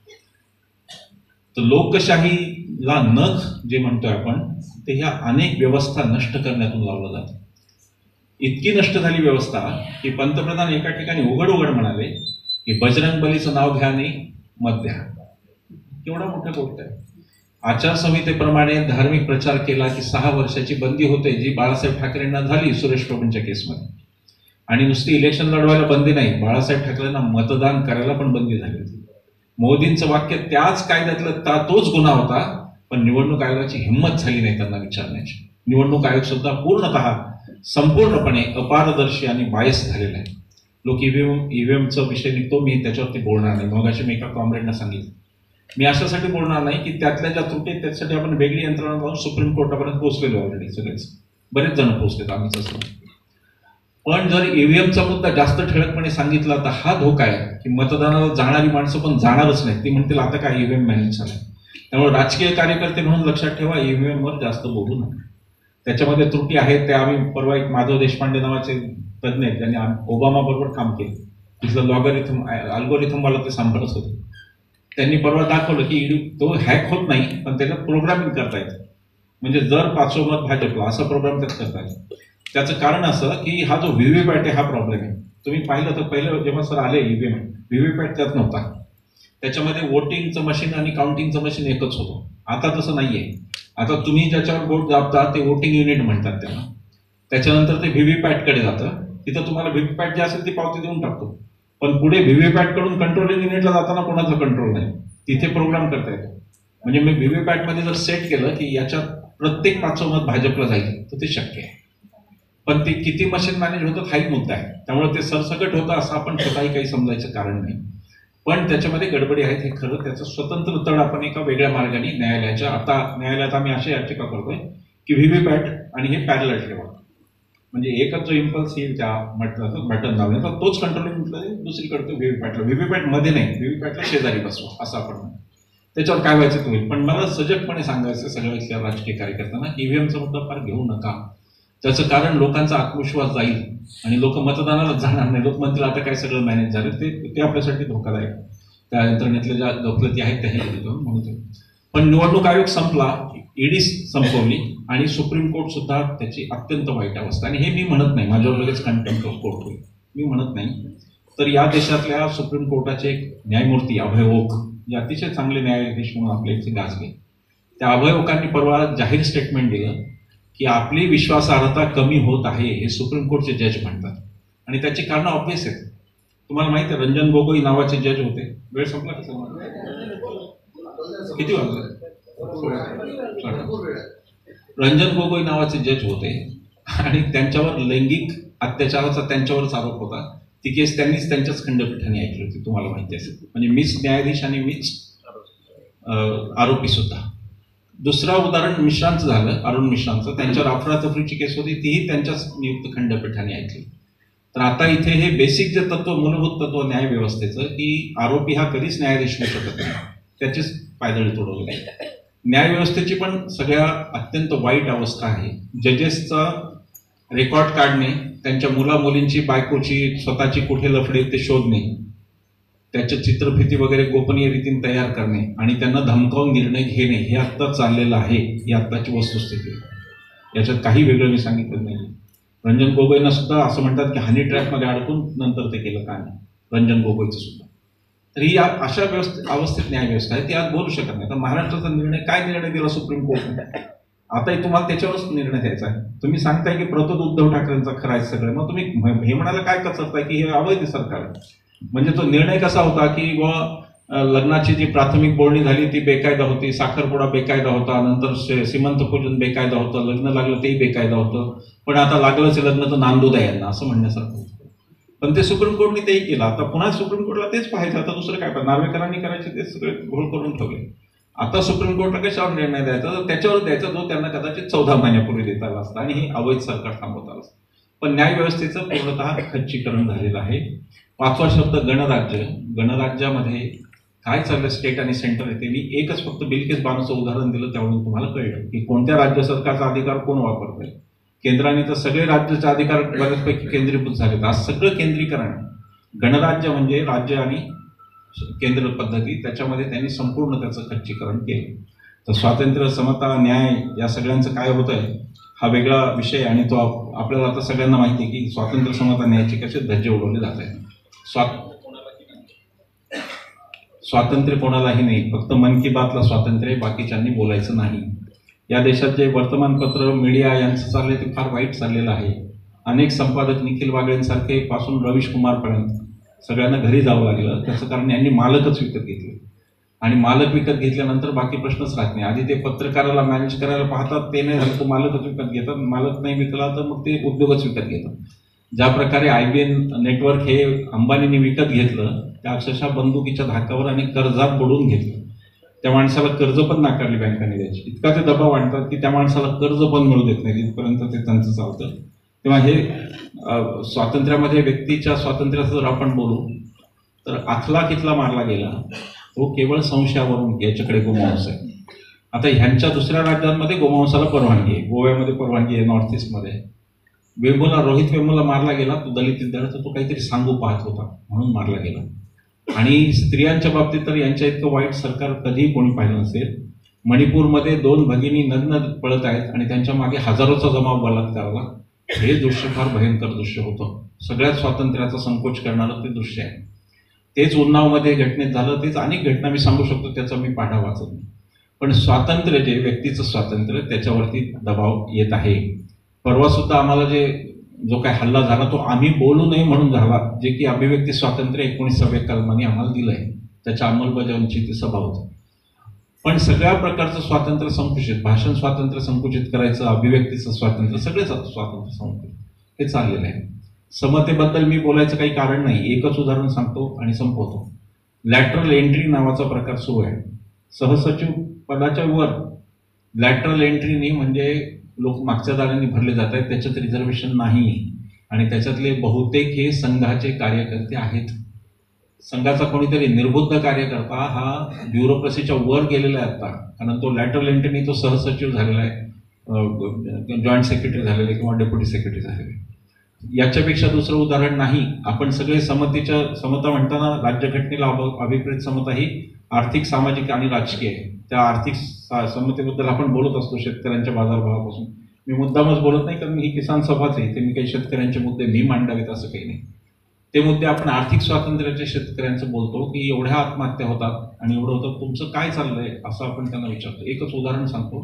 तर लोकशाहीला नख जे म्हणतोय आपण ते ह्या अनेक व्यवस्था नष्ट करण्यातून लावलं जातं. इतकी नष्ट झाली व्यवस्था की पंतप्रधान एका ठिकाणी उघड उघड म्हणाले की बजरंग बलीचं नाव घ्या आणि मत द्या. केवढा मोठा गोष्ट आहे. आचारसंहितेप्रमाणे धार्मिक प्रचार केला की सहा वर्षाची बंदी होते, जी बाळासाहेब ठाकरेंना झाली सुरेश प्रभूंच्या केसमध्ये. आणि नुसती इलेक्शन लढवायला बंदी नाही, बाळासाहेब ठाकरेंना मतदान करायला पण बंदी झाली होती. मोदींचं वाक्य त्याच कायद्यातलं ता तोच गुन्हा होता पण निवडणूक आयोगाची हिंमत झाली नाही त्यांना विचारण्याची. निवडणूक आयोग सुद्धा पूर्णतः संपूर्णपणे अपारदर्शी आणि बायस झालेला आहे. लोक ईव्हीएम ईव्हीएमचा विषय निघतो, मी त्याच्यावरती बोलणार नाही. मगाशी मी एका कॉम्रेडना सांगितलं, मी अशासाठी बोलणार नाही की त्यातल्या ज्या त्रुटी आहेत त्यासाठी आपण वेगळी यंत्रणा जाऊन सुप्रीम कोर्टापर्यंत पोहोचलेलो ऑलरेडी, सगळेच बरेच जण पोहोचलेत, आम्हीच असं. पण जर ईव्हीएमचा मुद्दा जास्त ठळकपणे सांगितला तर हा धोका आहे की मतदानाला जाणारी माणसं पण जाणारच नाही. ती म्हणतील आता काय ईव्हीएम मॅनेज झालंय. त्यामुळे राजकीय कार्यकर्ते म्हणून लक्षात ठेवा, ईव्हीएमवर जास्त बोलू नका. त्याच्यामध्ये त्रुटी आहेत त्या आम्ही परवा एक माधव देशपांडे नावाचे तज्ज्ञ आहेत, त्यांनी ओबामा बरोबर काम केलं. तिथलं लॉगरिथम अल्गोरिथमवाला ते सांभाळत होते. त्यांनी परवा दाखवलं की तो हॅक होत नाही, पण त्याच्यात प्रोग्रामिंग करता येतं. म्हणजे जर पाचवं मत भाजपला असा प्रोग्राम त्यात करता येतो. त्याचं कारण असं की हा जो व्हीव्हीपॅट आहे हा प्रॉब्लेम आहे. तुम्ही पाहिलं तर पहिलं जेव्हा सर आले ईव्हीएम व्हीव्हीपॅट त्यात नव्हता. त्याच्यामध्ये वोटिंगचं मशीन आणि काउंटिंगचं मशीन एकच होतं. आता तसं नाहीये. आता तुम्ही ज्याच्यावर वोट दाबता ते वोटिंग युनिट म्हणतात त्याला. त्याच्यानंतर ते व्हीव्हीपॅटकडे जातं. तिथं तुम्हाला व्हीव्हीपॅट जे असेल ती पावती देऊन टाकतो. पण पुढे व्हीव्हीपॅट कडून कंट्रोलिंग युनिटला जाताना कोणाचा कंट्रोल नाही. तिथे प्रोग्राम करता येतो. म्हणजे मी व्हीव्हीपॅट मध्ये जर सेट केलं की याच्यात प्रत्येक पाचवं मत भाजपला जाईल तर ते शक्य आहे. पण ते किती मशीन मॅनेज होतं हाही मुद्दा आहे. त्यामुळे ते सरसकट होतं असं आपण स्वतःही काही समजायचं कारण नाही. पण त्याच्यामध्ये गडबडी आहेत हे खरं. त्याचं स्वतंत्र तड आपण एका वेगळ्या मार्गाने न्यायालयाच्या, आता न्यायालयात आम्ही अशी याचिका करतोय की व्हीव्हीपॅट आणि हे पॅरलल ठेवा. म्हणजे एकच जो इम्पल्स येईल त्या म्हटलं बटन दाबलं तर तोच कंट्रोलिंग म्हटलं दुसरीकडे व्हीव्हीपॅटला, व्हीव्हीपॅट मध्ये नाही, व्हीव्हीपॅटला शेजारी बसवा असं आपण म्हणतो. त्याच्यावर काय व्हायचं तुम्ही. पण मला सजगपणे सांगायचं सगळ्या राजकीय कार्यकर्त्यांना, ईव्हीएमचा मुद्दा फार घेऊ नका. त्याचं कारण लोकांचा आत्मविश्वास जाईल आणि लोक मतदानाला जाणार नाही. लोक म्हणतील आता काय सगळं मॅनेज झालं. ते ते आपल्यासाठी धोकादायक. त्या यंत्रणेतल्या ज्या गफलती आहेत त्याही म्हणतो. पण निवडणूक आयोग संपला, ईडी संपवली आणि सुप्रीम कोर्ट सुद्धा त्याची अत्यंत वाईट अवस्था. आणि हे मी म्हणत नाही माझ्यावर लगेच कंटेम्प्ट ऑफ कोर्ट होईल, मी म्हणत नाही. तर या देशातल्या सुप्रीम कोर्टाचे एक न्यायमूर्ती अभय ओक, जे अतिशय चांगले न्यायाधीश म्हणून आपल्या इथे गाजले, त्या अभय ओकांनी परवा जाहीर स्टेटमेंट दिलं की आपली विश्वासार्हता कमी होत आहे हे सुप्रीम कोर्टचे जज म्हणतात. आणि त्याची कारणं ऑब्व्हियस आहेत. तुम्हाला माहिती आहे रंजन गोगोई नावाचे जज होते. वेळ संपला कसं किती वाजलं. रंजन गोगोई नावाचे जज होते आणि त्यांच्यावर लैंगिक अत्याचाराचा त्यांच्यावरच आरोप होता. ती केस त्यांनीच त्यांच्याच खंडपीठाने ऐकली होती, तुम्हाला माहिती असेल. म्हणजे मीच न्यायाधीश आणि मीच आरोपी सुद्धा. दुसरं उदाहरण मिश्रांचं झालं, अरुण मिश्रांचं. त्यांच्यावर अफरातफरीची केस होती, तीही त्यांच्याच नियुक्त खंडपीठाने ऐकली. तर आता इथे हे बेसिक जे तत्व, मूलभूत तत्व न्याय व्यवस्थेचं की आरोपी हा कधीच न्यायाधीश होऊ शकत नाही, त्याचीच पायदळी तोडवली. न्याय व्यवस्थेची पण सगळ्या अत्यंत वाईट अवस्था आहे. जजेसचा रेकॉर्ड काढणे, त्यांच्या मुला मुलींची बायकोची स्वतःची कुठे लफडे ते शोधणे, त्याच्या चित्रफिती वगैरे गोपनीय रीतीने तयार करणे आणि त्यांना धमकावून निर्णय घेणे, हे आत्ताच चाललेलं आहे. ही आत्ताची वस्तुस्थिती. याच्यात काही वेगळं मी सांगितलं नाही. रंजन गोगोईंना सुद्धा असं म्हणतात की हनी ट्रॅपमध्ये अडकून नंतर ते केलं का नाही, रंजन गोगोईचं सुद्धा. तर ही अशा व्यवस्थित अवस्थेत न्याय व्यवस्था आहे, ती आज बोलू शकत नाही. तर महाराष्ट्राचा निर्णय, काय निर्णय दिला सुप्रीम कोर्टने, आताही तुम्हाला त्याच्यावरच निर्णय द्यायचा आहे. तुम्ही सांगताय की प्रतोद उद्धव ठाकरेंचा खरं आहे सगळं, मग तुम्ही हे म्हणायला काय कचरताय की हे अवैध सरकार आहे. म्हणजे तो निर्णय कसा होता की व लग्नाची जी प्राथमिक बोलणी झाली ती बेकायदा होती, साखरपुडा बेकायदा होता, नंतर सीमंत पूजन बेकायदा होतं, लग्न लागलं तेही बेकायदा होतं, पण आता लागलंच लग्न तर नांदू द्या यांना, असं म्हणण्यासारखं होतं. पण ते सुप्रीम कोर्टने तेही केलं. आता पुन्हा सुप्रीम कोर्टला तेच पाहायचं. आता दुसरं काय पाहिजे, नार्वेकरांनी करायचे ते सगळे घोळ करून ठेवले. आता सुप्रीम कोर्टला कशावर निर्णय द्यायचा, तर त्याच्यावर द्यायचा जो त्यांना कदाचित चौदा महिन्यापूर्वी देता आला असता आणि हे अवैध सरकार थांबवता आलं असतं. पण न्याय व्यवस्थेचं पूर्णतः खच्चीकरण झालेलं आहे. पाचवा शब्द गणराज्य. गणराज्यामध्ये काय चाललं स्टेट आणि सेंटर आहे ते मी एकच फक्त बिल्किस बानोचं उदाहरण दिलं, त्यावरून तुम्हाला कळलं की कोणत्या राज्य सरकारचा अधिकार कोण वापरतोय. केंद्राने तर सगळे राज्याचे अधिकार बऱ्याचपैकी केंद्रीभूत झालेत. आज सगळं केंद्रीकरण. गणराज्य म्हणजे राज्य आणि केंद्र पद्धती, त्याच्यामध्ये त्यांनी संपूर्ण त्याचं खच्चीकरण केलं. तर स्वातंत्र्य, समता, न्याय या सगळ्यांचं काय होत आहे हा वेगळा विषय. आणि तो आपल्याला आता सगळ्यांना माहिती आहे की स्वातंत्र्य, समता, न्यायाचे कसे धज्जे उडवले जात आहेत. स्वातंत्र्य कोणालाही नाही, फक्त मन की बातला स्वातंत्र्य, बाकीच्यांनी बोलायचं नाही. या देशात जे वर्तमानपत्र, मीडिया यांचं चाललंय ते फार वाईट चाललेलं आहे. अनेक संपादक निखिल वागळेंसारखे पासून रवीश कुमारपर्यंत सगळ्यांना घरी जावं लागलं. त्याचं कारण यांनी मालकच विकत घेतले. आणि मालक विकत घेतल्यानंतर बाकी प्रश्नच राहत नाही. आधी ते पत्रकाराला मॅनेज करायला पाहतात, ते नाही झालं तर मालकच विकत घेतात, मालक नाही विकला तर मग ते उद्योगच विकत घेतात. ज्या प्रकारे आयबीएन नेटवर्क हे अंबानीने विकत घेतलं, त्या अक्षरशः बंदुकीच्या धाकावर आणि कर्जात बुडवून घेतलं. त्या माणसाला कर्ज पण नाकारली बँकांनी द्यायची. इतका ते दबाव आणतात की त्या माणसाला कर्ज पण मिळू देत नाही, तिथपर्यंत ते त्यांचं चालतं. तेव्हा हे स्वातंत्र्यामध्ये व्यक्तीच्या स्वातंत्र्याचं जर आपण बोलू तर आखला कितला मारला गेला तो केवळ संशयावरून याच्याकडे गोमांस आहे. आता ह्यांच्या दुसऱ्या राज्यांमध्ये गोमांसाला परवानगी आहे, गोव्यामध्ये परवानगी आहे, नॉर्थ ईस्टमध्ये. वेमुला, रोहित वेमुला मारला गेला, तो दलित विद्यार्थी, तो काहीतरी सांगू पाहत होता म्हणून मारला गेला. आणि स्त्रियांच्या बाबतीत तर यांच्या इतकं वाईट सरकार कधीही कोणी पाहिलं नसेल. मणिपूरमध्ये दोन भगिनी नग्न पळत आहेत आणि त्यांच्या मागे हजारोचा जमाव बलात्कारला. हे दृश्य फार भयंकर दृश्य होतं. सगळ्यात स्वातंत्र्याचा संकोच करणारं ते दृश्य आहे. तेच उन्नावमध्ये घटनेत झालं, तेच अनेक घटना मी सांगू शकतो, त्याचा मी पाढा वाचत नाही. पण स्वातंत्र्य जे व्यक्तीचं स्वातंत्र्य त्याच्यावरती दबाव येत आहे. परवा सुद्धा आम्हाला जे जो काही हल्ला झाला तो आम्ही बोलू नये म्हणून झाला, जे की अभिव्यक्ती स्वातंत्र्य एकोणीसाव्या कलमाने आम्हाला दिलं आहे, त्याच्या अंमलबजावणीची ती सभा होती. पण सगळ्या प्रकारचं स्वातंत्र्य संकुचित, भाषण स्वातंत्र्य संकुचित करायचं, अभिव्यक्तीचं स्वातंत्र्य, सगळेच स्वातंत्र्य संकुचित हे चाललेलं आहे. समतेबद्दल मी बोलायचं काही कारण नाही, एकच उदाहरण सांगतो आणि संपवतो. लॅटरल एंट्री नावाचा प्रकार सुरू आहे. सहसचिव पदाच्या वर लॅटरल एंट्रीनी म्हणजे लोक मागच्या दारांनी भरले जात आहेत, त्याच्यात रिझर्वेशन नाही आणि त्याच्यातले बहुतेक हे संघाचे कार्यकर्ते आहेत. संघाचा कोणीतरी निर्बुद्ध कार्यकर्ता हा ब्युरोक्रेसीच्या वर गेलेला आहे आता, कारण तो लॅटरल एंट्रीनी तो सहसचिव झालेला आहे, जॉईंट सेक्रेटरी झालेले किंवा डेप्युटी सेक्रेटरी झालेले. याच्यापेक्षा दुसरं उदाहरण नाही. आपण सगळे समतेच्या समता म्हणताना राज्यघटनेला अभिप्रेत समता ही आर्थिक, सामाजिक आणि राजकीय आहे. त्या आर्थिक समतेबद्दल आपण बोलत असतो शेतकऱ्यांच्या बाजारभावापासून. मी मुद्दामच बोलत नाही, कारण ही किसान सभाच आहे, ते मी काही शेतकऱ्यांचे मुद्दे मी मांडावेत असं काही नाही. ते मुद्दे आपण आर्थिक स्वातंत्र्याच्या शेतकऱ्यांचं बोलतो की एवढ्या आत्महत्या होतात आणि एवढं होतं, तुमचं काय चाललंय असं आपण त्यांना विचारतो. एकच उदाहरण सांगतो.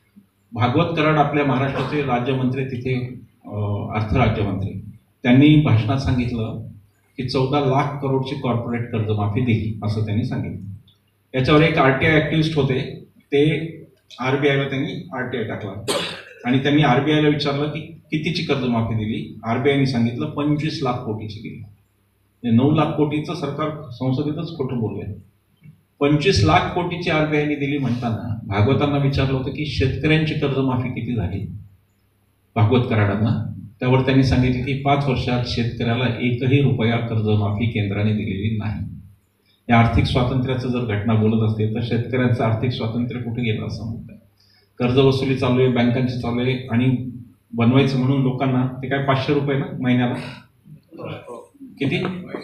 भागवत कराड आपल्या महाराष्ट्राचे राज्यमंत्री, तिथे अर्थ राज्यमंत्री, त्यांनी भाषणात सांगितलं की चौदा लाख करोडची कॉर्पोरेट कर्जमाफी दिली असं त्यांनी सांगितलं. याच्यावर एक आरटीआय ऍक्टिव्हिस्ट होते, ते आरबीआयला त्यांनी आरटीआय टाकला आणि त्यांनी आरबीआयला विचारलं की कितीची कर्जमाफी दिली. आरबीआयने सांगितलं पंचवीस लाख कोटीची दिली. नऊ लाख कोटीचं सरकार संसदेतच खोटं बोललंय. पंचवीस लाख कोटीची आरबीआयने दिली म्हणताना भागवतांना विचारलं होतं की शेतकऱ्यांची कर्जमाफी किती झाली भागवत कराडांना. त्यावर त्यांनी सांगितले की पाच वर्षात शेतकऱ्याला एकही रुपया कर्जमाफी केंद्राने दिलेली नाही. या आर्थिक स्वातंत्र्याचं जर घटना बोलत असते तर शेतकऱ्यांचं आर्थिक स्वातंत्र्य कुठे गेलं असं म्हणतात. कर्ज वसुली चालू आहे, बँकांची चालू आहे आणि बनवायचं म्हणून लोकांना ते काय पाचशे रुपये ना महिन्याला, किती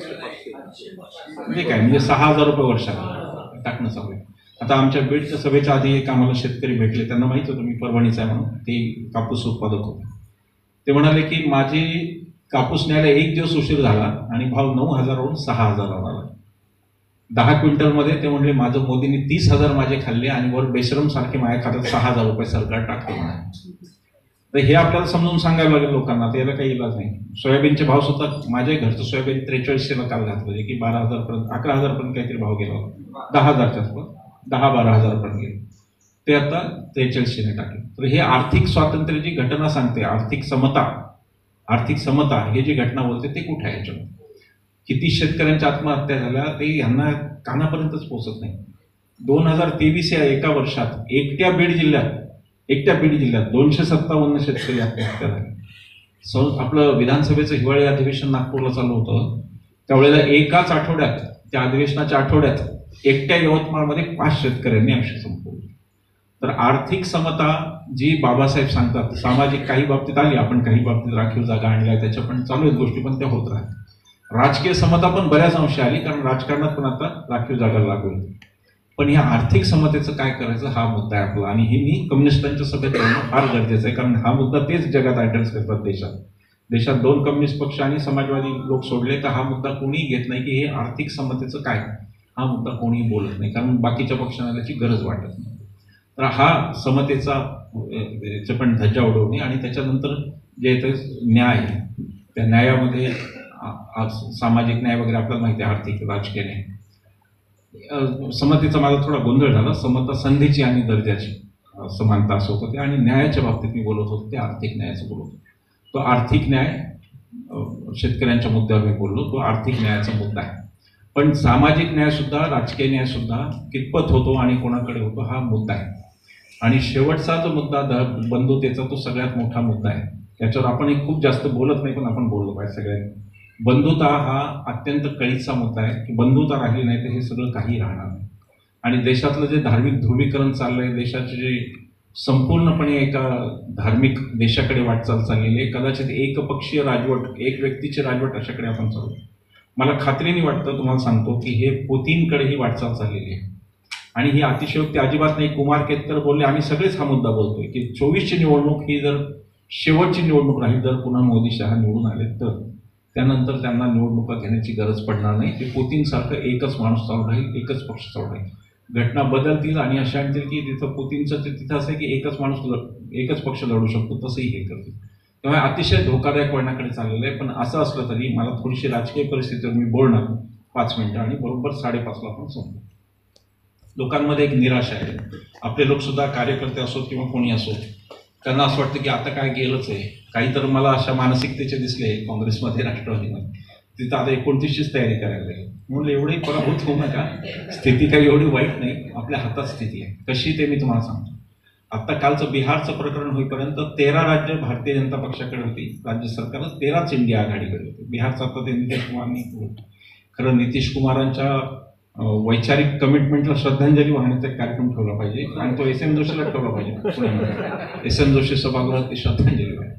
म्हणजे काय म्हणजे सहा हजार रुपये वर्षाला टाकणं चालू आहे. आता आमच्या बीडच्या सभेच्या आधी एक आम्हाला शेतकरी भेटले, त्यांना माहित होतं मी परभणीचा आहे म्हणून, ते कापूस उत्पादक होते. ते म्हणाले की माझी कापूस न्यायला एक दिवस उशीर झाला आणि भाव नऊ हजारावरून सहा हजारावर आला. दहा क्विंटलमध्ये ते म्हणले माझं मोदींनी तीस हजार माझे खाल्ले आणि वर बेशरम सारखे माझ्या खात्यात सहा हजार रुपये सरकार टाकतो म्हणाले. तर हे आपल्याला समजून सांगायला लागेल लोकांना, त्याला काही इलाज नाही. सोयाबीनचे भाव सुद्धा, माझ्या घरचं सोयाबीन त्रेचाळीसशेला काल घातलं की बारा हजार पर्यंत अकरा हजार पर्यंत काहीतरी भाव गेला होता, दहा हजारच्या दहा बारा हजारपर्यंत गेले, ते आता त्रेचाळीसशेने टाकले. तर हे आर्थिक स्वातंत्र्याची घटना सांगते. आर्थिक समता, आर्थिक समता हे जी घटना बोलते ते कुठे आहे याच्यामध्ये. किती शेतकऱ्यांच्या आत्महत्या झाल्या ते यांना कानापर्यंतच पोहोचत नाही. दोन हजार तेवीस या एका वर्षात एकट्या बीड जिल्ह्यात एकट्या बीड जिल्ह्यात दोनशे सत्तावन्न शेतकरी आत्महत्या झाले. सौ आपलं विधानसभेचं हिवाळी अधिवेशन नागपूरला चालू होतं, त्यावेळेला एकाच आठवड्यात, त्या अधिवेशनाच्या आठवड्यात एकट्या यवतमाळमध्ये पाच शेतकऱ्यांनी आयुष्य संपवलं. तर आर्थिक समता जी बाबासाहेब सांगतात, सामाजिक काही बाबतीत आली, आपण काही बाबतीत राखीव जागा आणल्या, त्याच्या पण चालू आहेत गोष्टी, पण त्या होत राहतात. राजकीय समता पण बऱ्याच अंशी आली, कारण राजकारणात पण आता राखीव जागा लागू होती. पण ह्या आर्थिक समतेचं काय करायचं हा मुद्दा आहे आपला, आणि हे मी कम्युनिस्टांच्या सभेत करणं फार गरजेचं आहे, कारण हा मुद्दा तेच जगात ॲड्रेस करतात. देशात देशात दोन कम्युनिस्ट पक्ष आणि समाजवादी लोक सोडले तर हा मुद्दा कोणीही घेत नाही की हे आर्थिक समतेचं काय, हा मुद्दा कोणीही बोलत नाही, कारण बाकीच्या पक्षांना त्याची गरज वाटत नाही. तर हा समतेचा पण धज्जा उडवणे आणि त्याच्यानंतर जे न्याय, त्या न्यायामध्ये सामाजिक न्याय वगैरे आपल्याला माहिती आहे, आर्थिक राजकीय न्याय, समतेचा माझा थोडा गोंधळ झाला. समता संधीची आणि दर्जाची समानता असं होतं ते, आणि न्यायाच्या बाबतीत मी बोलत होतो ते आर्थिक न्यायाचं बोलत होतो. तो आर्थिक न्याय, शेतकऱ्यांच्या मुद्द्यावर मी बोललो, तो आर्थिक न्यायाचा मुद्दा आहे. पण सामाजिक न्याय सुद्धा, राजकीय न्याय सुद्धा कितपत होतो आणि कोणाकडे होतो हा मुद्दा आहे. आणि शेवटचा जो मुद्दा बंधुतेचा, तो सगळ्यात मोठा मुद्दा आहे. त्याच्यावर आपण एक खूप जास्त बोलत नाही, पण आपण बोललो पाहिजे सगळ्यांनी. बंधुता हा अत्यंत कळीचा मुद्दा आहे की बंधुता राहिली नाही तर हे सगळं काही राहणार नाही. आणि देशातलं जे धार्मिक ध्रुवीकरण चाललंय, देशाचे जे संपूर्णपणे एका धार्मिक देशाकडे वाटचाल चाललेली आहे, कदाचित एकपक्षीय राजवट, एक व्यक्तीची राजवट अशाकडे आपण चालू. मला खात्रीने वाटतं, तुम्हाला सांगतो की हे पुतीनकडे ही वाटचाल चाललेली आहे. आणि ही अतिशयोक्ती अजिबात नाही. कुमार केतकर बोलले, आम्ही सगळेच हा मुद्दा बोलतोय की चोवीसची निवडणूक ही जर शेवटची निवडणूक राहील, जर पुन्हा मोदी शहा निवडून आले तर त्यानंतर त्यांना निवडणुका घेण्याची गरज पडणार नाही. ते पुतीनसारखं एकच माणूस चालू राहील, एकच पक्ष चालू राहील. घटना बदलतील आणि अशा आणतील की तिथं पुतीनचं तिथं असं आहे की एकच माणूस एकच पक्ष लढू शकतो, तसंही हे करतील. त्यामुळे अतिशय धोकादायक वळणाकडे चाललेलं आहे. पण असं असलं तरी मला थोडीशी राजकीय परिस्थितीवर मी बोलणार पाच मिनिटं आणि बरोबर साडेपाचला आपण संपू. लोकांमध्ये एक निराशा आहे. आपले लोक सुद्धा, कार्यकर्ते असो किंवा कोणी असो, त्यांना असं वाटतं की आता काय गेलंच आहे. काही तर मला अशा मानसिकतेचे दिसले काँग्रेसमध्ये, राष्ट्रवादीमध्ये, तिथं आता एकोणतीसचीच तयारी करायला लागेल. म्हणून एवढी पराभूत होऊ नका. स्थिती काही एवढी वाईट नाही, आपल्या हातात स्थिती आहे. कशी ते मी तुम्हाला सांगतो. आता कालचं बिहारचं प्रकरण होईपर्यंत तेरा राज्य भारतीय जनता पक्षाकडे होती, राज्य सरकार तेराच इंडिया आघाडीकडे होते. बिहारचा आता ते नितीश कुमारनी, खरं नितीश कुमारांच्या वैचारिक कमिटमेंटला श्रद्धांजली वाहण्याचा एक कार्यक्रम ठेवला पाहिजे आणि तो एस एम जोशीला ठेवला पाहिजे. एस एम जोशी सभागृहात ती श्रद्धांजली वाहिली.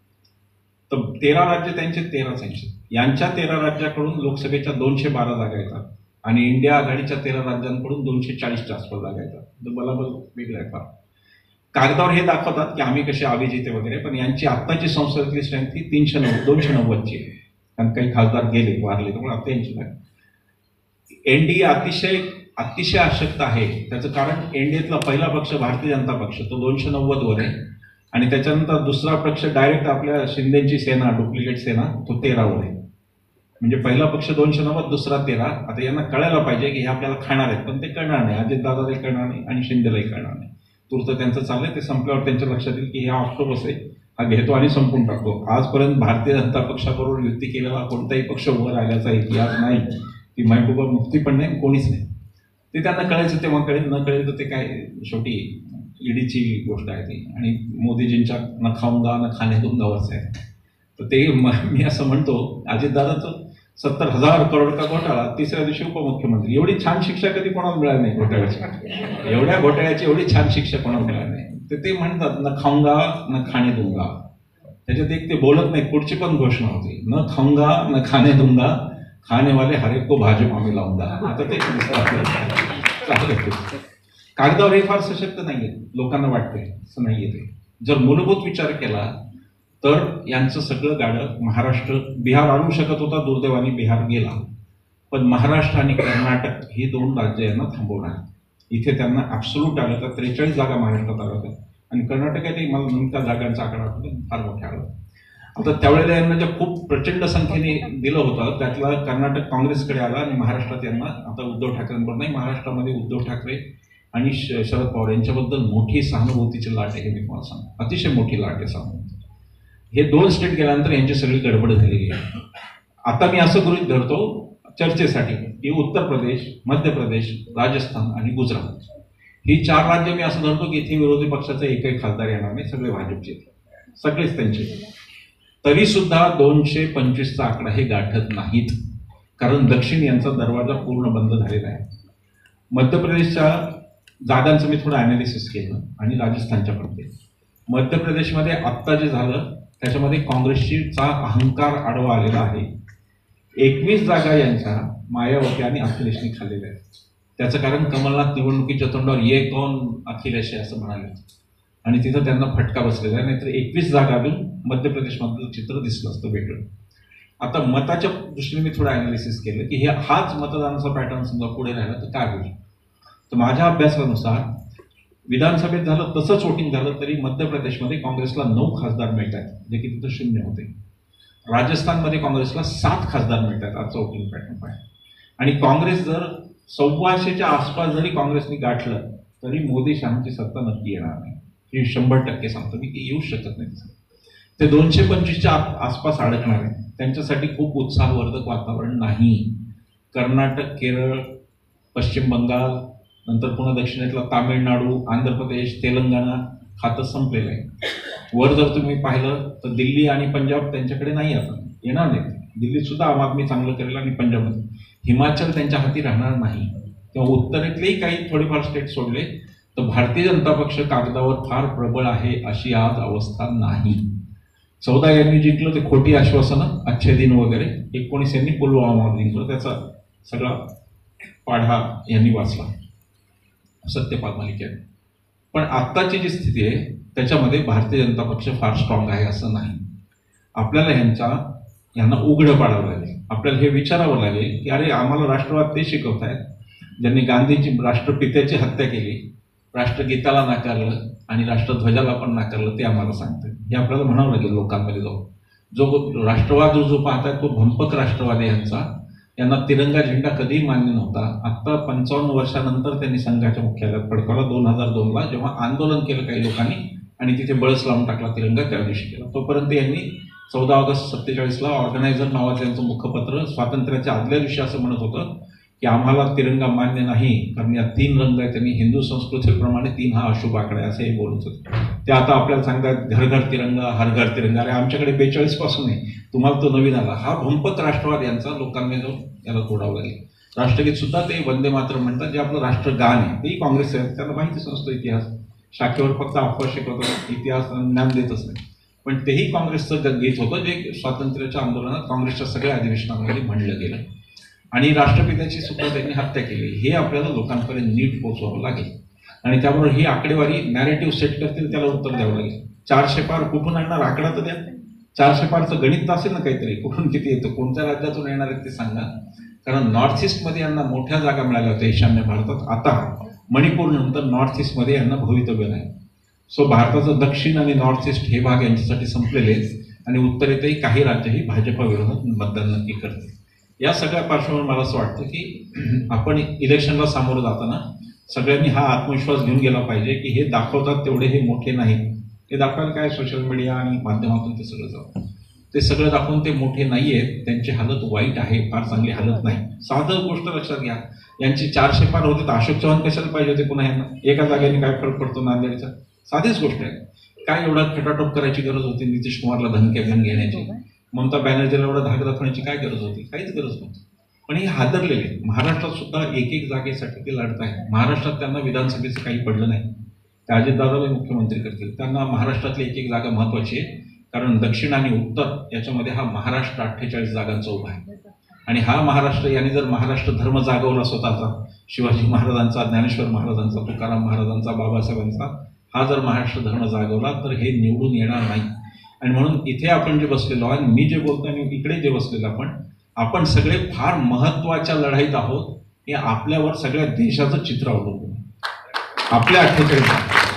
तर तेरा राज्य त्यांचे, तेराच यांचे. यांच्या तेरा राज्याकडून लोकसभेच्या दोनशे बारा जागा येतात आणि इंडिया आघाडीच्या तेरा राज्यांकडून दोनशे चाळीसच्या आसपास जागा येतात. तर बलाबल वेगळं आहे फार. कागदावर हे दाखवतात की आम्ही कसे अभिजिते वगैरे, पण यांची आत्ताची संसदेतली स्ट्रेंथ ही तीनशे नव्वद दोनशे नव्वदची आहे. कारण काही खासदार गेले, वारले, त्यामुळे आता यांची जागा. एनडीए अतिशय अतिशय आवश्यकता आहे. त्याचं कारण एनडीएतला पहिला पक्ष भारतीय जनता पक्ष, तो दोनशे नव्वद वर आहे. आणि त्याच्यानंतर दुसरा पक्ष डायरेक्ट आपल्या शिंदेची सेना, डुप्लिकेट सेना, तो तेरावर आहे. म्हणजे पहिला पक्ष दोनशे नव्वद, दुसरा तेरा. आता यांना कळायला पाहिजे की हे आपल्याला खाणार आहेत, पण ते कळणार नाही. अजितदादालाही कळणार नाही आणि शिंदेलाही कळणार नाही. तूर्त त्यांचं चाललंय. ते संपल्यावर त्यांच्या लक्षात येईल की हा ऑक्टोबस आहे, हा घेतो आणि संपून टाकतो. आजपर्यंत भारतीय जनता पक्षाबरोबर युती केलेला कोणताही पक्ष वर आल्याचा इतिहास नाही. ती महबूबा मुफ्ती पण नाही, कोणीच नाही. ते त्यांना कळायचं तेव्हा कळेल, न कळेल तर ते काय शेवटी ईडीची गोष्ट आहे ती. आणि मोदीजींच्या न खाऊंगा न खाणे दूंगावरच आहे. तर ते मी असं म्हणतो, अजितदादाचं सत्तर हजार करोड का घोटाळा, तिसऱ्या दिवशी उपमुख्यमंत्री. एवढी छान शिक्षा कधी कोणाला मिळाली नाही घोटाळ्याची. एवढ्या घोटाळ्याची एवढी छान शिक्षा कोणाला मिळाली नाही. तर ते म्हणतात न खाऊंगा न खाणे दूंगा. त्याच्यात एक ते बोलत नाही, पुढची पण घोषणा होती, न खाऊंगा न खाणे दूंगा, खाने वाले हर एक को भाजपा में लाऊंगा. आता ते कागदावर हे फार सशक्त नाहीये, लोकांना वाटते असं नाहीये. ते जर मूलभूत विचार केला तर यांचं सगळं गाडं महाराष्ट्र, बिहार आणू शकत होता, दुर्दैवाने बिहार गेला. पण महाराष्ट्र आणि कर्नाटक ही दोन राज्य यांना थांबवणार. इथे त्यांना ॲब्सोल्यूट आलं तर त्रेचाळीस जागा महाराष्ट्रात आल्या होत्या आणि कर्नाटकातही मला नेमका जागांचा आकडा आठवतो, फार मोठ्या आला. आता त्यावेळेला यांना ज्या खूप प्रचंड संख्येने दिलं होतं त्यातला कर्नाटक काँग्रेसकडे आला आणि महाराष्ट्रात यांना आता उद्धव ठाकरेंवर नाही, महाराष्ट्रामध्ये उद्धव ठाकरे आणि शरद पवार यांच्याबद्दल मोठी सहानुभूतीची लाट आहे. हे मी तुम्हाला सांगतो, अतिशय मोठी लाट आहे सहानुभूती. हे दोन स्टेट गेल्यानंतर यांची सगळी गडबड झालेली आहे. आता मी असं गृहीत धरतो चर्चेसाठी की उत्तर प्रदेश, मध्य प्रदेश, राजस्थान आणि गुजरात ही चार राज्य मी असं धरतो की इथे विरोधी पक्षाचा एकही खासदार येणार नाही, सगळे भाजपचे, सगळेच त्यांचे. तरी सुद्धा दोनशे पंचवीसचा आकडा हे गाठत नाहीत, कारण दक्षिण यांचा दरवाजा पूर्ण बंद झालेला आहे. मध्य प्रदेशच्या जागांचं मी थोडं अनालिसिस केलं आणि राजस्थानच्या पडते. मध्य प्रदेशमध्ये आत्ता जे झालं त्याच्यामध्ये काँग्रेसचा अहंकार आडवा आलेला आहे. एकवीस जागा यांच्या मायावती आणि अखिलेशने खाल्लेल्या आहेत. त्याचं कारण कमलनाथ निवडणुकीच्या तोंडावर ये कौन अखिलेश आहे असं म्हणाले आणि तिथं त्यांना फटका बसलेला आहे. नाहीतर एकवीस जागा घेऊन मध्य प्रदेशमधलं चित्र दिसलं असतं वेगळं. आता मताच्या दृष्टीने मी थोडं अनालिसिस केलं की हे हाच मतदानाचा पॅटर्न समजा पुढे राहिला तर काय होईल. तर माझ्या अभ्यासानुसार विधानसभेत झालं तसंच वोटिंग झालं तरी मध्य प्रदेशमध्ये काँग्रेसला नऊ खासदार मिळत आहेत, जे की तिथं शून्य होते. राजस्थानमध्ये काँग्रेसला सात खासदार मिळत आहेत, आजचं वोटिंग पॅटर्न आहे. आणि काँग्रेस जर सव्वाशेच्या आसपास जरी काँग्रेसने गाठलं तरी मोदी शहाची सत्ता नक्की येणार नाही, हे शंभर टक्के सांगतो मी, की येऊ शकत नाही. ते दोनशे पंचवीसच्या आसपास अडकणार आहे. त्यांच्यासाठी खूप उत्साहवर्धक वातावरण नाही. कर्नाटक, केरळ, पश्चिम बंगाल, नंतर पुन्हा दक्षिणेतला तामिळनाडू, आंध्र प्रदेश, तेलंगणा खातं संपलेलं आहे. वर जर तुम्ही पाहिलं तर दिल्ली आणि पंजाब त्यांच्याकडे नाही, आता येणार नाही. दिल्लीत सुद्धा आम आदमी चांगलं करेल आणि पंजाबमध्ये. हिमाचल त्यांच्या हाती राहणार नाही. किंवा उत्तरेतलेही काही थोडेफार स्टेट सोडले तर भारतीय जनता पक्ष कागदावर फार प्रबळ आहे अशी आज अवस्था नाही. चौदा यांनी जिंकलं ते खोटी आश्वासनं, अच्छे दिन वगैरे. एकोणीस यांनी पुलवामा जिंकलं, त्याचा सगळा पाढा यांनी वाचला सत्यपाल मलिक यांनी. पण आत्ताची जी स्थिती आहे त्याच्यामध्ये भारतीय जनता पक्ष फार स्ट्रॉंग आहे असं नाही. आपल्याला ह्यांचा यांना उघडं पाडावं लागेल. आपल्याला हे विचारावं लागेल की अरे आम्हाला राष्ट्रवाद ते शिकवत आहेत ज्यांनी गांधींची राष्ट्रपित्याची हत्या केली, राष्ट्रगीताला नाकारलं आणि राष्ट्रध्वजाला पण नाकारलं, ते आम्हाला सांगतं. हे आपल्याला म्हणावं लागेल लोकांमध्ये जाऊन. जो राष्ट्रवाद जो पाहताय तो भंपक राष्ट्रवाद आहे यांचा. यांना तिरंगा झेंडा कधीही मान्य नव्हता. आत्ता पंचावन्न वर्षानंतर त्यांनी संघाच्या मुख्यालयात फडकवला दोन हजार दोनला, जेव्हा आंदोलन केलं काही लोकांनी आणि तिथे बळच लावून टाकला तिरंगा, त्या दिवशी केला. तोपर्यंत यांनी चौदा ऑगस्ट सत्तेचाळीसला ऑर्गनायझर नावाचं यांचं मुखपत्र स्वातंत्र्याच्या आदल्या दिवशी असं म्हणत होतं की आम्हाला तिरंगा मान्य नाही, कारण या तीन रंग आहेत. त्यांनी हिंदू संस्कृतीप्रमाणे तीन हा अशुभ आकडा आहे असंही बोलत होते. ते आता आपल्याला सांगतात घर घर तिरंगा, हर घर तिरंगा. अरे आमच्याकडे बेचाळीस पासून आहे, तुम्हाला तो नवीन आला. हा भंपक राष्ट्रवाद यांचा लोकांनी जाऊन याला तोडावं लागेल. राष्ट्रगीत सुद्धा ते वंदे मातरम म्हणतात, जे आपलं राष्ट्रगान आहे तेही काँग्रेस आहे. त्यांना माहितीच नसतो इतिहास, शाखेवर फक्त अफवा शिकवतात, इतिहास ज्ञान देतच नाही. पण तेही काँग्रेसचं गीत होतं जे स्वातंत्र्याच्या आंदोलनात काँग्रेसच्या सगळ्या अधिवेशनामध्ये म्हणलं गेलं. आणि राष्ट्रपित्याची सुद्धा त्यांनी हत्या केली. हे आपल्याला लोकांपर्यंत नीट पोहोचवावं लागेल. आणि त्याबरोबर ही आकडेवारी नॅरेटिव्ह सेट करतील, त्याला उत्तर द्यावं लागेल. चारशे पार कुठून आणणार, आकडा तर द्या. चारशे पारचं गणित असेल ना काहीतरी, कुठून किती येतं, कोणत्या राज्यातून येणार आहेत ते सांगा. कारण नॉर्थ ईस्टमध्ये यांना मोठ्या जागा मिळाल्या होत्या ईशान्य भारतात. आता मणिपूर नंतर नॉर्थ ईस्टमध्ये यांना भवितव्य नाही. सो भारताचं दक्षिण आणि नॉर्थ ईस्ट हे भाग यांच्यासाठी संपलेले आहेत. आणि उत्तरेतही काही राज्यही भाजपा विरोधात मतदान नक्की करतील. या सगळ्या पार्श्वभूमीवर मला असं वाटतं की आपण इलेक्शनला सामोरं जाताना सगळ्यांनी हा आत्मविश्वास घेऊन गेला पाहिजे की हे दाखवतात तेवढे हे मोठे नाहीत. ते दाखवायला काय सोशल मीडिया आणि माध्यमातून ते सगळं जातं, ते सगळं दाखवून ते मोठे नाही आहेत. त्यांची हालत वाईट आहे, फार चांगली हालत नाही. साधं गोष्ट लक्षात घ्या, यांची चारशे पार होते तर अशोक चव्हाण कशाला पाहिजे होते पुन्हा यांना? एका जागेने काय फरक पडतो नांदेडचा? साधीच गोष्ट आहे. काय एवढा खटाटोप करायची गरज होती नितीश कुमारला धमक्या घेऊन घेण्याची? ममता बॅनर्जीला एवढा धाक दाखवण्याची काय गरज होती? काहीच गरज नव्हती. पण हे हादरलेले. महाराष्ट्रात सुद्धा एक एक जागेसाठी ते लढत आहे. महाराष्ट्रात त्यांना विधानसभेचं काही पडलं नाही. ते अजितदादाला मुख्यमंत्री करतील. त्यांना महाराष्ट्रातली एक एक जागा महत्वाची आहे, कारण दक्षिण आणि उत्तर याच्यामध्ये हा महाराष्ट्र अठ्ठेचाळीस जागांचा उभा आहे. आणि हा महाराष्ट्र याने जर महाराष्ट्र धर्म जागवला स्वतःचा, शिवाजी महाराजांचा, ज्ञानेश्वर महाराजांचा, तुकाराम महाराजांचा, बाबासाहेबांचा, हा जर महाराष्ट्र धर्म जागवला तर हे निवडून येणार नाही. आणि म्हणून इथे आपण जे बसलेलो आणि मी जे बोलतो आणि इकडे जे बसलेलो आपण आपण सगळे फार महत्वाच्या लढाईत आहोत. हे आपल्यावर सगळ्या देशाचं चित्र अवलंबून आपल्या अठ्ठेचाळीस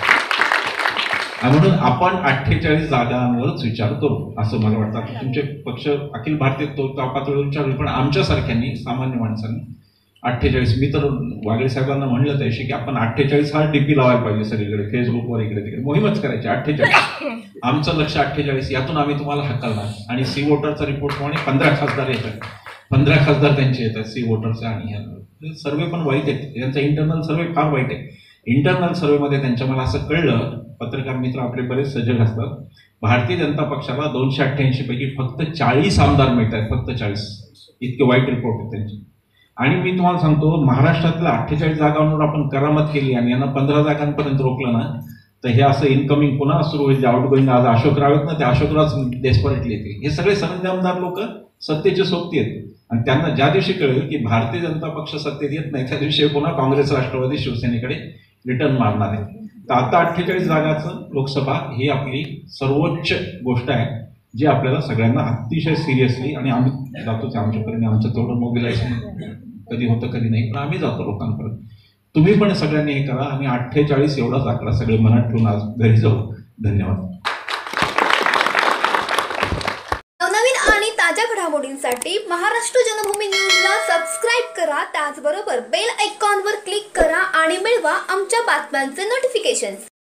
म्हणून आपण अठ्ठेचाळीस जागांवरच विचार करू असं मला वाटतं. तुमचे पक्ष अखिल भारतीय तो पातळीवर विचारले, पण आमच्यासारख्यांनी सामान्य माणसांनी अठ्ठेचाळीस, मी तर वागळे साहेबांना म्हणलं त्याशी की आपण अठ्ठेचाळीस हा डीपी लावायला पाहिजे सगळीकडे, फेसबुकवर इकडे तिकडे मोहीमच करायची. अठ्ठेचाळीस आमचं लक्ष अठ्ठेचाळीस, यातून आम्ही तुम्हाला हकलणार. आणि सी वोटरचा रिपोर्ट प्रमाणे पंधरा खासदार येतात, पंधरा खासदार त्यांचे येतात सी वोटरचे. आणि सर्वे पण वाईट आहेत, त्यांचा इंटरनल सर्वे फार वाईट आहे. इंटरनल सर्वेमध्ये त्यांच्या मला असं कळलं, पत्रकार मित्र आपले बरेच सजग असतात, भारतीय जनता पक्षाला दोनशे अठ्ठ्याऐंशी पैकी फक्त चाळीस आमदार मिळत आहेत, फक्त चाळीस. इतके वाईट रिपोर्ट आहेत त्यांचे. आणि मी तुम्हाला सांगतो, महाराष्ट्रातल्या अठ्ठेचाळीस जागांवर आपण करामत केली आणि यांना पंधरा जागांपर्यंत रोखलं ना, तर हे असं इनकमिंग पुन्हा सुरू होईल. आउट गोईंग आज अशोकराव आहेत ना, ते अशोकराव डेस्परेटली येतील. हे सगळे सरंजामदार लोक सत्तेचे सोबती आहेत. आणि त्यांना ज्या दिवशी कळेल की भारतीय जनता पक्ष सत्तेत येत नाही, त्या दिवशी पुन्हा काँग्रेस, राष्ट्रवादी, शिवसेनेकडे रिटर्न मारणार आहे. तर आता अठ्ठेचाळीस जागाचं लोकसभा ही आपली सर्वोच्च गोष्ट आहे, जी आपल्याला सगळ्यांना अतिशय सिरियसली, आणि आम्ही जातोच आमच्यापर्यंत, आमचं तेवढं मोबिलायझेशन कधी होतं कधी नाही, पण आम्ही जातो लोकांपर्यंत. तुम्ही पण सगळ्यांनी हे करा आणि अठ्ठेचाळीस एवढाच आकडा सगळे मनात ठेवून आज घरी जाऊ. धन्यवाद. नवनवीन आणि ताज्या ताज्या घडामोडींसाठी महाराष्ट्र जनभूमी न्यूजला सबस्क्राईब करा, त्याचबरोबर बेल आयकॉनवर क्लिक करा आणि मिळवा आमच्या बातम्यांचे नोटिफिकेशन्स।